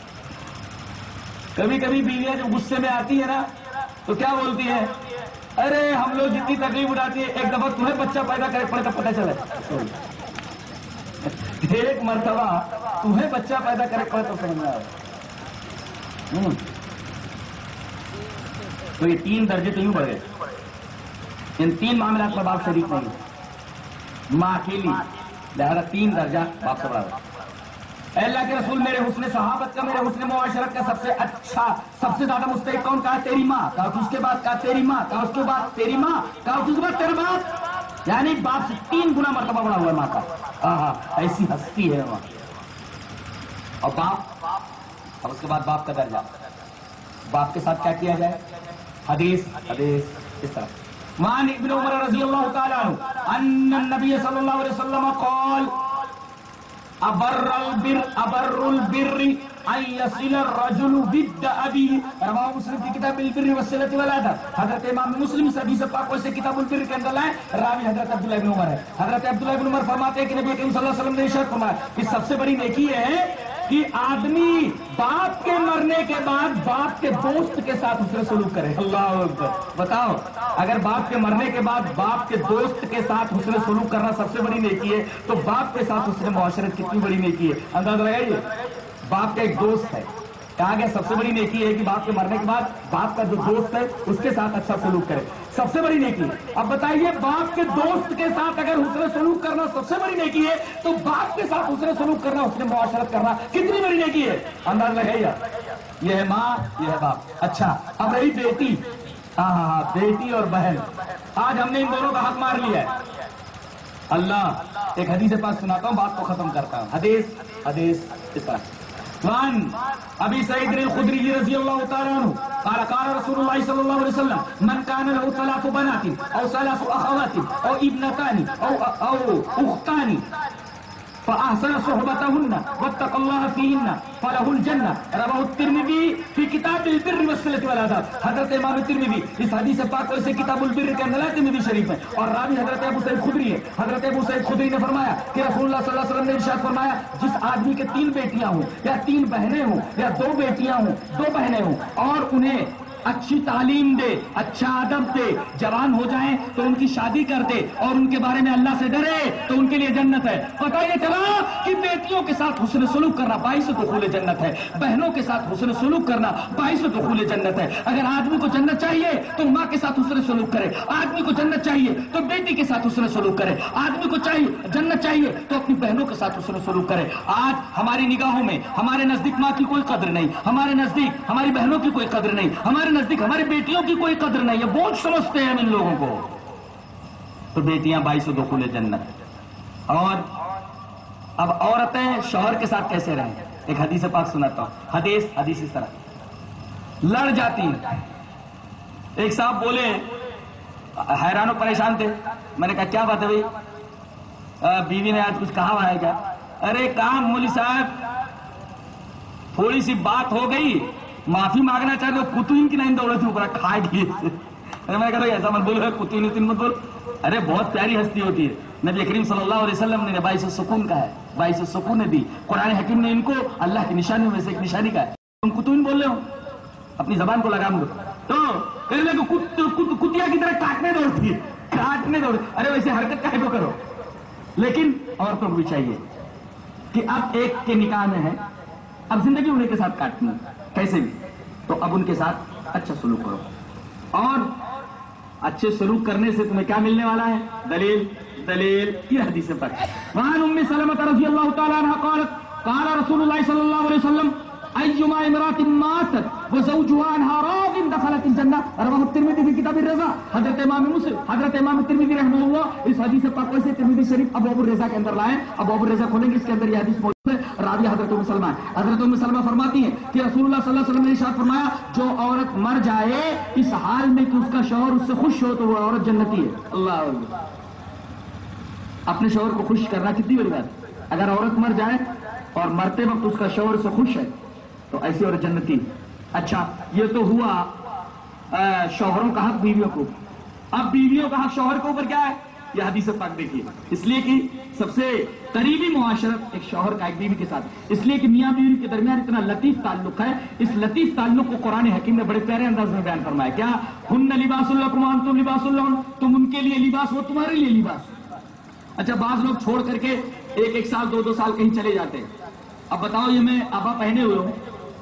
کبھی کبھی بیویاں جو غصے میں آتی ہے نا تو کیا بولتی ہے، ارے ہم لوگ جتنی تکلیف اٹھاتی ہے ایک دفعہ تمہیں بچہ پیدا کرے پڑے تو پتہ چلے. ایک مرتبہ تمہیں بچہ پیدا کرے پڑے تو سمجھ میں آئے. تو یہ تین درجے تو یوں بڑھ گئے. ان تین معاملات میں باپ شریک نہیں، ماں اکیلی، لہذا تین درجہ باپ سے بڑا ہے. اے اللہ کے رسول میرے حسن صحابت کا، میرے حسن معاشرت کا سب سے اچھا سب سے زیادہ مستحق کون؟ کہا تیری ماں. کہا اس کے بعد کہا تیری ماں. کہا اس کے بعد تیری ماں. کہا اس کے بعد تیرا باپ. یعنی باپ سے تین گنا مرتبہ بڑا ہوا ہے ماں کا. ہاں ایسی ہستی ہے ماں. اور باپ، اب اس کے بعد باپ کا درجہ، باپ کے ساتھ کیا کیا جائے. حدیث حدیث اس طرح وعن ابن عمر رضی اللہ تعالی عنہ ان النبی صلی اللہ علیہ وسلم قال ابر البر ابر البر ان يصل الرجل ود ابي. رواه مسلم کی کتاب البر والصلة والادب. حضرت امام مسلم سے حدیث پاک سے کتاب البر کے اندر لائے. راوی حضرت عبداللہ ابن عمر ہے. حضرت عبداللہ ابن عمر فرماتے ہیں کہ نبی کریم صلی اللہ علیہ وسلم نے ارشاد فرمایا کہ سب سے بڑی نیکی ہے کہ آدمی باپ کے مرنے کے بعد باپ کے دوست کے ساتھ حسن سلوک کرے. اللہ اکبر. بتاؤ اگر باپ کے مرنے کے بعد باپ کے دوست کے ساتھ حسن سلوک کرنا سب سے بڑی نیکی ہے تو باپ کے ساتھ حسن معاشرت کتنی بڑی نیکی ہے. اندازہ لگائیے. باپ کا ایک دوست ہے، کہا گیا سب سے بڑی نیکی ہے کہ باپ کے مرنے کے بعد باپ کا جو دوست ہے اس کے ساتھ اچھا سلوک کرے. سب سے بڑی نیکی. اب بتائیے باپ کے دوست کے ساتھ اگر حسن سلوک کرنا سب سے بڑی نیکی ہے تو باپ کے ساتھ حسن سلوک کرنا، حسن معاشرت کرنا کتنی بڑی نیکی ہے. انداز لگائیے. یہ ہے ماں، یہ ہے باپ. اچھا اب رہی بیٹی. ہاں ہاں ہاں بیٹی اور بہن. آج ہم نے ان دونوں کا حق مار لیا ہے. اللہ ایک حدیث پاک سناتا ہوں، بات کو ختم کرتا ہوں. حدیث حدیث اس طرح وان ابی سعید الخدری رضی اللہ تعالی عنہ قال قال رسول اللہ صلی اللہ علیہ وسلم من كان له ثلاث بنات او ثلاث اخوات او ابنتان او او اختان فاحسن صحبتهن واتقى الله فيهن فله الجنة. رواه الترمذی فی کتاب البر والصلة والآداب. حضرت امام ترمذی اس حدیث پاک کو اسے کتاب البر کے اندر ترمذی شریف میں، اور راوی حضرت ابو سعید خدری ہے. حضرت ابو سعید خدری نے فرمایا کہ رسول اللہ صلی اللہ علیہ وسلم نے ارشاد فرمایا جس آدمی کے تین بیٹیاں ہوں یا تین بہنیں ہوں یا دو بیٹیاں ہوں دو بہنیں ہوں اور انہیں اچھی تعلیم دے، اچھا ادب دے، جوان ہو جائیں تو ان کی شادی کر دے اور ان کے بارے میں اللہ سے ڈرے تو ان کے لیے جنت ہے. پتہ یہ چلا کہ بیٹیوں کے ساتھ حسن سلوک کرنا باعث دخول جنت ہے، بہنوں کے ساتھ حسن سلوک کرنا باعث دخول جنت ہے. اگر آدمی کو جنت چاہیے تو ماں کے ساتھ حسن سلوک کرے، آدمی کو جنت چاہیے تو بیٹی کے ساتھ حسن سلوک کرے، آدمی کو چاہیے جنت چاہیے تو اپنی بہنوں کے ساتھ حسن سلوک کرے. آج ہماری نگاہوں میں ہمارے نزدیک ماں کی کوئی قدر نہیں، ہمارے نزدیک ہماری بہنوں کی کوئی قدر نہیں، ہمارے نزدیک ہماری بیٹیوں کی کوئی قدر نہیں ہے. بوجھ سمجھتے ہیں ہم ان لوگوں کو. تو بیٹیاں باعث دخول جنت. اور اب عورتیں شوہر کے ساتھ کیسے رہیں؟ ایک حدیث پاک سناتا ہوں. حدیث حدیث اس طرح لڑ جاتی ہیں. ایک صاحب بولے حیران و پریشان تھے. میں نے کہا کیا بات ہے بھائی؟ بیوی نے آج کچھ کہا ہوا ہے کیا؟ ارے کام مولوی صاحب تھوڑی سی بات ہو گئی، معافی مانگنا چاہتے ہو کتوین کی نہیں دوڑے تھے اوپر کھائے گی. میں نے کہا ایسا مت بولو، کتوین اتین مت بولو. ارے بہت پیاری ہستی ہوتی ہے. نبی کریم صلی اللہ علیہ وسلم نے باعث سکون کا ہے، باعث سکون نے دی. قرآن حکیم نے ان کو اللہ کی نشانیوں میں سے ایک نشانی کا ہے. تم کتوین بول رہے ہو، اپنی زبان کو لگام دو. تو کہنے لگے کتیا کی طرح کاٹنے دوڑتی ہے، کاٹنے دوڑ. ارے ویسے حرکت کاہے کو کرو. لیکن عورتوں کو بھی چاہیے کہ اب ایک کے نکاح میں ہے، اب زندگی انہیں کے ساتھ کاٹنی کیسے بھی، تو اب ان کے ساتھ اچھا سلوک کرو. اور اچھے سلوک کرنے سے تمہیں کیا ملنے والا ہے؟ دلیل دلیل یہ حدیث پر. وعن ام سلمۃ رضی اللہ تعالی عنہا قالت قال رسول اللہ صلی اللہ علیہ وسلم ایما امرأة ماتت وزوجها عنها راض دخلت الجنہ. رواه الترمذی فی کتاب الرضا. حضرت امام مسلم حضرت امام ترمذی رحمہ اللہ اس حدیث پاک کو سے ترمذی شریف ابواب الرضا کے اندر لائے. ابواب الرضا کھولیں گے، اس کے اندر یہ حدیث موجود ہے. راوی حضرت ام سلمہ حضرت ام سلمہ فرماتی ہیں کہ رسول اللہ صلی اللہ علیہ وسلم نے ارشاد فرمایا جو عورت مر جائے اس حال میں کہ اس کا شوہر اس سے خوش ہو تو وہ عورت جنتی ہے. اللہ اکبر. اپنے شوہر کو خوش کرنا کتنی بڑی بات ہے. اگر عورت مر جائے اور مرتے وقت اس کا شوہر سے خوش ہے تو ایسی عورت جنتی. اچھا یہ تو ہوا شوہروں کا حق بیویوں کو. اب بیویوں کا حق شوہر کے اوپر کیا ہے؟ یہ حدیث پاک دیکھیے. اس لیے کہ سب سے قریبی معاشرت ایک شوہر کا ایک بیوی کے ساتھ، اس لیے کہ میاں بیوی کے درمیان اتنا لطیف تعلق ہے. اس لطیف تعلق کو قرآن حکیم نے بڑے پیارے انداز میں بیان فرمایا. کیا ہن لباس لکم وانتم لباس لہن، تم ان کے لیے لباس ہو تمہارے لیے لباس. اچھا بعض لوگ چھوڑ کر کے ایک ایک سال دو دو سال کہیں چلے جاتے ہیں. اب بتاؤ یہ میں ابا پہنے ہوئے ہوں،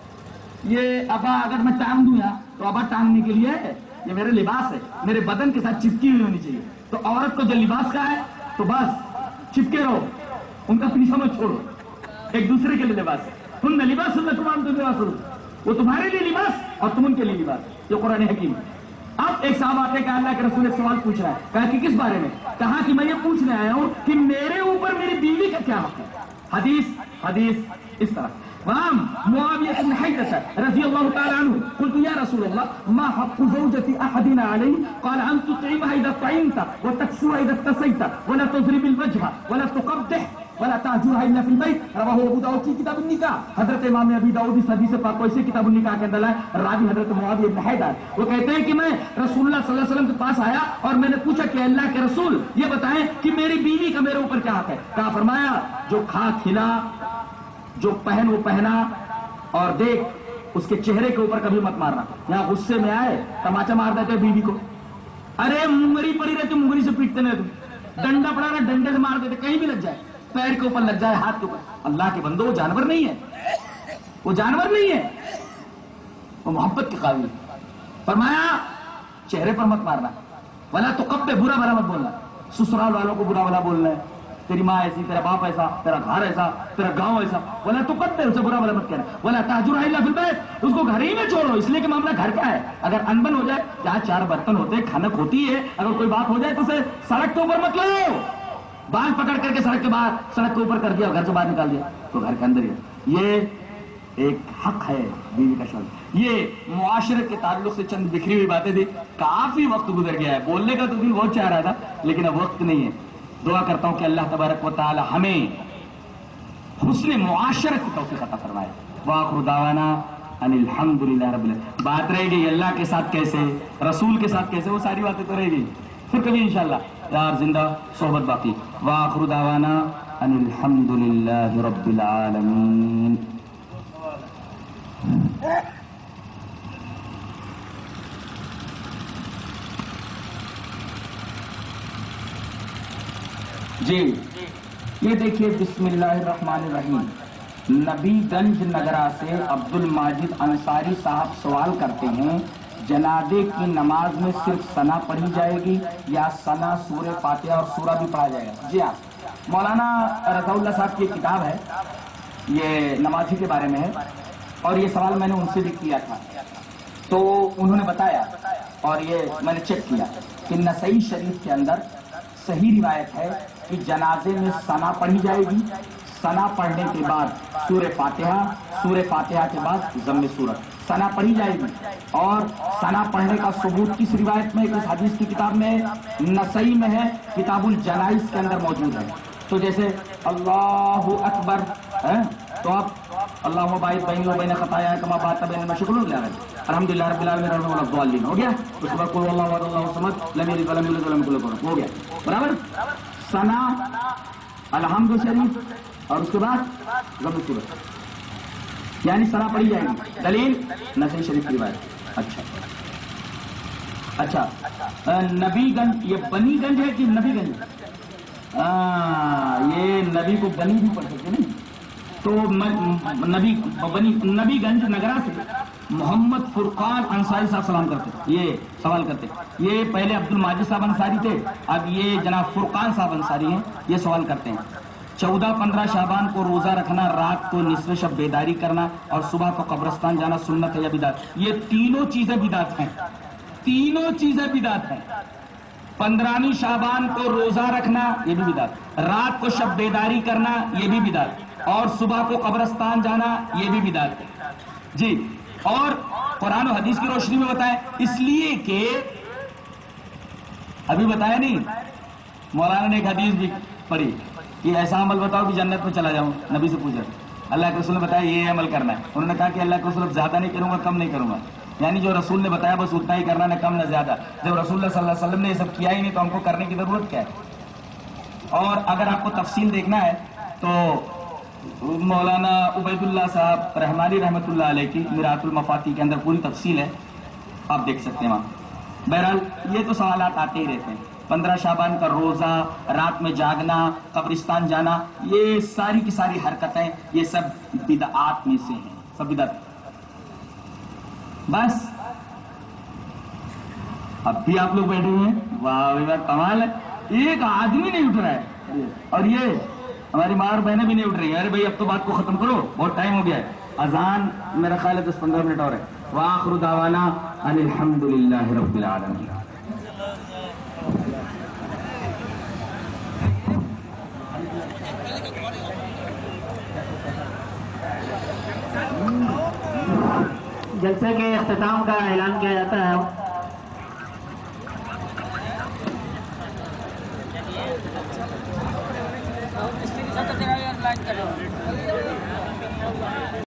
یہ ابا اگر میں ٹانگ دوں یا تو ابا ٹانگنے کے لیے ہے، یہ میرے لباس ہے، میرے بدن کے ساتھ چپکی ہوئی ہونی چاہیے. تو عورت کو جو لباس کا ہے تو بس چپکے رہو، ان کا پیچھا مت چھوڑو، ایک دوسرے کے لیے لباس ہے. تم نے لباس لکم وانتم لباس لہن، وہ تمہارے لیے لباس اور تم ان کے لیے لباس. یہ قرآن حکیم. اب ایک صاحب آتے کہ اللہ کے رسول ایک سوال پوچھ رہا ہے. کہا کہ کس بارے میں؟ کہا کہ میں یہ پوچھنے آیا ہوں کہ میرے اوپر میری بیوی کا کیا حق ہے. حدیث حدیث اس طرح. وعن معاویہ بن حیدة رضی اللہ تعالی عنہ قلت یا رسول اللہ ما حق زوجة احدنا علیہ قال ان تطعمها اذا طعمت وتكسوها اذا اكتسيت ولا تضرب الوجه ولا تقبح ولا تعجرها الا في البيت. رواه ابو داؤد کی کتاب النکاح. حضرت امام ابی داؤد اس حدیث پاک کو اسی کتاب النکاح کے اندر ہے. راوی حضرت معاویہ بن حیدہ وہ کہتے ہیں کہ میں رسول اللہ صلی اللہ علیہ وسلم کے پاس آیا اور میں نے پوچھا کہ اللہ کے رسول یہ بتائیں کہ میری بیوی کا میرے اوپر کیا حق ہے. کہا فرمایا جو کھا کھلا جو پہن وہ پہنا اور دیکھ اس کے چہرے کے اوپر کبھی مت مارنا. یہاں غصے میں آئے تماچا مار دیتے بیوی کو، ارے منگری پڑی رہتی منگری سے پیٹتے نہیں، تم ڈنڈا پڑا رہا ڈنڈے سے مار دیتے، کہیں بھی لگ جائے، پیر کے اوپر لگ جائے، ہاتھ کے اوپر. اللہ کے بندو وہ جانور نہیں ہے، وہ جانور نہیں ہے، وہ محبت کے قابل. فرمایا چہرے پر مت مارنا، ولا تقبح برا بھلا مت بولنا، سسرال والوں کو برا بھلا بولنا ہے، تیری ماں ایسی، تیرا باپ ایسا، تیرا گھر ایسا، تیرا گاؤں ایسا، ولا تو قتل، اسے برا بلا مت کہنا، ولا تہجرها الا فی البیت، اس کو گھر ہی میں چھوڑو، اس لیے کہ معاملہ گھر کا ہے. اگر انبن ہو جائے، جہاں چار برتن ہوتے کھنک ہوتی ہے، اگر کوئی بات ہو جائے تو اسے سڑک کے اوپر مت لاؤ، بال پکڑ کر کے سڑک کے باہر، سڑک کے اوپر کر دیا، گھر سے باہر نکال دیا تو گھر کے اندر ہی ہے. یہ ایک حق ہے بیوی کا شوہر. یہ معاشرت کے تعلق سے چند بکھری ہوئی باتیں تھی. کافی وقت گزر گیا ہے، بولنے کا تو دل بہت چاہ رہا تھا لیکن اب وقت نہیں ہے. دعا کرتا ہوں کہ اللہ تبارک و تعالی ہمیں حسن معاشرت کی توفیق عطا فرمائے. وآخر دعوانا ان الحمد للہ رب العالمین. بات رہے گی اللہ کے ساتھ کیسے، رسول کے ساتھ کیسے، وہ ساری باتیں تو رہے گی پھر کبھی انشاءاللہ یار زندہ صحبت باقی. وآخر دعوانا ان الحمد للہ رب العالمین. جی یہ دیکھیے، بسم اللہ الرحمن الرحیم. نبی گنج نگرہ سے عبد الماجد انصاری صاحب سوال کرتے ہیں، جنازے کی نماز میں صرف ثنا پڑھی جائے گی یا ثنا سورہ فاتحہ اور سورہ بھی پڑھا جائے گا؟ جی ہاں، مولانا رضا اللہ صاحب کی کتاب ہے، یہ نمازی کے بارے میں ہے، اور یہ سوال میں نے ان سے بھی کیا تھا تو انہوں نے بتایا، اور یہ میں نے چیک کیا کہ نسائی شریف کے اندر صحیح روایت ہے کہ جنازے میں ثنا پڑھی جائے گی، ثنا پڑھنے کے بعد سورہ فاتحہ، سورہ فاتحہ کے بعد ضم سورت، ثنا پڑھی جائے گی. اور ثنا پڑھنے کا ثبوت کس روایت میں، کس حدیث کی کتاب میں؟ نسائی میں ہے، کتاب الجنائز کے اندر موجود ہے. تو جیسے اللہ اکبر ہے تو آپ اللہم باعث بینی و بین خطایا کما بات بین المشرق والمغرب، الحمدللہ رب العالمین الرحمن الرحیم ہو گیا. اس کے بعد قل اللہ احد اللہ الصمد لم یلد ولم یولد ولم یکن له کفوا احد ہو گیا. برابر. ثنا الحمد شریف اور اس کے بعد ضم سورت، یعنی ثنا پڑھی جائے گی. دلیل نسائی شریف کی روایت. اچھا اچھا نبی گنج، یہ بنی گنج ہے کہ نبی گنج؟ یہ نبی کو بنی بھی پڑھ سکتے نہیں. تو نبی بنی نبی گنج نگرہ سے محمد فرقان انصاری صاحب سلام کرتے، یہ سوال کرتے. یہ پہلے عبد الماجد صاحب انصاری تھے، اب یہ جناب فرقان صاحب انصاری ہیں، یہ سوال کرتے ہیں چودہ پندرہ شعبان کو روزہ رکھنا، رات کو نصف شب بیداری کرنا اور صبح کو قبرستان جانا سنت ہے یا بدعت؟ یہ تینوں چیزیں بدعت ہیں، تینوں چیزیں بدعت ہیں. پندرہویں شعبان کو روزہ رکھنا یہ بھی بدعت، رات کو شب بیداری کرنا یہ بھی بدعت، اور صبح کو قبرستان جانا یہ بھی بدعت. جی اور قرآن و حدیث کی روشنی میں بتائیں، اس لیے کہ ابھی بتایا نہیں، مولانا نے ایک حدیث بھی پڑھی کہ ایسا عمل بتاؤ کہ جنت میں چلا جاؤں. نبی سے پوچھا، اللہ کے رسول نے بتایا یہ عمل کرنا ہے. انہوں نے کہا کہ اللہ کے رسول زیادہ نہیں کروں گا، کم نہیں کروں گا، یعنی جو رسول نے بتایا بس اتنا ہی کرنا، نہ کم نہ زیادہ. جب رسول اللہ صلی اللہ علیہ وسلم نے یہ سب کیا ہی نہیں تو ہم کو کرنے کی ضرورت کیا ہے؟ اور اگر آپ کو تفصیل دیکھنا ہے تو مولانا عبید اللہ صاحب رحمانی رحمۃ اللہ علیہ کی میرات المفاتیح کے اندر پوری تفصیل ہے، آپ دیکھ سکتے ہیں وہاں. بہرحال یہ تو سوالات آتے ہی رہتے ہیں. پندرہ شعبان کا روزہ، رات میں جاگنا، قبرستان جانا، یہ ساری کی ساری حرکتیں یہ سب بدعات میں سے ہیں، سب بدعت. بس اب بھی آپ لوگ بیٹھے ہوئے ہیں، واہ واہ کمال ہے، ایک آدمی نہیں اٹھ رہا ہے، اور یہ ہماری ماں اور بہنیں بھی نہیں اٹھ رہی ہیں. ارے بھائی اب تو بات کو ختم کرو، بہت ٹائم ہو گیا ہے. اذان میرا خیال ہے دس پندرہ منٹ اور ہے. وآخر دعوانا ان الحمد للہ رب العالمین. جلسے کے اختتام کا اعلان کیا جاتا ہے. اس